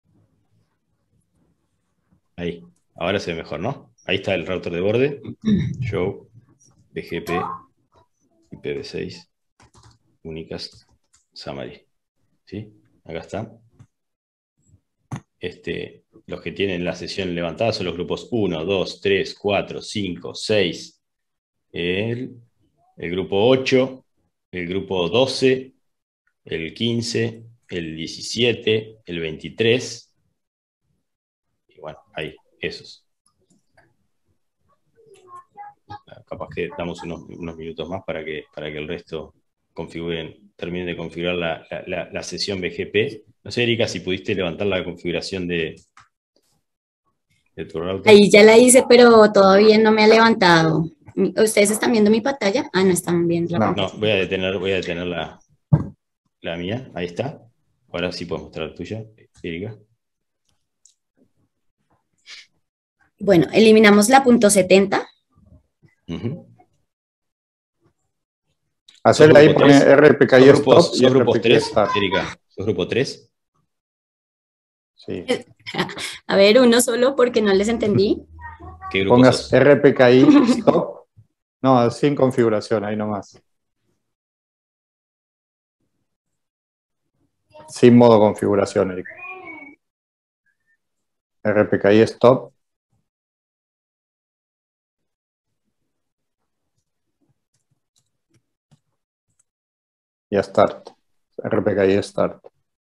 E: Ahí. Ahora se ve mejor, ¿no? Ahí está el router de borde. Show, B G P, I P v seis, Unicast, Summary. ¿Sí? Acá está. Este, los que tienen la sesión levantada son los grupos uno, dos, tres, cuatro, cinco, seis. El, el grupo ocho, el grupo doce, el quince, el diecisiete, el veintitrés. Y bueno, ahí, esos. Capaz que damos unos, unos minutos más para que, para que el resto configuren, terminen de configurar la, la, la, la sesión B G P. No sé, Erika, si pudiste levantar la configuración de, de tu router.
C: Ahí ya la hice, pero todavía no me ha levantado. ¿Ustedes están viendo mi pantalla? Ah, no están viendo la
B: No.
C: pantalla.
E: No, voy a detener, voy a detener la, la mía. Ahí está. Ahora sí puedo mostrar la tuya, Erika.
C: Bueno, eliminamos la punto setenta.
E: Uh-huh.
B: Hacerle ahí
E: grupo
B: pone
E: tres.
B: R P K I
E: ¿Sos
B: Stop
E: grupos,
B: y
E: sos grupos
B: R P K I
E: tres,
B: Start.
E: Erika? ¿Sos grupo tres?
B: Sí.
C: A ver, uno solo porque no les entendí.
E: ¿Qué grupo
B: Pongas
E: sos?
B: R P K I Stop. No, sin configuración, ahí nomás. Sin modo configuración, Erika. R P K I Stop. Y a Start. R P K I Start.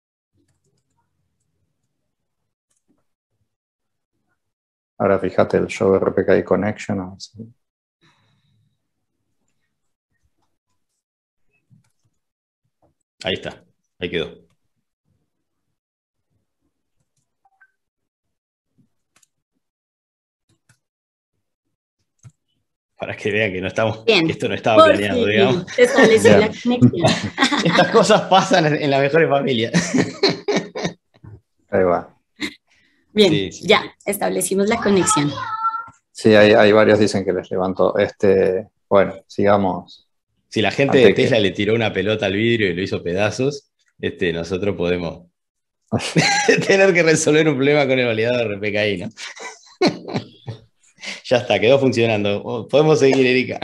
B: Ahora fíjate el show R P K I Connection. A ver si-
E: Ahí está, ahí quedó. Para que vean que no estamos,
C: Bien.
E: que esto no estaba
C: Por
E: planeado,
C: fin,
E: digamos.
C: se estableció
B: Bien.
C: la conexión.
E: Estas cosas pasan en, en las mejores familias.
B: Ahí va.
C: Bien,
E: Sí, sí.
C: ya establecimos la conexión.
B: Sí, hay, hay varios dicen que les levantó. Este, bueno, sigamos.
E: Si la gente de
B: Antes que-
E: Tesla le tiró una pelota al vidrio y lo hizo pedazos, este, nosotros podemos tener que resolver un problema con el validador de R P K I, ¿no? Ya está, quedó funcionando. Oh, podemos seguir, Erika.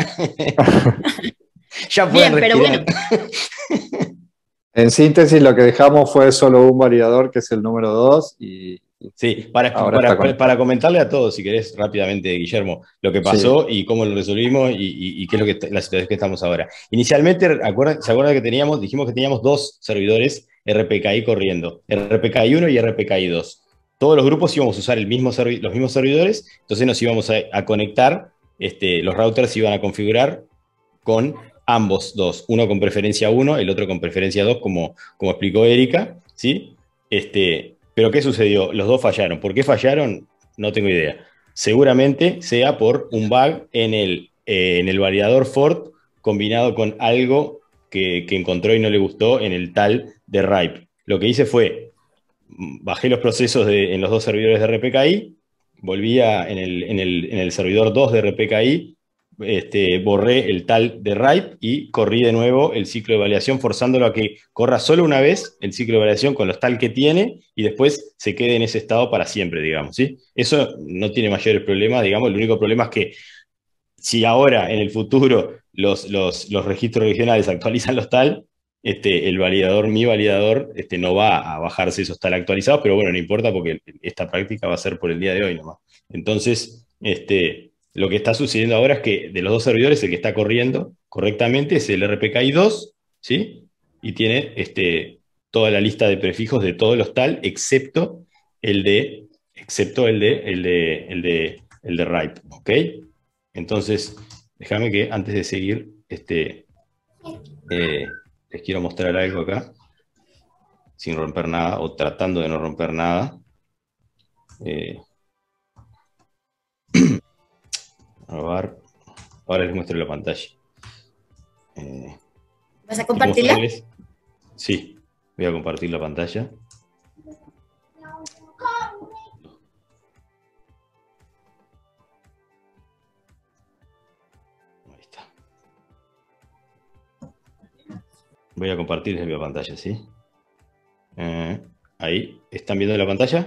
E: Ya pueden
C: Bien, pero
E: respirar.
C: bueno.
B: En síntesis, lo que dejamos fue solo un validador, que es el número dos, y,
E: Sí, para,
B: Ahora
E: para,
B: está con-
E: para comentarle a todos, si querés, rápidamente, Guillermo, lo que pasó y cómo lo resolvimos y, y- y qué es lo que la situación que estamos ahora. Inicialmente, acuerda- ¿se acuerdan que teníamos? Dijimos que teníamos dos servidores R P K I corriendo, R P K I uno y R P K I dos. Todos los grupos íbamos a usar el mismo servi- los mismos servidores, entonces nos íbamos a, a conectar, este, los routers se iban a configurar con ambos dos, uno con preferencia uno, el otro con preferencia dos, como, como explicó Erika, ¿sí? Este, pero ¿qué sucedió? Los dos fallaron. ¿Por qué fallaron? No tengo idea. Seguramente sea por un bug en el, eh, en el validador Ford combinado con algo que, que encontró y no le gustó en el tal de RIPE. Lo que hice fue, bajé los procesos de, en los dos servidores de R P K I, volvía en el, en el, en el servidor dos de R P K I, este, borré el tal de RIPE y corrí de nuevo el ciclo de validación, forzándolo a que corra solo una vez el ciclo de validación con los tal que tiene y después se quede en ese estado para siempre, digamos, ¿sí? Eso no tiene mayores problemas, digamos, el único problema es que si ahora, en el futuro, los, los, los registros regionales actualizan los tal, este, el validador, mi validador, este, no va a bajarse esos tal actualizados, pero bueno, no importa porque esta práctica va a ser por el día de hoy nomás. Entonces, este, lo que está sucediendo ahora es que de los dos servidores, el que está corriendo correctamente es el R P K I dos, ¿sí? Y tiene este, toda la lista de prefijos de todos los tal, excepto el de, excepto el de, el de, el de, el de RIPE, ¿ok? Entonces, déjame que antes de seguir, este, eh, les quiero mostrar algo acá, sin romper nada, o tratando de no romper nada. Eh, a ver, ahora les muestro la pantalla. Eh,
C: ¿Vas a compartirla?
E: Sí, voy a compartir la pantalla. Voy a compartir desde mi pantalla, ¿sí? Eh, ahí, ¿están viendo la pantalla?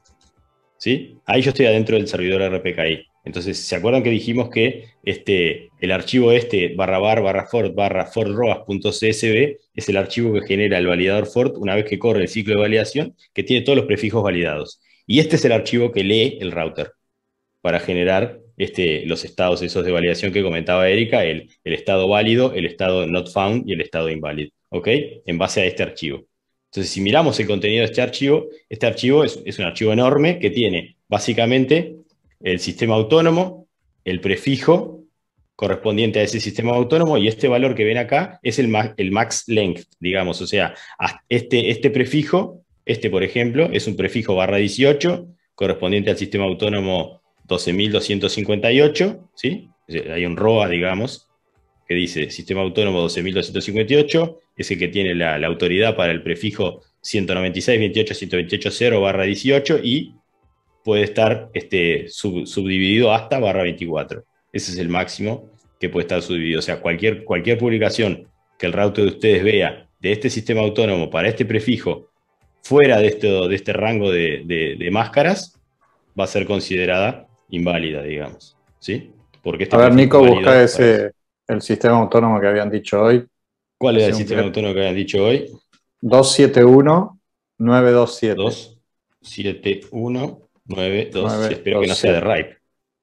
E: ¿Sí? Ahí yo estoy adentro del servidor R P K I. Entonces, ¿se acuerdan que dijimos que este, el archivo este, barra bar, barra fort, barra fortroas.csv, es el archivo que genera el validador fort una vez que corre el ciclo de validación, que tiene todos los prefijos validados? Y este es el archivo que lee el router para generar este, los estados esos de validación que comentaba Erika, el, el estado válido, el estado not found y el estado inválido, ¿ok? En base a este archivo. Entonces, si miramos el contenido de este archivo, este archivo es, es un archivo enorme que tiene básicamente el sistema autónomo, el prefijo correspondiente a ese sistema autónomo, y este valor que ven acá es el, ma el max length, digamos, o sea, este, este prefijo, este por ejemplo, es un prefijo barra dieciocho, correspondiente al sistema autónomo doce mil doscientos cincuenta y ocho, ¿sí? Hay un R O A, digamos, que dice sistema autónomo doce mil doscientos cincuenta y ocho, es el que tiene la, la autoridad para el prefijo ciento noventa y seis punto veintiocho punto ciento veintiocho punto cero barra dieciocho y puede estar este, sub, subdividido hasta barra veinticuatro. Ese es el máximo que puede estar subdividido. O sea, cualquier, cualquier publicación que el router de ustedes vea de este sistema autónomo para este prefijo fuera de, esto, de este rango de, de, de máscaras va a ser considerada inválida, digamos, ¿sí? Porque este
B: a ver, Nico, busca ese,
E: eso.
B: el sistema autónomo que habían dicho hoy.
E: ¿Cuál era el sistema autónomo que habían dicho hoy?
B: dos siete uno nueve dos siete.
E: dos siete uno nueve dos siete. Espero que no sea de RIPE.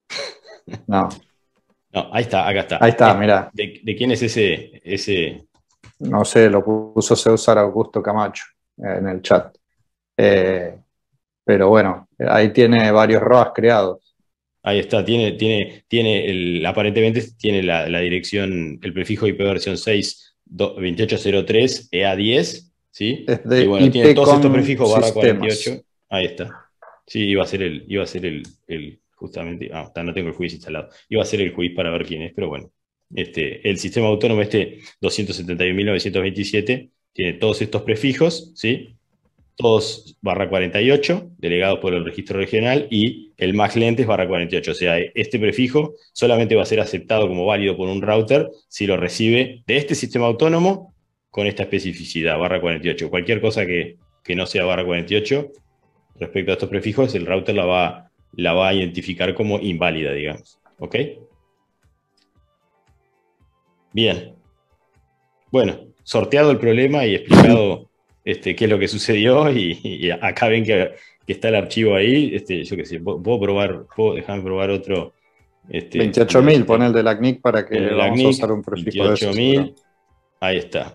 B: No.
E: No, ahí está, acá está.
B: Ahí está, mirá.
E: ¿De, de quién es ese, ese?
B: No sé, lo puso César Augusto Camacho en el chat. Eh, pero bueno, ahí tiene varios R O As creados.
E: Ahí está, tiene, tiene, tiene el, aparentemente tiene la, la dirección, el prefijo I P versión seis veintiocho cero tres E A diez, ¿sí?
B: Es de
E: y bueno,
B: I P
E: tiene todos estos prefijos barra
B: sistemas.
E: cuarenta y ocho. Ahí está. Sí, iba a ser el, iba a ser el, el justamente, ah, está, no tengo el juiz instalado. Iba a ser el juiz para ver quién es, pero bueno. Este, el sistema autónomo este doscientos setenta y uno mil novecientos veintisiete tiene todos estos prefijos, ¿sí? Todos barra cuarenta y ocho, delegados por el registro regional, y el max length es barra cuarenta y ocho. O sea, este prefijo solamente va a ser aceptado como válido por un router si lo recibe de este sistema autónomo con esta especificidad, barra cuarenta y ocho. Cualquier cosa que, que no sea barra cuarenta y ocho, respecto a estos prefijos, el router la va, la va a identificar como inválida, digamos. ¿Ok? Bien. Bueno, sorteado el problema y explicado este, qué es lo que sucedió, y, y acá ven que, que está el archivo ahí. Este, yo qué sé, puedo probar, puedo dejarme probar otro. Este,
B: veintiocho mil, pon el de la C N I C para que
E: el
B: vamos
E: C N I C,
B: a usar un prefijo de esos.
E: veintiocho mil, ahí está.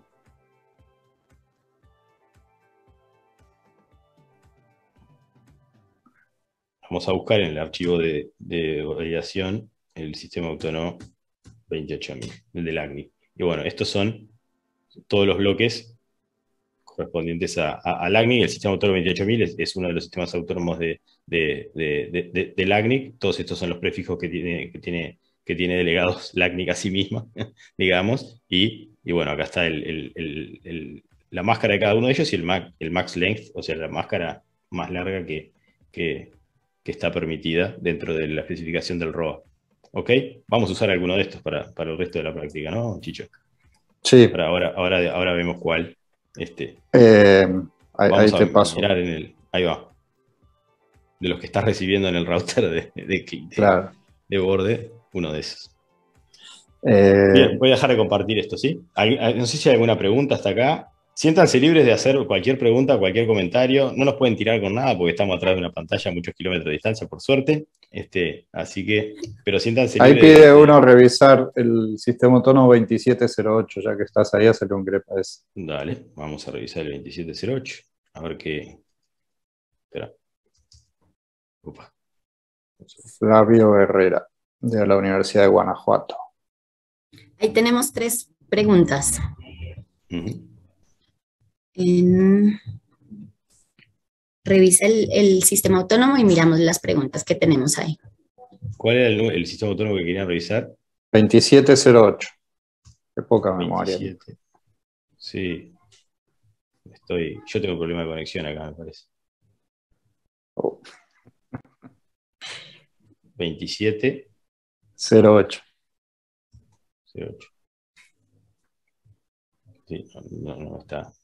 E: Vamos a buscar en el archivo de, de validación el sistema autónomo veintiocho mil, el de la C N I C. Y bueno, estos son todos los bloques correspondientes a, a, a L A C N I C. El sistema autónomo veintiocho mil es, es uno de los sistemas autónomos de, de, de, de, de, de L A C N I C. Todos estos son los prefijos que tiene, que tiene, que tiene delegados L A C N I C a sí misma, digamos. Y, y bueno, acá está el, el, el, el, la máscara de cada uno de ellos y el, max, el max length, o sea, la máscara más larga que, que, que está permitida dentro de la especificación del R O A. ¿Ok? Vamos a usar alguno de estos para, para el resto de la práctica, ¿no, Chicho?
B: Sí.
E: Ahora, ahora, ahora, ahora vemos cuál. Este,
B: eh, ahí,
E: vamos
B: ahí
E: a
B: te paso.
E: mirar en el... Ahí va. De los que estás recibiendo en el router de, de, de,
B: Claro.
E: de borde, uno de esos.
B: Eh,
E: Bien, voy a dejar de compartir esto, ¿sí? No sé si hay alguna pregunta hasta acá. Siéntanse libres de hacer cualquier pregunta, cualquier comentario. No nos pueden tirar con nada porque estamos atrás de una pantalla a muchos kilómetros de distancia, por suerte. Este, así que, pero siéntanse
B: ahí
E: libres.
B: pide
E: de,
B: uno revisar el sistema autónomo veintisiete cero ocho, ya que estás ahí, hacerle un grepa a ese.
E: Dale, vamos a revisar el veintisiete cero ocho. A ver qué... Espera. Upa.
B: Flavio Herrera, de la Universidad de Guanajuato.
C: Ahí tenemos tres preguntas.
E: Uh-huh.
C: En... Revisa el, el sistema autónomo y miramos las preguntas que tenemos ahí.
E: ¿Cuál era el, el sistema autónomo que querían revisar?
B: veintisiete cero ocho. Qué poca memoria.
E: veintisiete. Sí. Estoy, yo tengo un problema de conexión acá, me parece.
B: Oh.
E: veintisiete
B: cero ocho.
E: cero ocho. Sí, no, no, no está.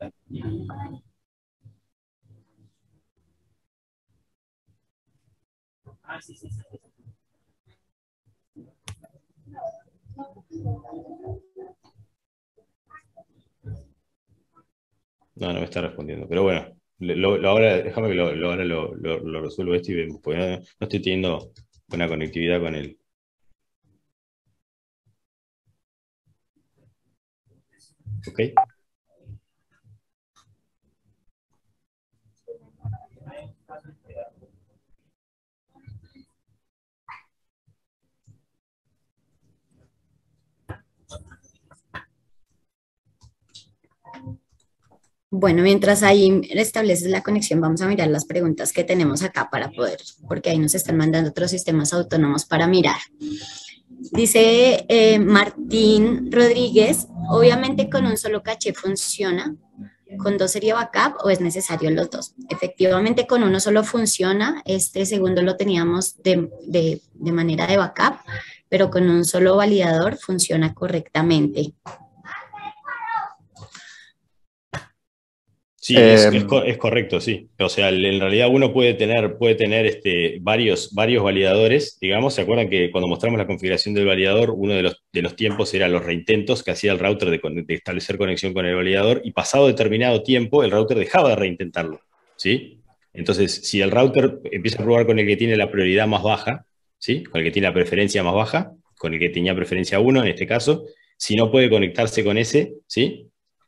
E: Ah, sí, sí, sí. No, no me está respondiendo. Pero bueno, lo, lo, ahora, déjame que lo, lo, ahora lo, lo, lo resuelvo esto y vemos, porque no, no estoy teniendo buena conectividad con él. ¿Ok?
C: Bueno, mientras ahí restableces la conexión, vamos a mirar las preguntas que tenemos acá para poder, porque ahí nos están mandando otros sistemas autónomos para mirar. Dice eh, Martín Rodríguez, obviamente con un solo caché funciona, ¿con dos sería backup o es necesario los dos? Efectivamente con uno solo funciona, este segundo lo teníamos de, de, de manera de backup, pero con un solo validador funciona correctamente.
E: Sí, eh, es, es, es correcto, sí. O sea, en realidad uno puede tener, puede tener este, varios, varios validadores, digamos. ¿Se acuerdan que cuando mostramos la configuración del validador, uno de los, de los tiempos era los reintentos que hacía el router de, de establecer conexión con el validador, y pasado determinado tiempo el router dejaba de reintentarlo, ¿sí? Entonces, si el router empieza a probar con el que tiene la prioridad más baja, ¿sí? Con el que tiene la preferencia más baja, con el que tenía preferencia uno en este caso, si no puede conectarse con ese, ¿sí?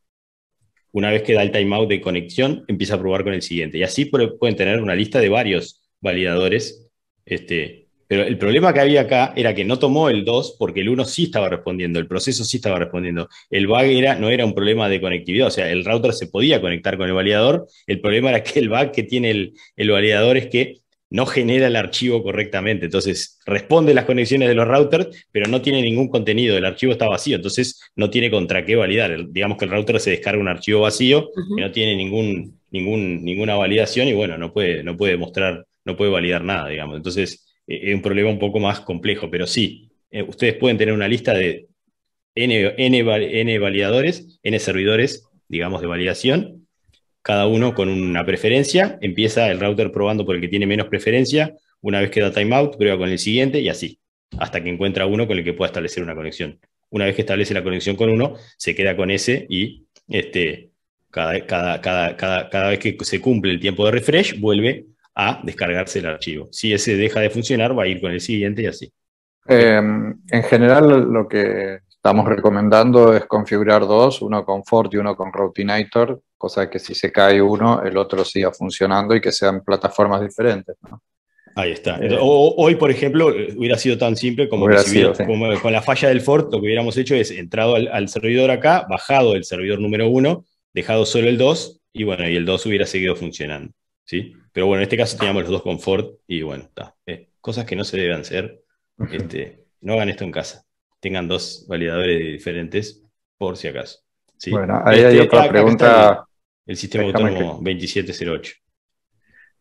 E: Una vez que da el timeout de conexión, empieza a probar con el siguiente. Y así pueden tener una lista de varios validadores. Este, pero el problema que había acá era que no tomó el dos porque el uno sí estaba respondiendo, el proceso sí estaba respondiendo. El bug era, no era un problema de conectividad, o sea, el router se podía conectar con el validador. El problema era que el bug que tiene el, el validador es que no genera el archivo correctamente. Entonces, responde las conexiones de los routers, pero no tiene ningún contenido. El archivo está vacío, entonces no tiene contra qué validar. El, digamos que el router se descarga un archivo vacío, uh-huh, que no tiene ningún, ningún, ninguna validación y bueno, no puede, no puede mostrar, no puede validar nada, digamos. Entonces, eh, es un problema un poco más complejo, pero sí, eh, ustedes pueden tener una lista de N, N, N validadores, N servidores, digamos, de validación, cada uno con una preferencia. Empieza el router probando por el que tiene menos preferencia, una vez que da timeout, prueba con el siguiente y así, hasta que encuentra uno con el que pueda establecer una conexión. Una vez que establece la conexión con uno, se queda con ese y este, cada, cada, cada, cada, cada vez que se cumple el tiempo de refresh, vuelve a descargarse el archivo. Si ese deja de funcionar, va a ir con el siguiente y así.
B: Eh, en general, lo que estamos recomendando es configurar dos, uno con Fort y uno con Routinator, cosa que si se cae uno, el otro siga funcionando y que sean plataformas diferentes, ¿no?
E: Ahí está. Eh, o, hoy, por ejemplo, hubiera sido tan simple como que si sido, hubiera, sí. como con la falla del Fort, lo que hubiéramos hecho es entrado al, al servidor acá, bajado el servidor número uno, dejado solo el dos, y bueno, y el dos hubiera seguido funcionando, ¿sí? Pero bueno, en este caso teníamos los dos con Fort, y bueno, está. Eh, cosas que no se deben hacer. Este, no hagan esto en casa. Tengan dos validadores diferentes, por si acaso, ¿sí?
B: Bueno, ahí
E: este,
B: hay otra
E: acá,
B: pregunta.
E: Acá el, el sistema autónomo veintisiete cero ocho.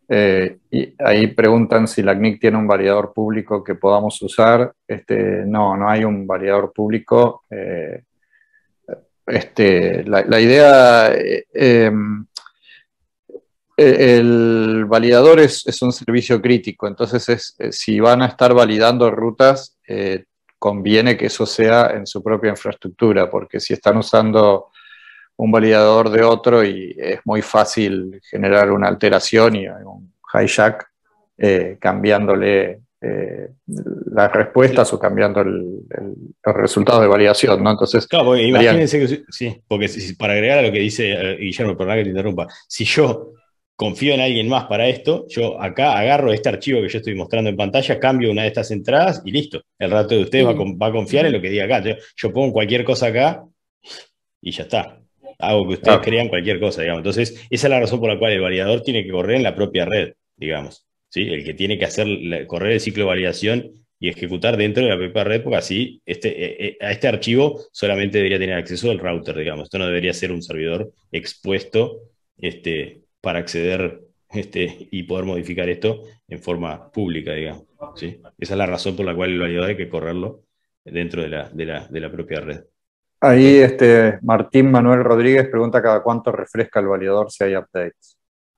B: Eh, y ahí preguntan si la C N I C tiene un validador público que podamos usar. Este, no, no hay un validador público. Eh, este, la, la idea, eh, eh, el validador es, es un servicio crítico, entonces es, eh, si van a estar validando rutas, eh, conviene que eso sea en su propia infraestructura, porque si están usando un validador de otro y es muy fácil generar una alteración y un hijack eh, cambiándole eh, las respuestas o cambiando el, el, los resultados de validación, ¿no? Entonces,
E: claro, porque
B: estarían...
E: imagínense que sí, porque si, para agregar a lo que dice eh, Guillermo, perdón que te interrumpa, si yo confío en alguien más para esto, yo acá agarro este archivo que yo estoy mostrando en pantalla, cambio una de estas entradas y listo. El rato de ustedes sí. va, a, va a confiar en lo que diga acá. Yo, yo pongo cualquier cosa acá y ya está. Hago que ustedes ah. crean cualquier cosa, digamos. Entonces, esa es la razón por la cual el validador tiene que correr en la propia red, digamos. ¿Sí? El que tiene que hacer correr el ciclo de validación y ejecutar dentro de la propia red, porque así este, eh, a este archivo solamente debería tener acceso el router, digamos. Esto no debería ser un servidor expuesto este, para acceder este, y poder modificar esto en forma pública, digamos. ¿Sí? Esa es la razón por la cual el validador hay que correrlo dentro de la, de la, de la propia red.
B: Ahí este, Martín Manuel Rodríguez pregunta cada cuánto refresca el validador si hay updates.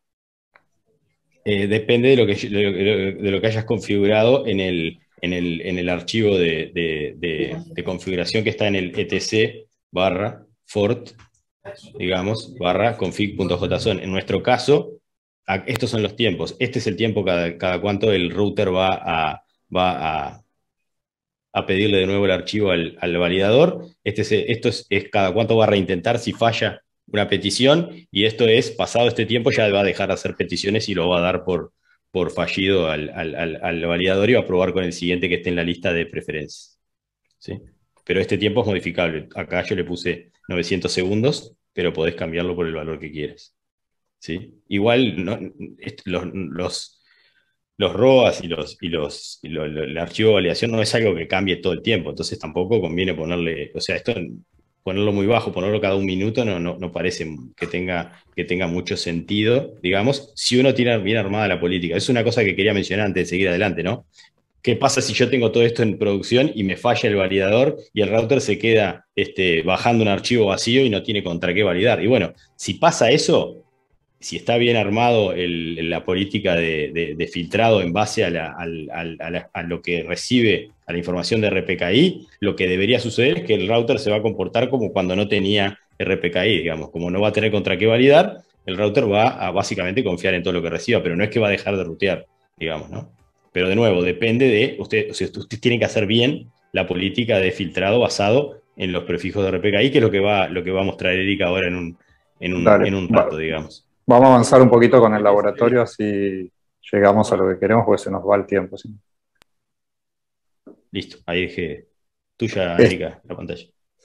E: Eh, depende de lo, que, de, lo, de lo que hayas configurado en el, en el, en el archivo de, de, de, de configuración que está en el etc barra fort, digamos, barra config.json. En nuestro caso, estos son los tiempos. Este es el tiempo cada, cada cuánto el router va a... Va a a pedirle de nuevo el archivo al, al validador. Este es, esto es, es cada cuánto va a reintentar si falla una petición, y esto es, pasado este tiempo, ya va a dejar de hacer peticiones y lo va a dar por, por fallido al, al, al, al validador y va a probar con el siguiente que esté en la lista de preferencias. ¿Sí? Pero este tiempo es modificable. Acá yo le puse novecientos segundos, pero podés cambiarlo por el valor que quieras. ¿Sí? Igual no, los... los Los R O A S y, los, y, los, y lo, lo, el archivo de validación no es algo que cambie todo el tiempo, entonces tampoco conviene ponerle, o sea, esto ponerlo muy bajo, ponerlo cada un minuto no, no, no parece que tenga, que tenga mucho sentido, digamos, si uno tiene bien armada la política. Es una cosa que quería mencionar antes de seguir adelante, ¿no? ¿Qué pasa si yo tengo todo esto en producción y me falla el validador y el router se queda este, bajando un archivo vacío y no tiene contra qué validar? Y bueno, si pasa eso, si está bien armado el, la política de, de, de filtrado en base a, la, a, a, la, a lo que recibe, a la información de R P K I, lo que debería suceder es que el router se va a comportar como cuando no tenía R P K I, digamos, como no va a tener contra qué validar, el router va a básicamente confiar en todo lo que reciba, pero no es que va a dejar de rutear, digamos, ¿no? Pero de nuevo, depende de, usted, o sea, ustedes tienen que hacer bien la política de filtrado basado en los prefijos de R P K I, que es lo que va, lo que va a mostrar Erika ahora en un, en un, Dale, en un rato, vale. digamos.
B: Vamos a avanzar un poquito con el laboratorio, así llegamos a lo que queremos, porque se nos va el tiempo. ¿Sí?
E: Listo, ahí dejé tuya, Erika, la pantalla.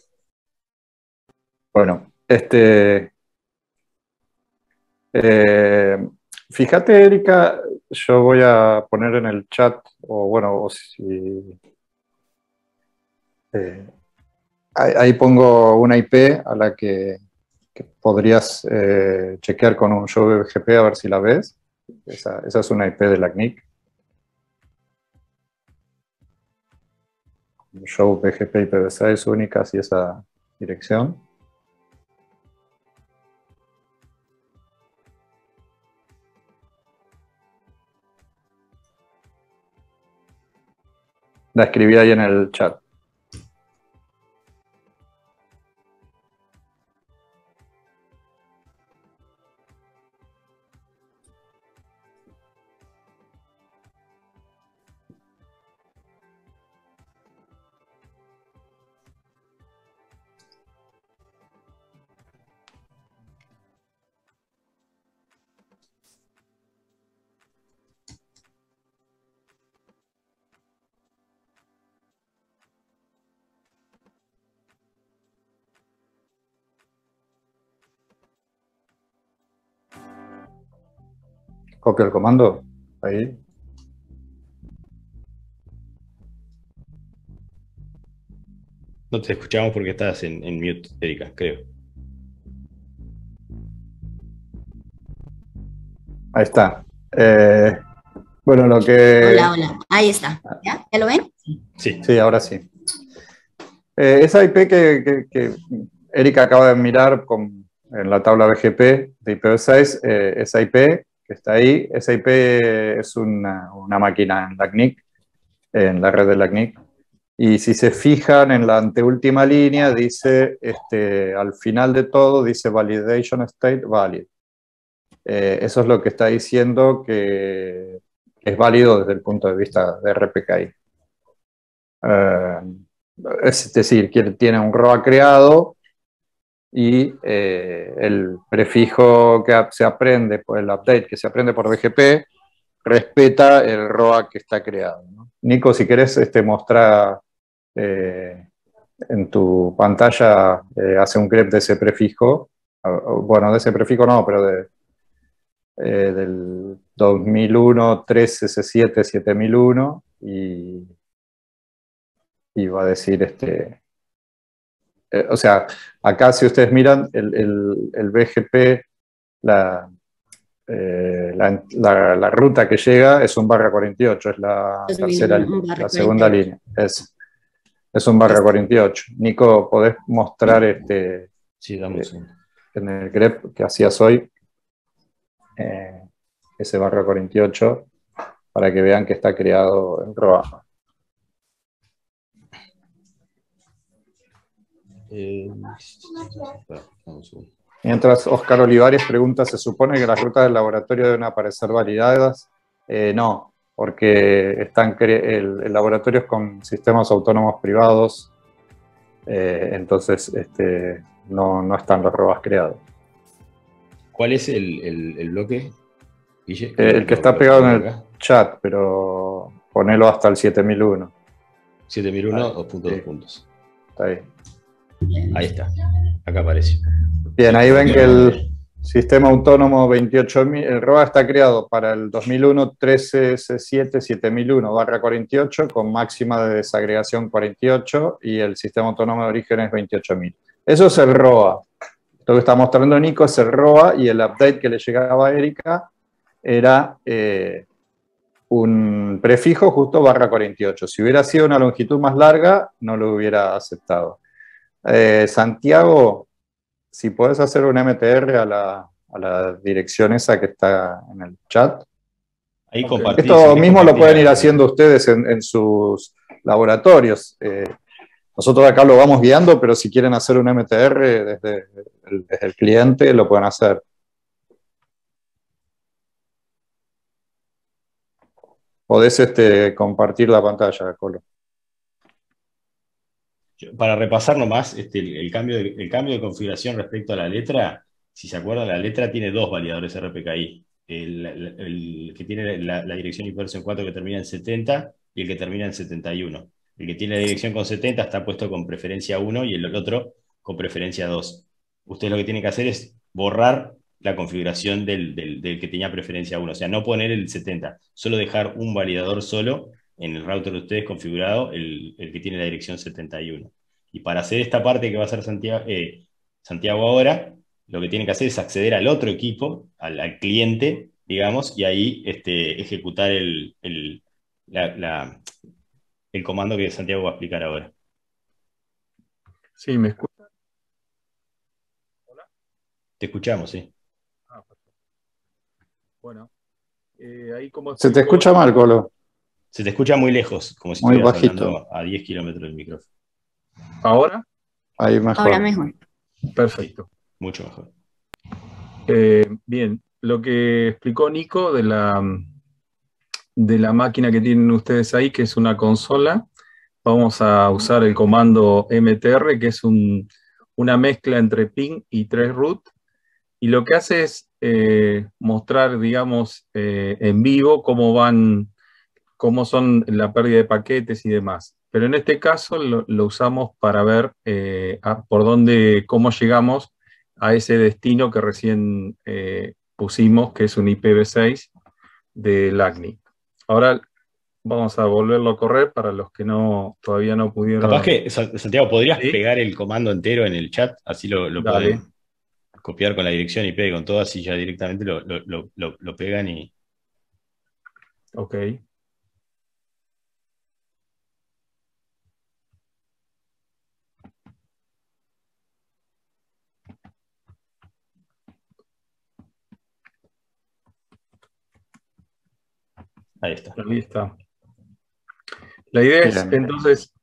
B: Bueno, este... Eh, fíjate, Erika, yo voy a poner en el chat, o bueno, o si... Eh, ahí, ahí pongo una I P a la que... que podrías eh, chequear con un show B G P a ver si la ves. Esa, esa es una I P de la C N I C. Show B G P I P v seis únicas y esa dirección. La escribí ahí en el chat. Copio el comando, ahí.
E: No te escuchamos porque estás en, en mute, Erika, creo.
B: Ahí está. Eh, bueno, lo que...
C: Hola, hola. Ahí está. ¿Ya? ¿Ya lo ven?
E: Sí.
B: Sí, ahora sí. Eh, esa I P que, que, que Erika acaba de mirar con, en la tabla B G P de I P v seis, eh, esa I P que está ahí, esa I P es una, una máquina en la C N I C, en la red de la C N I C. Y si se fijan en la anteúltima línea, dice, este, al final de todo, dice validation state valid. Eh, eso es lo que está diciendo que es válido desde el punto de vista de R P K I. Eh, es decir, que tiene un R O A creado y eh, el prefijo que se aprende, por el update que se aprende por B G P, respeta el R O A que está creado, ¿no? Nico, si querés este, mostrar eh, en tu pantalla, eh, hace un grep de ese prefijo, bueno, de ese prefijo no, pero de, eh, del dos mil uno, tres S siete, siete mil uno, y, y va a decir, este, eh, o sea, acá si ustedes miran, el, el, el B G P, la, eh, la, la, la ruta que llega es un barra cuarenta y ocho, es la tercera, la segunda línea, es, es un barra cuarenta y ocho. Nico, ¿podés mostrar este,
E: sí, dame un segundo.
B: en el grep que hacías hoy, eh, ese barra cuarenta y ocho, para que vean que está creado en R O A?
E: Eh,
B: Mientras Oscar Olivares pregunta, ¿se supone que las rutas del laboratorio deben aparecer validadas? Eh, no, porque están el, el laboratorio es con sistemas autónomos privados, eh, entonces este, no, no están los R O As creados.
E: ¿Cuál es el, el, el bloque, Guille?
B: Eh, el que está pegado en el chat, pero ponelo hasta el siete mil uno.
E: siete mil uno, dos puntos, dos puntos.
B: Está ahí.
E: Ahí está, acá aparece.
B: Bien, ahí ven que el sistema autónomo veintiocho mil, el R O A está creado para el dos mil uno, trece S siete, siete mil uno barra cuarenta y ocho, con máxima de desagregación cuarenta y ocho, y el sistema autónomo de origen es veintiocho mil. Eso es el R O A. Lo que está mostrando Nico es el R O A, y el update que le llegaba a Erika era eh, un prefijo justo barra cuarenta y ocho. Si hubiera sido una longitud más larga, no lo hubiera aceptado. Eh, Santiago, si podés hacer un M T R a la, a la dirección esa que está en el chat.
E: Ahí
B: okay.
E: compartís,
B: Esto mismo lo pueden ir
E: la...
B: haciendo ustedes en, en sus laboratorios. Eh, nosotros acá lo vamos guiando, pero si quieren hacer un M T R desde el, desde el cliente, lo pueden hacer. Podés este, compartir la pantalla, Colo.
E: Para repasar nomás, este, el, el, cambio de, el cambio de configuración respecto a la letra, si se acuerdan, la letra tiene dos validadores R P K I. El, el, el que tiene la, la dirección I P versión cuatro que termina en setenta y el que termina en setenta y uno. El que tiene la dirección con setenta está puesto con preferencia uno y el otro con preferencia dos. Ustedes lo que tienen que hacer es borrar la configuración del, del, del que tenía preferencia uno. O sea, no poner el setenta, solo dejar un validador solo en el router de ustedes configurado, el, el que tiene la dirección setenta y uno. Y para hacer esta parte que va a hacer Santiago, eh, Santiago ahora, lo que tiene que hacer es acceder al otro equipo, al, al cliente, digamos, y ahí este, ejecutar el, el, la, la, el comando que Santiago va a explicar ahora.
F: Sí, ¿me escuchan?
E: ¿Hola? Te escuchamos, sí.
F: Ah, perfecto. Bueno, eh, ahí como...
B: Se te escucha mal, Colo.
E: Se te escucha muy lejos, como si
B: muy
E: estuvieras
B: bajito.
E: hablando a diez kilómetros del micrófono.
F: ¿Ahora?
B: Ahí mejor.
C: Ahora mejor.
F: Perfecto.
E: Sí, mucho mejor.
F: Eh, bien, lo que explicó Nico de la, de la máquina que tienen ustedes ahí, que es una consola, vamos a usar el comando M T R, que es un, una mezcla entre ping y traceroute, y lo que hace es eh, mostrar, digamos, eh, en vivo cómo van, cómo son la pérdida de paquetes y demás. Pero en este caso lo, lo usamos para ver eh, a, por dónde, cómo llegamos a ese destino que recién eh, pusimos, que es un I P v seis de la C N I C. Ahora vamos a volverlo a correr para los que no todavía no pudieron.
E: Capaz que, Santiago, ¿podrías
F: ¿Sí?
E: pegar el comando entero en el chat? Así lo, lo pueden copiar con la dirección I P y con todo, así ya directamente lo, lo, lo, lo pegan y,
F: Ok.
E: Ahí está.
F: Ahí está. La idea es,
B: Bien.
F: entonces,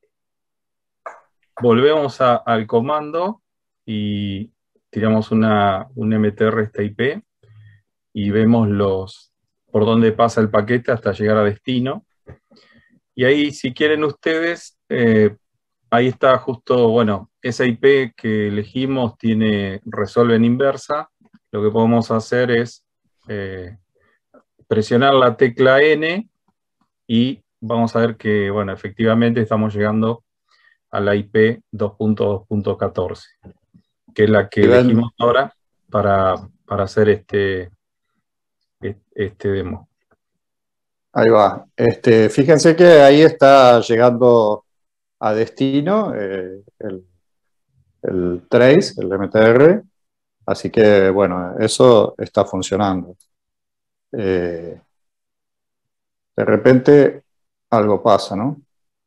F: volvemos a- al comando y tiramos una, un M T R esta I P y vemos los, por dónde pasa el paquete hasta llegar a destino. Y ahí, si quieren ustedes, eh, ahí está justo, bueno, esa I P que elegimos tiene resuelve en inversa. Lo que podemos hacer es eh, presionar la tecla N y vamos a ver que, bueno, efectivamente estamos llegando a la I P dos punto dos punto catorce, que es la que
B: Y ven,
F: elegimos ahora para, para hacer este, este demo.
B: ahí va. Este, fíjense que ahí está llegando a destino eh, el, el trace, el M T R, así que bueno, eso está funcionando. Eh, de repente algo pasa, ¿no?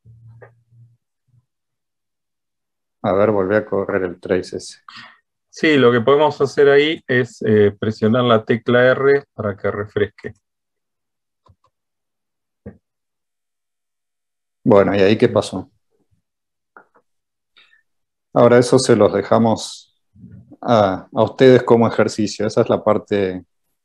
B: A ver, volví a correr el trace ese.
F: Sí, lo que podemos hacer ahí es eh, presionar la tecla R para que refresque.
B: Bueno, ¿y ahí qué pasó? Ahora eso se los dejamos a, a ustedes como ejercicio. Esa es la parte.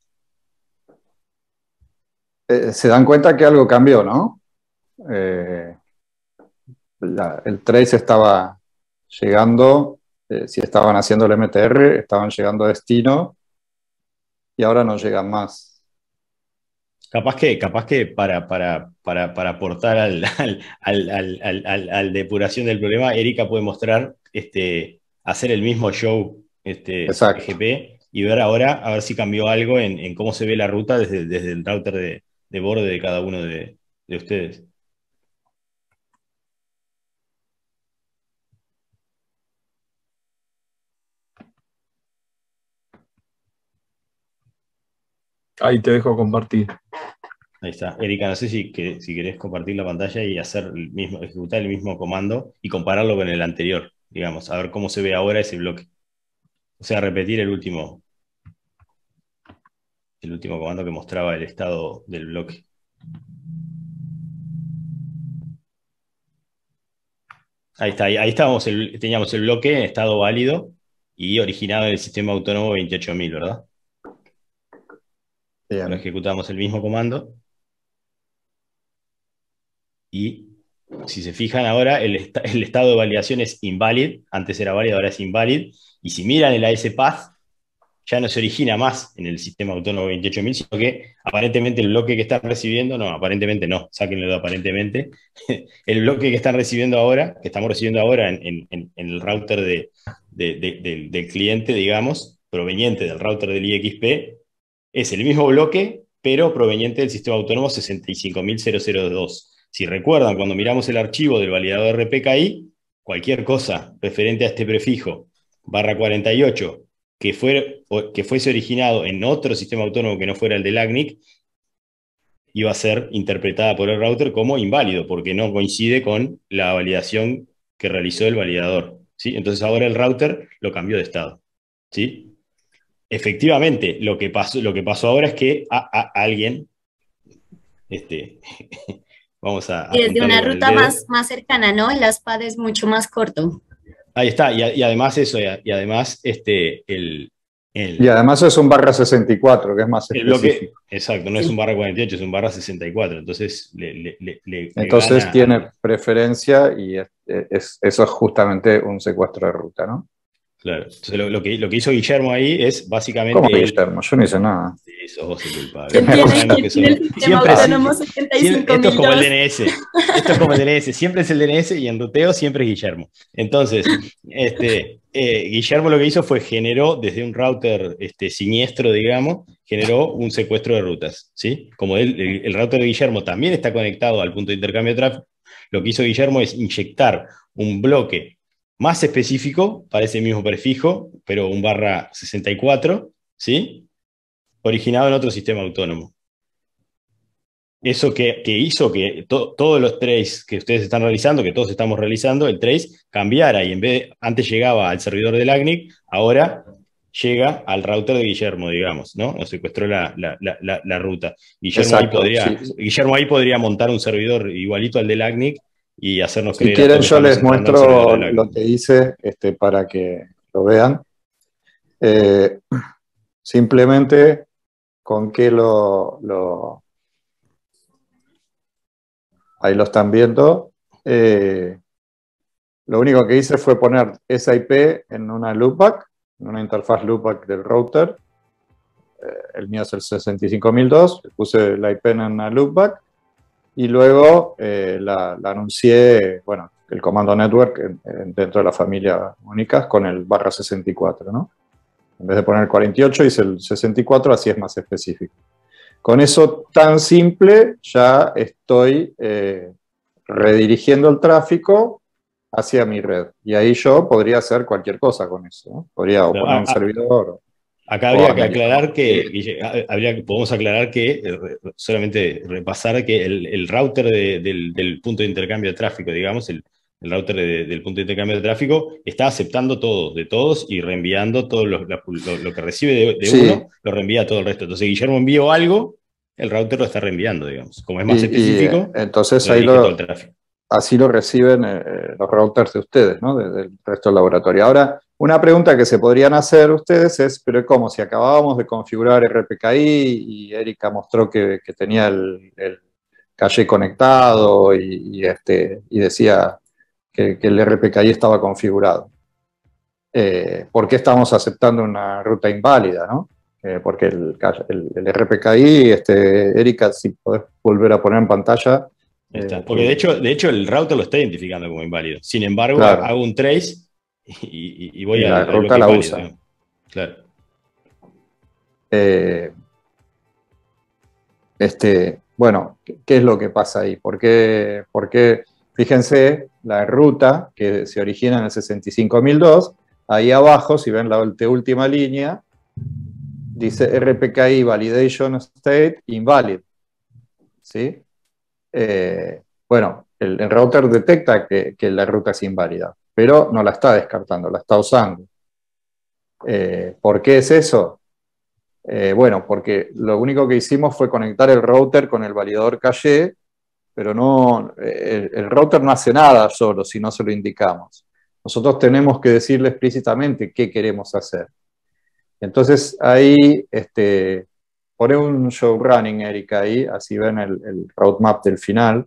B: Eh, se dan cuenta que algo cambió, ¿no? Eh, la- el trace estaba llegando, eh, si estaban haciendo el M T R, estaban llegando a destino y ahora no llegan más.
E: Capaz que, capaz que para, para, para, para aportar al, al, al, al, al- al- al depuración del problema, Erika puede mostrar, este, hacer el mismo show este,
B: Exacto.
E: G P y ver ahora, a ver si cambió algo en, en cómo se ve la ruta desde, desde el router de, de borde de cada uno de, de ustedes.
F: Ahí te dejo compartir.
E: Ahí está. Erika, no sé si, que, si querés compartir la pantalla y hacer el mismo, ejecutar el mismo comando y compararlo con el anterior, digamos, a ver cómo se ve ahora ese bloque. O sea, repetir el último, el último comando que mostraba el estado del bloque. Ahí está, ahí, ahí estábamos, el, teníamos el bloque en estado válido y originado en el sistema autónomo veintiocho mil, ¿verdad?
B: Bien.
E: Ahora ejecutamos el mismo comando y si se fijan ahora, el, est el estado de validación es invalid, antes era válido, ahora es invalid, y si miran el A S path, ya no se origina más en el sistema autónomo veintiocho mil, sino que aparentemente el bloque que están recibiendo, no, aparentemente no, sáquenlo de aparentemente, el bloque que están recibiendo ahora, que estamos recibiendo ahora en, en, en el router de, de, de, de, del cliente, digamos, proveniente del router del I X P, es el mismo bloque, pero proveniente del sistema autónomo sesenta y cinco mil dos. Si recuerdan, cuando miramos el archivo del validador R P K I, cualquier cosa referente a este prefijo barra cuarenta y ocho que, fuera, que fuese originado en otro sistema autónomo que no fuera el del A C N I C, iba a ser interpretada por el router como inválido, porque no coincide con la validación que realizó el validador, ¿sí? Entonces ahora el router lo cambió de estado, ¿sí? Efectivamente, lo que pasó, lo que pasó ahora es que a, a, a alguien, este, vamos a
C: Y desde
E: apuntarle
C: una
E: con el
C: ruta
E: dedo.
C: más, más cercana, ¿no? El ASPAD es mucho más corto.
E: Ahí está, y, y además eso, y, y además este, el, el,
B: Y además es un barra sesenta y cuatro, que es más
E: el bloque,
B: específico.
E: exacto, no
C: Sí.
E: es un barra cuarenta y ocho, es un barra sesenta y cuatro, entonces le, le, le, le
B: Entonces
E: gana
B: tiene
E: al-
B: preferencia y es, es- eso es justamente un secuestro de ruta, ¿no?
E: Claro. Entonces lo, lo que, lo que hizo Guillermo ahí es básicamente
B: ¿Cómo,
E: él.
B: Guillermo? Yo no hice nada.
E: Sí, sos vos el culpable.
C: ¿Quién
B: tiene-
E: Sabemos que
C: quién tiene
E: sos-
C: el sistema
E: siempre,
C: autónomo
E: siempre-
C: setenta y cinco
E: esto es
C: mil
E: como el
C: dos?
E: D N S. Esto es como el D N S. Siempre es el D N S y en ruteo siempre es Guillermo. Entonces, este, eh, Guillermo lo que hizo fue generó desde un router este, siniestro, digamos, generó un secuestro de rutas, ¿sí? Como él, el, el router de Guillermo también está conectado al punto de intercambio de tráfico, lo que hizo Guillermo es inyectar un bloque más específico para ese mismo prefijo, pero un barra sesenta y cuatro, ¿sí? Originado en otro sistema autónomo. eso que, que hizo que to, todos los traces que ustedes están realizando, que todos estamos realizando, el trace cambiara y en vez de, antes llegaba al servidor del A C N I C, ahora llega al router de Guillermo, digamos, ¿no? Nos secuestró la, la, la, la ruta. Guillermo ahí, podría, sí. Guillermo ahí podría montar un servidor igualito al del A C N I C y hacernos
B: si
E: creer.
B: Si quieren yo les muestro lo que hice este, para que lo vean. Eh, simplemente con que lo, lo... Ahí lo están viendo. Eh, lo único que hice fue poner esa I P en una loopback, en una interfaz loopback del router. Eh, el mío es el sesenta y cinco mil dos. Puse la I P en una loopback y luego eh, la, la anuncié, bueno, el comando network en, en, dentro de la familia Unicast con el barra sesenta y cuatro, ¿no? En vez de poner el cuarenta y ocho hice el sesenta y cuatro, así es más específico. Con eso tan simple ya estoy eh, redirigiendo el tráfico hacia mi red. Y ahí yo podría hacer cualquier cosa con eso, ¿no? Podría o poner un servidor.
E: Acá habría que aclarar que, habría, podemos aclarar que, solamente repasar que el, el router de, del, del punto de intercambio de tráfico, digamos, el, el router de, del punto de intercambio de tráfico, está aceptando todo, de todos, y reenviando todo lo, lo, lo que recibe de, de sí. uno, lo reenvía a todo el resto. Entonces, Guillermo envió algo, el router lo está reenviando, digamos. Como es más y, específico,
B: y, entonces ahí lo, todo el tráfico. Así lo reciben eh, los routers de ustedes, ¿no? De, del resto del laboratorio. Ahora, una pregunta que se podrían hacer ustedes es, pero ¿cómo? Si acabábamos de configurar R P K I y Erika mostró que, que tenía el, el caché conectado y, y, este, y decía que, que el R P K I estaba configurado. Eh, ¿Por qué estamos aceptando una ruta inválida, no? Eh, porque el, el, el R P K I, este, Erika, si podés volver a poner en pantalla.
E: Está. Eh, porque de hecho, de hecho el router lo está identificando como inválido. Sin embargo, claro, hago un trace y, y, y voy
B: y
E: a
B: la ruta la usa. ¿No?
E: Claro.
B: Eh, este, bueno, ¿qué es lo que pasa ahí? ¿Por qué? Porque, fíjense, la ruta que se origina en el sesenta y cinco mil dos, ahí abajo, si ven la última línea, dice R P K I Validation State Invalid. ¿Sí? Eh, bueno, el, el router detecta que, que la ruta es inválida, pero no la está descartando, la está usando. Eh, ¿Por qué es eso? Eh, bueno, porque lo único que hicimos fue conectar el router con el validador caché, pero no, el, el router no hace nada solo si no se lo indicamos. Nosotros tenemos que decirle explícitamente qué queremos hacer. Entonces ahí, este, pone un show running, Erika, ahí, así ven el, el roadmap del final.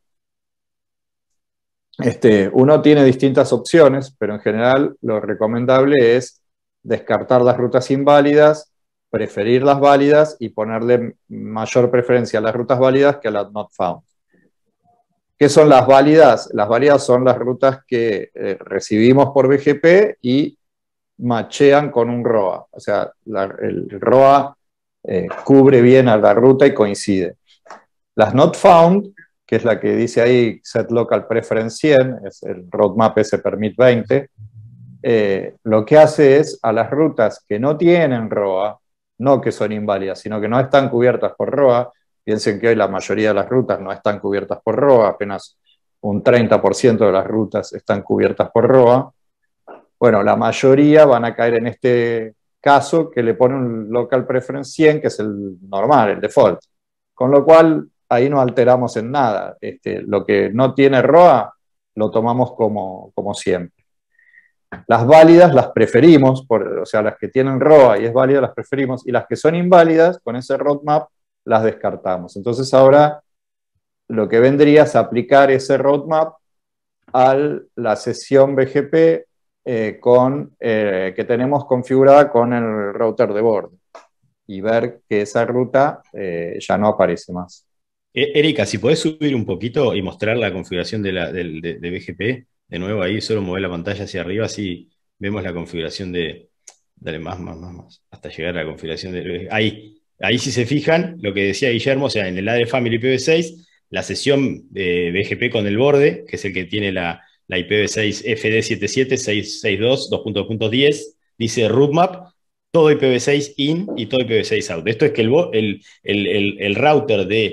B: Este, uno tiene distintas opciones, pero en general lo recomendable es descartar las rutas inválidas, preferir las válidas y ponerle mayor preferencia a las rutas válidas que a las not found. ¿Qué son las válidas? Las válidas son las rutas que eh, recibimos por B G P y machean con un R O A. O sea, la, el R O A eh, cubre bien a la ruta y coincide. Las not found, que es la que dice ahí set local preference cien, es el roadmap ese permit veinte, eh, lo que hace es a las rutas que no tienen R O A, no que son inválidas, sino que no están cubiertas por R O A. Piensen que hoy la mayoría de las rutas no están cubiertas por R O A, apenas un treinta por ciento de las rutas están cubiertas por R O A. Bueno, la mayoría van a caer en este caso que le pone un local preference cien, que es el normal, el default. Con lo cual, ahí no alteramos en nada. Este, lo que no tiene R O A, lo tomamos como, como siempre. Las válidas las preferimos, por, o sea, las que tienen R O A y es válida las preferimos, y las que son inválidas, con ese roadmap, las descartamos. Entonces ahora lo que vendría es aplicar ese roadmap a la sesión B G P eh, con, eh, que tenemos configurada con el router de borde y ver que esa ruta eh, ya no aparece más.
E: Erika, si podés subir un poquito y mostrar la configuración de, la, de, de, de B G P, de nuevo ahí, solo mover la pantalla hacia arriba, así vemos la configuración de... Dale más, más, más, más, hasta llegar a la configuración de... Ahí. Ahí si se fijan, lo que decía Guillermo, o sea, en el A D Family I P v seis, la sesión de B G P con el borde, que es el que tiene la, la I P v seis F D setenta y siete seiscientos sesenta y dos punto dos punto dos punto diez, dice rootmap, todo I P v seis in y todo I P v seis out. Esto es que el, el, el, el, el router de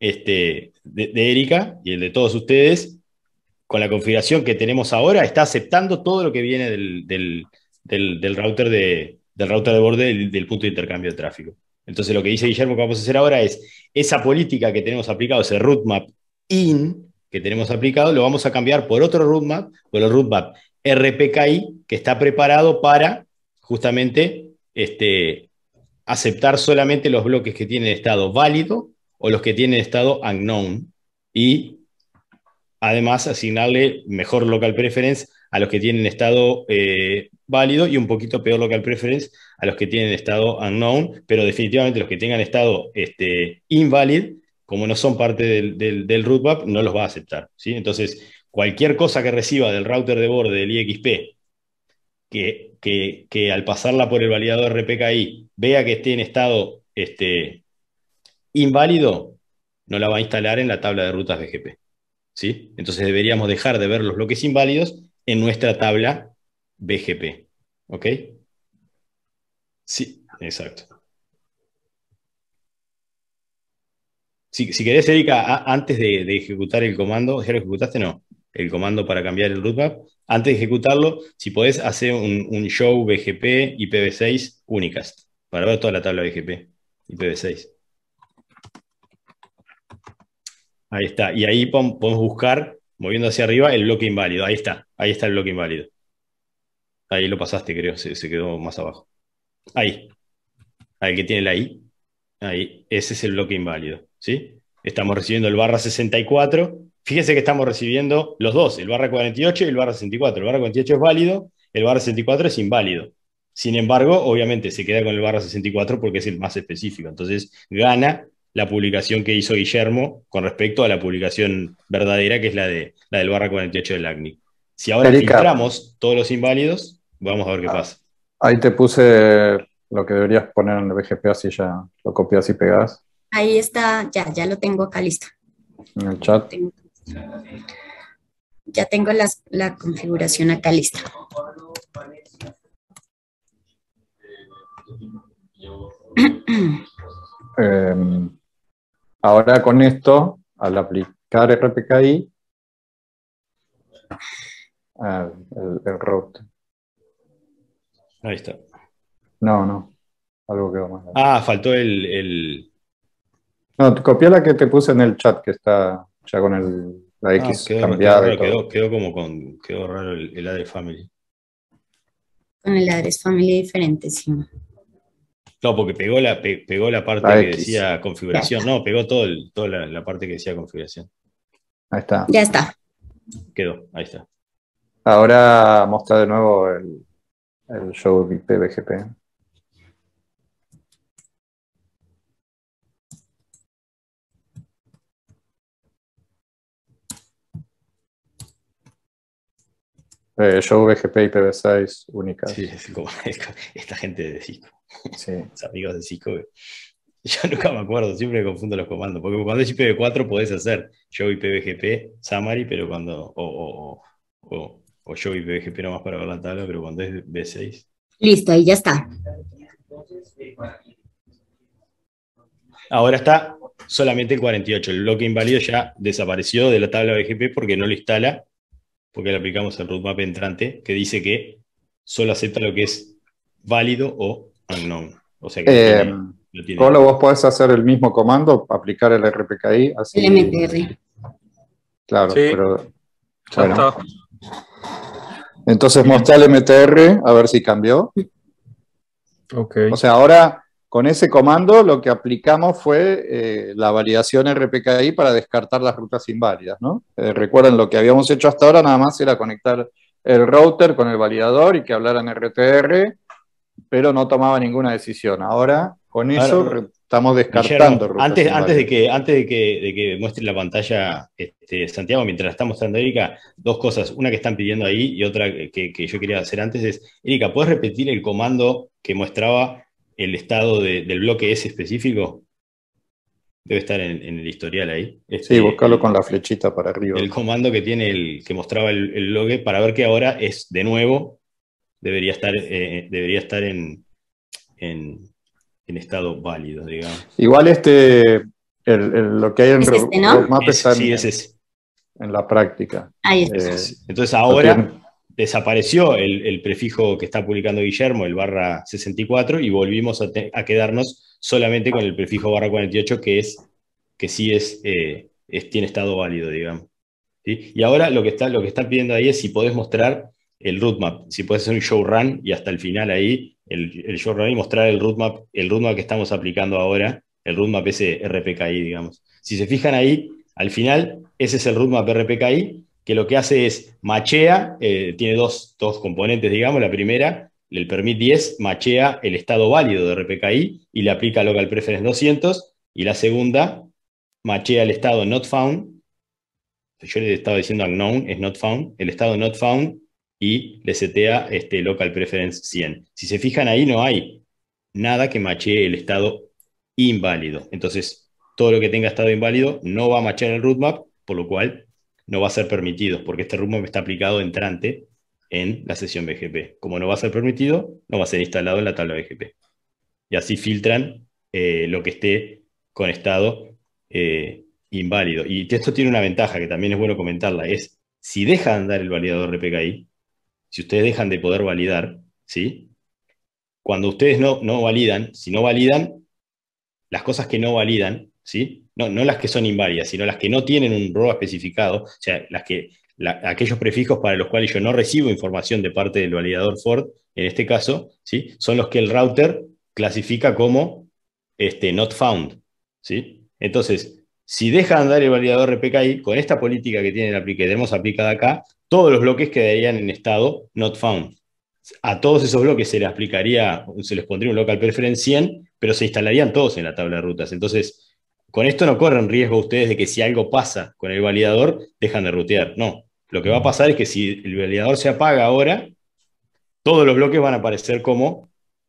E: este, de, de Erika y el de todos ustedes, con la configuración que tenemos ahora, está aceptando todo lo que viene del, del, del, del router, de, del router de borde del, del punto de intercambio de tráfico. Entonces lo que dice Guillermo que vamos a hacer ahora es, esa política que tenemos aplicado, ese roadmap in que tenemos aplicado, lo vamos a cambiar por otro roadmap, por el roadmap R P K I, que está preparado para justamente este, aceptar solamente los bloques que tienen estado válido o los que tienen estado unknown, y además asignarle mejor local preference a los que tienen estado eh, válido y un poquito peor local preference a los que tienen estado unknown, pero definitivamente los que tengan estado este, invalid, como no son parte del, del, del roadmap, no los va a aceptar, ¿sí? Entonces, cualquier cosa que reciba del router de borde del I X P, que, que, que al pasarla por el validador R P K I vea que esté en estado este, inválido, no la va a instalar en la tabla de rutas B G P, ¿sí? Entonces deberíamos dejar de ver los bloques inválidos en nuestra tabla B G P, ¿ok? Sí, exacto. Si, si querés, Erika, a, antes de, de ejecutar el comando, ¿ya lo ejecutaste? No. El comando para cambiar el roadmap. Antes de ejecutarlo, si podés hacer un, un show B G P I P v seis unicast, para ver toda la tabla B G P I P v seis. Ahí está. Y ahí podemos buscar, moviendo hacia arriba, el bloque inválido. Ahí está. Ahí está el bloque inválido. Ahí lo pasaste, creo. Se, se quedó más abajo. Ahí. Ahí que tiene la I. Ahí. Ese es el bloque inválido, ¿sí? Estamos recibiendo el barra sesenta y cuatro. Fíjense que estamos recibiendo los dos, el barra cuarenta y ocho y el barra sesenta y cuatro. El barra cuarenta y ocho es válido, el barra sesenta y cuatro es inválido. Sin embargo, obviamente se queda con el barra sesenta y cuatro porque es el más específico. Entonces, gana la publicación que hizo Guillermo con respecto a la publicación verdadera, que es la, de, la del barra cuarenta y ocho del A C N I C. Si ahora Erika, filtramos todos los inválidos, vamos a ver qué ah, pasa.
B: Ahí te puse lo que deberías poner en el B G P, así ya lo copias y pegas.
C: Ahí está, ya, ya lo tengo acá listo.
B: En el chat.
C: Tengo, ya tengo las, la configuración acá lista.
B: Eh, ahora con esto, al aplicar R P K I, ah, el, el route.
E: Ahí está.
B: No, no. Algo quedó mal.
E: Ah, faltó el... el...
B: No, copié la que te puse en el chat, que está ya con el, la X
E: ah, quedó,
B: cambiada.
E: Quedó, quedó, quedó como con... Quedó raro el, el address family.
C: Con el address family diferente, sí.
E: No, porque pegó la, pe, pegó la parte
B: la
E: que X. decía configuración. No, pegó todo el, toda la, la parte que decía configuración.
B: Ahí está.
C: Ya está.
E: Quedó, ahí está.
B: Ahora mostrar de nuevo el, el show I P V G P. Eh, show B G P I P v seis única.
E: Sí, es como esta gente de Cisco.
B: Sí.
E: Los amigos de Cisco. Yo nunca me acuerdo, siempre me confundo los comandos. Porque cuando es I P v cuatro podés hacer show I P V G P summary, pero cuando. O, o, o, o show I P V G P nomás para ver la tabla, pero cuando es B seis.
C: Listo, ahí ya está.
E: Ahora está solamente el cuarenta y ocho. El bloque inválido ya desapareció de la tabla B G P porque no lo instala, porque le aplicamos el roadmap entrante que dice que solo acepta lo que es válido o unknown. O sea que
B: eh,
E: no tiene, no tiene...
B: Polo, vos podés hacer el mismo comando, aplicar el R P K I. Así...
C: El M T R.
B: Claro,
F: sí,
B: pero...
F: Ya
B: bueno.
F: está.
B: Entonces mostrar el M T R, a ver si cambió.
F: Okay.
B: O sea, ahora con ese comando lo que aplicamos fue eh, la validación R P K I para descartar las rutas inválidas, ¿no? Eh, recuerden, lo que habíamos hecho hasta ahora nada más era conectar el router con el validador y que hablaran R T R, pero no tomaba ninguna decisión. Ahora, con eso, ahora, estamos descartando
E: Guillermo,
B: rutas
E: antes,
B: inválidas.
E: Antes de que, antes de que, de que muestre la pantalla, este, Santiago, mientras la está mostrando Erika, dos cosas. Una que están pidiendo ahí y otra que, que yo quería hacer antes es, Erika, ¿puedes repetir el comando que mostraba el estado de, del bloque S específico? Debe estar en, en el historial ahí. Este,
B: sí, buscarlo
E: el,
B: con la flechita para arriba.
E: El comando que tiene el que mostraba el, el bloque para ver que ahora es de nuevo, debería estar, eh, debería estar en, en, en estado válido, digamos.
B: Igual este, el, el, lo que hay en
C: ¿Es este, no?
B: roadmap
E: Es,
B: está
E: sí,
B: en,
E: es ese.
B: en la práctica.
C: Ahí está.
B: Eh,
E: Entonces ahora
B: tiene-
E: desapareció el, el prefijo que está publicando Guillermo, el barra sesenta y cuatro, y volvimos a, te- a quedarnos solamente con el prefijo barra cuarenta y ocho, que, es, que sí es, eh, es, tiene estado válido, digamos. ¿Sí? Y ahora lo que, está, lo que están pidiendo ahí es si podés mostrar el roadmap, si podés hacer un show run y hasta el final ahí, el, el show run y mostrar el roadmap, el roadmap que estamos aplicando ahora, el roadmap ese R P K I, digamos. Si se fijan ahí, al final, ese es el roadmap R P K I, que lo que hace es machea, eh, tiene dos, dos componentes, digamos. La primera, el permit diez, machea el estado válido de R P K I y le aplica local preference doscientos, y la segunda, machea el estado not found. Yo le estaba diciendo unknown, es not found, el estado not found, y le setea este local preference cien. Si se fijan ahí, no hay nada que machee el estado inválido. Entonces, todo lo que tenga estado inválido no va a machear el roadmap, por lo cual no va a ser permitido, porque este roadmap está aplicado entrante en la sesión B G P. Como no va a ser permitido, no va a ser instalado en la tabla B G P. Y así filtran eh, lo que esté con estado eh, inválido. Y esto tiene una ventaja que también es bueno comentarla, es si deja de andar el validador R P K I, si ustedes dejan de poder validar, ¿sí? Cuando ustedes no, no validan, si no validan, las cosas que no validan, ¿sí? No, no las que son inválidas, sino las que no tienen un row especificado, o sea, las que, la, aquellos prefijos para los cuales yo no recibo información de parte del validador Ford, en este caso, ¿sí? Son los que el router clasifica como este, not found, ¿sí? Entonces, si deja de andar el validador R P K I, con esta política que, tiene, que tenemos aplicada acá, todos los bloques quedarían en estado not found. A todos esos bloques se les aplicaría, se les pondría un local preference cien, pero se instalarían todos en la tabla de rutas. Entonces, con esto no corren riesgo ustedes de que si algo pasa con el validador, dejan de rutear. No, lo que va a pasar es que si el validador se apaga ahora, todos los bloques van a aparecer como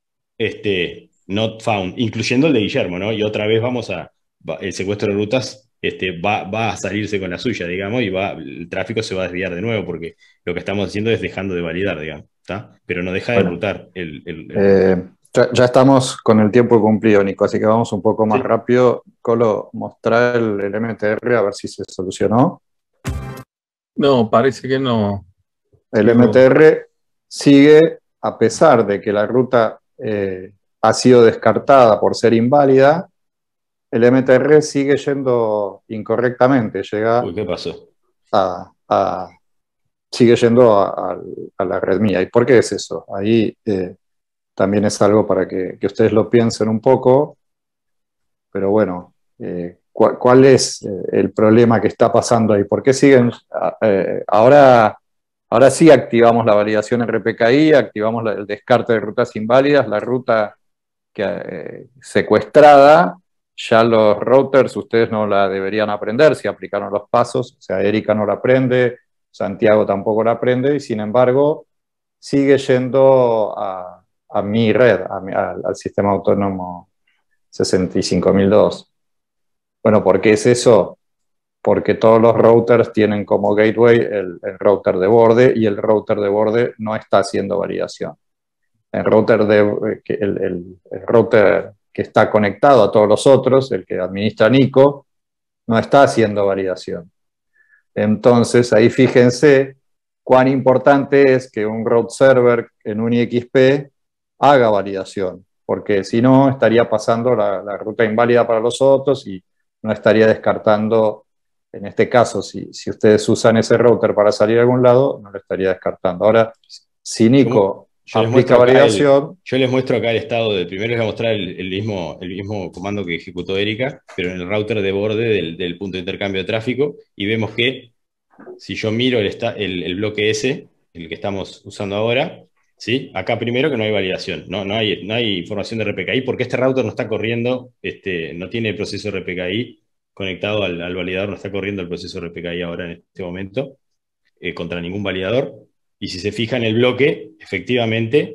E: este, not found, incluyendo el de Guillermo, ¿no? Y otra vez vamos a, va, el secuestro de rutas este, va, va a salirse con la suya, digamos, y va, el tráfico se va a desviar de nuevo, porque lo que estamos haciendo es dejando de validar, digamos, ¿está? Pero no deja de
B: Bueno,
E: rutar el... el, el...
B: Eh, ya, ya estamos con el tiempo cumplido, Nico, así que vamos un poco más
E: Sí.
B: rápido. Colo, mostrar el, el M T R a ver si se solucionó.
F: No, parece que no.
B: El
F: Digo-
B: M T R sigue, a pesar de que la ruta eh, ha sido descartada por ser inválida, el M T R sigue yendo incorrectamente, llega
E: Uy, ¿qué pasó?
B: a, a- sigue yendo a, a- a la red mía. ¿Y por qué es eso? Ahí eh, también es algo para que, que ustedes lo piensen un poco, pero bueno, eh, ¿cuál, cuál es eh, el problema que está pasando ahí? ¿Por qué siguen? eh, ahora, ahora sí activamos la validación R P K I, activamos la- el descarte de rutas inválidas, la ruta que, eh, secuestrada, ya los routers ustedes no la deberían aprender si aplicaron los pasos, o sea, Erika no la aprende, Santiago tampoco la aprende, y sin embargo sigue yendo a, a mi red, a mi- al, al sistema autónomo sesenta y cinco mil dos. Bueno, ¿por qué es eso? Porque todos los routers tienen como gateway el, el router de borde, y el router de borde no está haciendo validación. El router, de, el, el, el router que está conectado a todos los otros, el que administra Nico, no está haciendo validación. Entonces, ahí fíjense cuán importante es que un route server en un I X P haga validación, porque si no, estaría pasando la, la ruta inválida para los otros y no estaría descartando, en este caso, si, si ustedes usan ese router para salir a algún lado, no lo estaría descartando. Ahora, si Nico
E: Yo les,
B: aplica
E: muestro acá
B: validación,
E: el, yo les muestro acá el estado de, primero les voy a mostrar el, el, mismo, el mismo comando que ejecutó Erika, pero en el router de borde del, del punto de intercambio de tráfico, y vemos que si yo miro el, el, el bloque S, el que estamos usando ahora, ¿sí? Acá primero que no hay validación, no, no, hay, no hay información de R P K I, porque este router no está corriendo, este, no tiene el proceso R P K I conectado al, al validador, no está corriendo el proceso R P K I ahora en este momento, eh, contra ningún validador. Y si se fija en el bloque, efectivamente,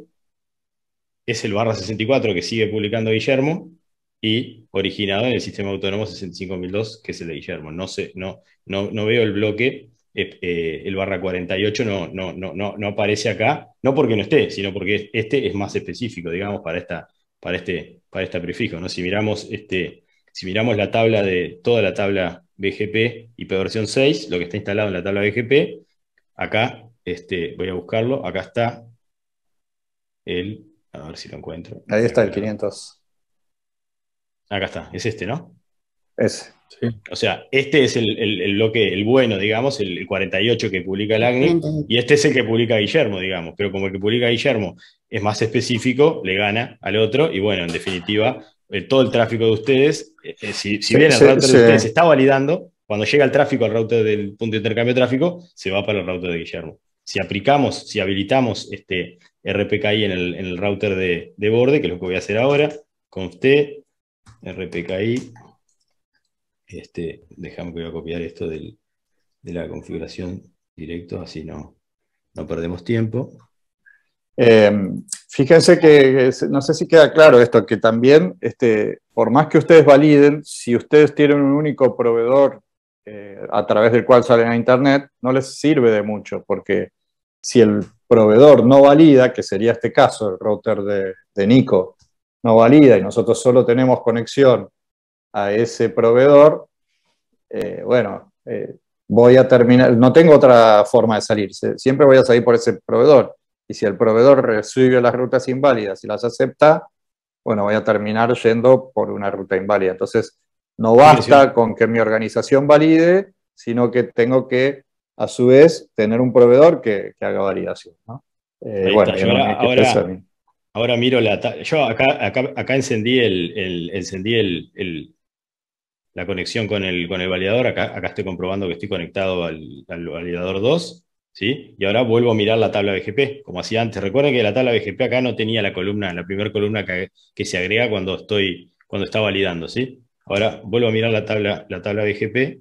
E: es el barra sesenta y cuatro que sigue publicando Guillermo y originado en el sistema autónomo sesenta y cinco mil dos, que es el de Guillermo. No, sé, no, no, no veo el bloque, eh, eh, el barra cuarenta y ocho no, no, no, no, no aparece acá, no porque no esté, sino porque este es más específico, digamos, para, esta, para, este, para este prefijo, ¿no? Si miramos, este, si miramos la tabla de toda la tabla B G P I P versión seis, lo que está instalado en la tabla B G P, acá, este, voy a buscarlo, acá está el, a ver si lo encuentro.
B: Ahí está el quinientos.
E: Acá está, es este, ¿no?
B: Ese.
F: Sí.
E: O sea, este es el, el, el bloque, el bueno, digamos, el, el cuarenta y ocho que publica el A C N I C, y este es el que publica Guillermo, digamos, pero como el que publica Guillermo es más específico, le gana al otro, y bueno, en definitiva, eh, todo el tráfico de ustedes, eh, eh, si, si
B: Sí,
E: bien el
B: sí,
E: router
B: sí.
E: de ustedes se está validando, cuando llega el tráfico al router del punto de intercambio de tráfico, se va para el router de Guillermo. Si aplicamos, si habilitamos este R P K I en el, en el router de, de borde, que es lo que voy a hacer ahora, const R P K I, este, déjame que voy a copiar esto del, de la configuración directo, así no, no perdemos tiempo.
B: Eh, fíjense que, no sé si queda claro esto, que también, este, por más que ustedes validen, si ustedes tienen un único proveedor eh, a través del cual salen a Internet, no les sirve de mucho, porque si el proveedor no valida, que sería este caso, el router de, de Nico, no valida y nosotros solo tenemos conexión a ese proveedor, eh, bueno, eh, voy a terminar, no tengo otra forma de salir, siempre voy a salir por ese proveedor. Y si el proveedor recibe las rutas inválidas y las acepta, bueno, voy a terminar yendo por una ruta inválida. Entonces, no basta con que mi organización valide, sino que tengo que, a su vez, tener un proveedor que, que haga validación, ¿no? Eh, bueno,
E: yo ahora, ahora, ahora miro la... Yo acá, acá, acá encendí, el, el, encendí el, el, la conexión con el, con el validador. Acá, acá estoy comprobando que estoy conectado al, al validador dos. ¿Sí? Y ahora vuelvo a mirar la tabla B G P, como hacía antes. Recuerden que la tabla B G P acá no tenía la columna, la primera columna que, que se agrega cuando estoy, cuando está validando, ¿sí? Ahora vuelvo a mirar la tabla, la tabla B G P.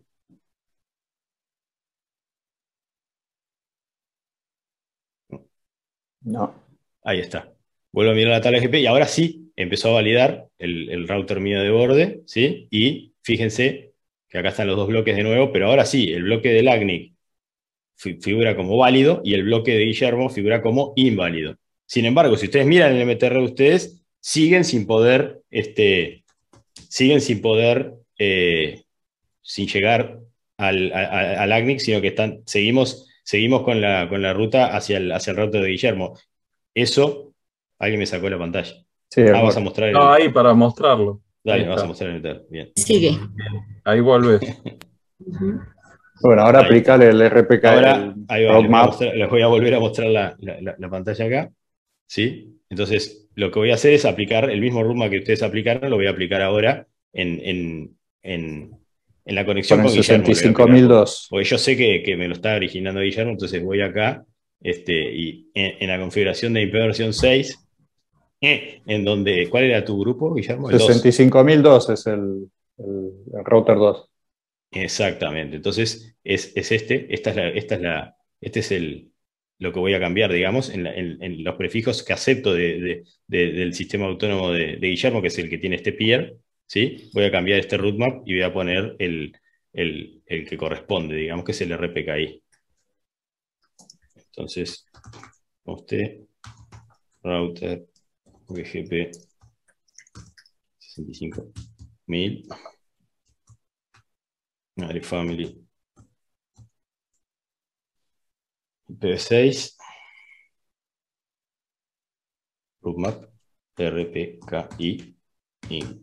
B: No.
E: Ahí está. Vuelvo a mirar la tabla B G P y ahora sí empezó a validar el, el router mío de borde, ¿sí? Y fíjense que acá están los dos bloques de nuevo, pero ahora sí, el bloque del A C N I C figura como válido y el bloque de Guillermo figura como inválido. Sin embargo, si ustedes miran el M T R de ustedes, siguen sin poder, este, siguen sin poder, eh, sin llegar al, a, al A C N I C, sino que están, seguimos, seguimos con, la, con la ruta hacia el, hacia el router de Guillermo. Eso, alguien me sacó la pantalla.
B: Sí,
E: ah, vas a mostrar el...
F: No, ahí para mostrarlo.
E: Dale, vas a mostrar el M T R. Bien.
C: Sigue.
F: Ahí vuelves.
C: Uh-huh.
B: Bueno, ahora aplicarle el R P K.
E: Ahora, ahí va, les voy, mostrar, les voy a volver a mostrar la, la, la pantalla acá. ¿Sí? Entonces, lo que voy a hacer es aplicar el mismo roadmap que ustedes aplicaron, lo voy a aplicar ahora en, en, en, en la conexión con, con Guillermo.
B: sesenta y cinco mil dos.
E: Porque yo sé que, que me lo está originando Guillermo, entonces voy acá este, y en, en la configuración de I P versión seis, eh, en donde, ¿cuál era tu grupo, Guillermo? El
B: sesenta y cinco mil dos es el, el, el router dos.
E: Exactamente, entonces es, es este, esta es la, esta es la, este es el, lo que voy a cambiar, digamos, en, la, en, en los prefijos que acepto de, de, de, del sistema autónomo de, de Guillermo, que es el que tiene este peer, ¿sí? Voy a cambiar este rootmap y voy a poner el, el, el que corresponde, digamos, que es el R P K I. Entonces, usted, router, V G P, sesenta y cinco mil. Madre Family I P v seis roadmap R P K I in.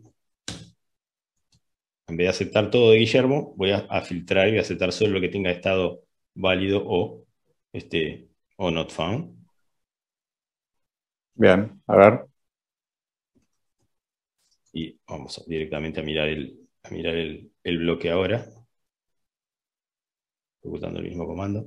E: En vez de aceptar todo de Guillermo, voy a, a filtrar y voy a aceptar solo lo que tenga estado válido o, este, o not found.
B: Bien, a ver.
E: Y vamos directamente a mirar el, a mirar el, el bloque ahora. Ejecutando el mismo comando.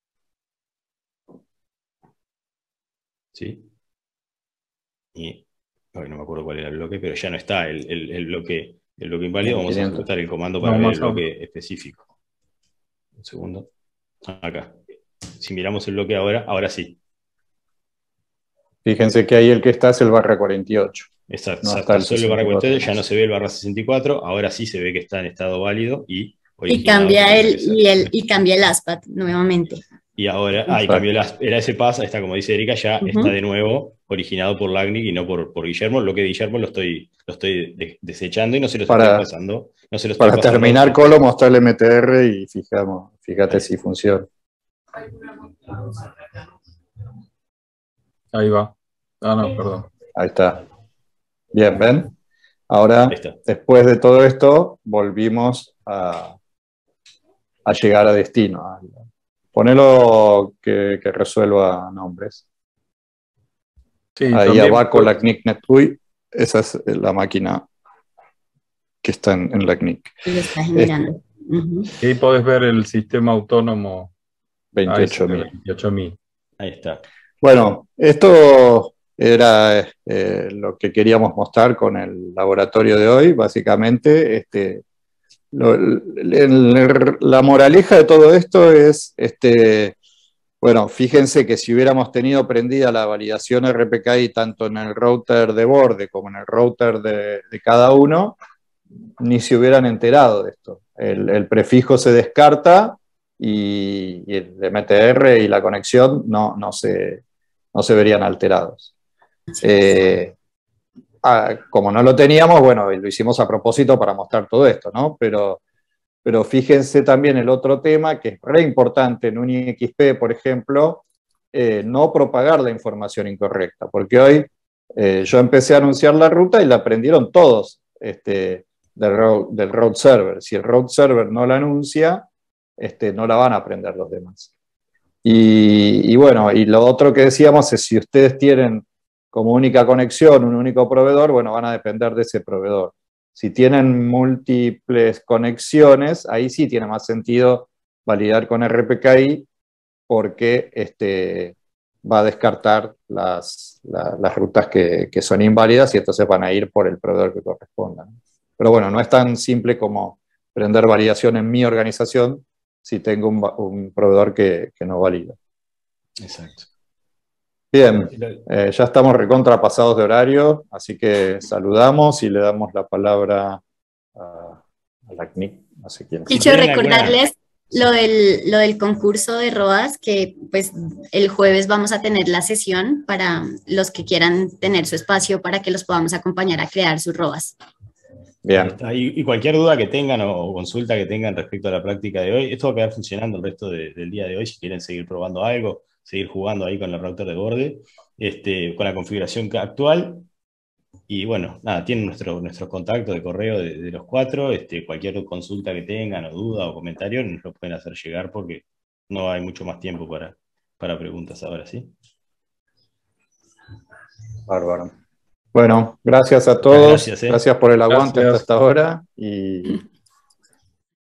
E: ¿Sí? Y hoy no me acuerdo cuál era el bloque, pero ya no está el, el, el bloque, el bloque inválido. Vamos a ejecutar el comando para no, ver el bloque específico. Un segundo. Acá. Si miramos el bloque ahora, ahora sí.
B: Fíjense que ahí el que está es el barra cuarenta y ocho.
E: Exacto. No está el solo el barra cuarenta y ocho, ya no se ve el barra sesenta y cuatro, ahora sí se ve que está en estado válido y
C: Y cambia, el, y, el, y cambia el ASPAT nuevamente.
E: Y ahora, ah, y cambió la, el A S P A S, está como dice Erika, ya
C: Ujú.
E: está de nuevo originado por LACNIC y no por, por Guillermo. Lo que Guillermo lo estoy, lo estoy de- desechando y no se lo
B: Para-
E: estoy pasando. No se lo estoy
B: Para
E: pasando a
B: terminar,
E: ustedes.
B: Colo, mostrar el M T R y fijamos, fíjate
E: Ahí
B: si
E: está.
B: funciona.
F: Ahí va. Ah, no, perdón.
B: Ahí está. Bien, ¿ven? Ahora,
E: Ahí está.
B: después de todo esto, volvimos a, a llegar a destino. Ponelo que, que resuelva nombres.
F: Sí,
B: Ahí
F: también
B: abajo la
F: pues,
B: C N I C NetUI, esa es la máquina que está en, en la C N I C.
C: Y lo está generando. Ujú.
F: ahí podés ver el sistema autónomo
B: veintiocho mil.
F: veintiocho mil.
E: Ahí está.
B: Bueno, esto era eh, lo que queríamos mostrar con el laboratorio de hoy, básicamente. Este, lo- el- el- la moraleja de todo esto es, este, bueno, fíjense que si hubiéramos tenido prendida la validación R P K I tanto en el router de borde como en el router de, de cada uno, ni se hubieran enterado de esto. El, el prefijo se descarta y, y el M T R y la conexión no, no, se, no se verían alterados. Eh, ah, como no lo teníamos, bueno, lo hicimos a propósito para mostrar todo esto, ¿no? Pero, pero fíjense también el otro tema que es re importante en un I X P, por ejemplo, eh, no propagar la información incorrecta, porque hoy eh, yo empecé a anunciar la ruta y la aprendieron todos este, del, road, del road server. Si el road server no la anuncia, este, no la van a aprender los demás. Y, y bueno, y lo otro que decíamos es si ustedes tienen como única conexión un único proveedor, bueno, van a depender de ese proveedor. Si tienen múltiples conexiones, ahí sí tiene más sentido validar con R P K I porque este, va a descartar las, la, las rutas que, que son inválidas y entonces van a ir por el proveedor que corresponda. Pero bueno, no es tan simple como prender validación en mi organización si tengo un, un proveedor que, que no valida.
E: Exacto.
B: Bien, eh, ya estamos recontrapasados de horario, así que saludamos y le damos la palabra a, a la C N I C, no sé quién.
C: Dicho,
E: tienen
C: recordarles
E: alguna-
C: lo del, lo del concurso de ROAS, que pues el jueves vamos a tener la sesión para los que quieran tener su espacio para que los podamos acompañar a crear sus ROAS.
B: Bien.
E: Está. Y, y cualquier duda que tengan o, o consulta que tengan respecto a la práctica de hoy, esto va a quedar funcionando el resto de- del día de hoy. Si quieren seguir probando algo, seguir jugando ahí con el router de borde, este, con la configuración que- actual. Y bueno, nada, tienen nuestro, nuestros contactos de correo de, de los cuatro. Este, cualquier consulta que tengan, o duda o comentario, nos lo pueden hacer llegar porque no hay mucho más tiempo para, para preguntas ahora, ¿sí?
B: Bárbaro. Bueno, gracias a todos.
E: Gracias, ¿eh?
B: Gracias por el aguante
F: Gracias.
B: hasta esta hora y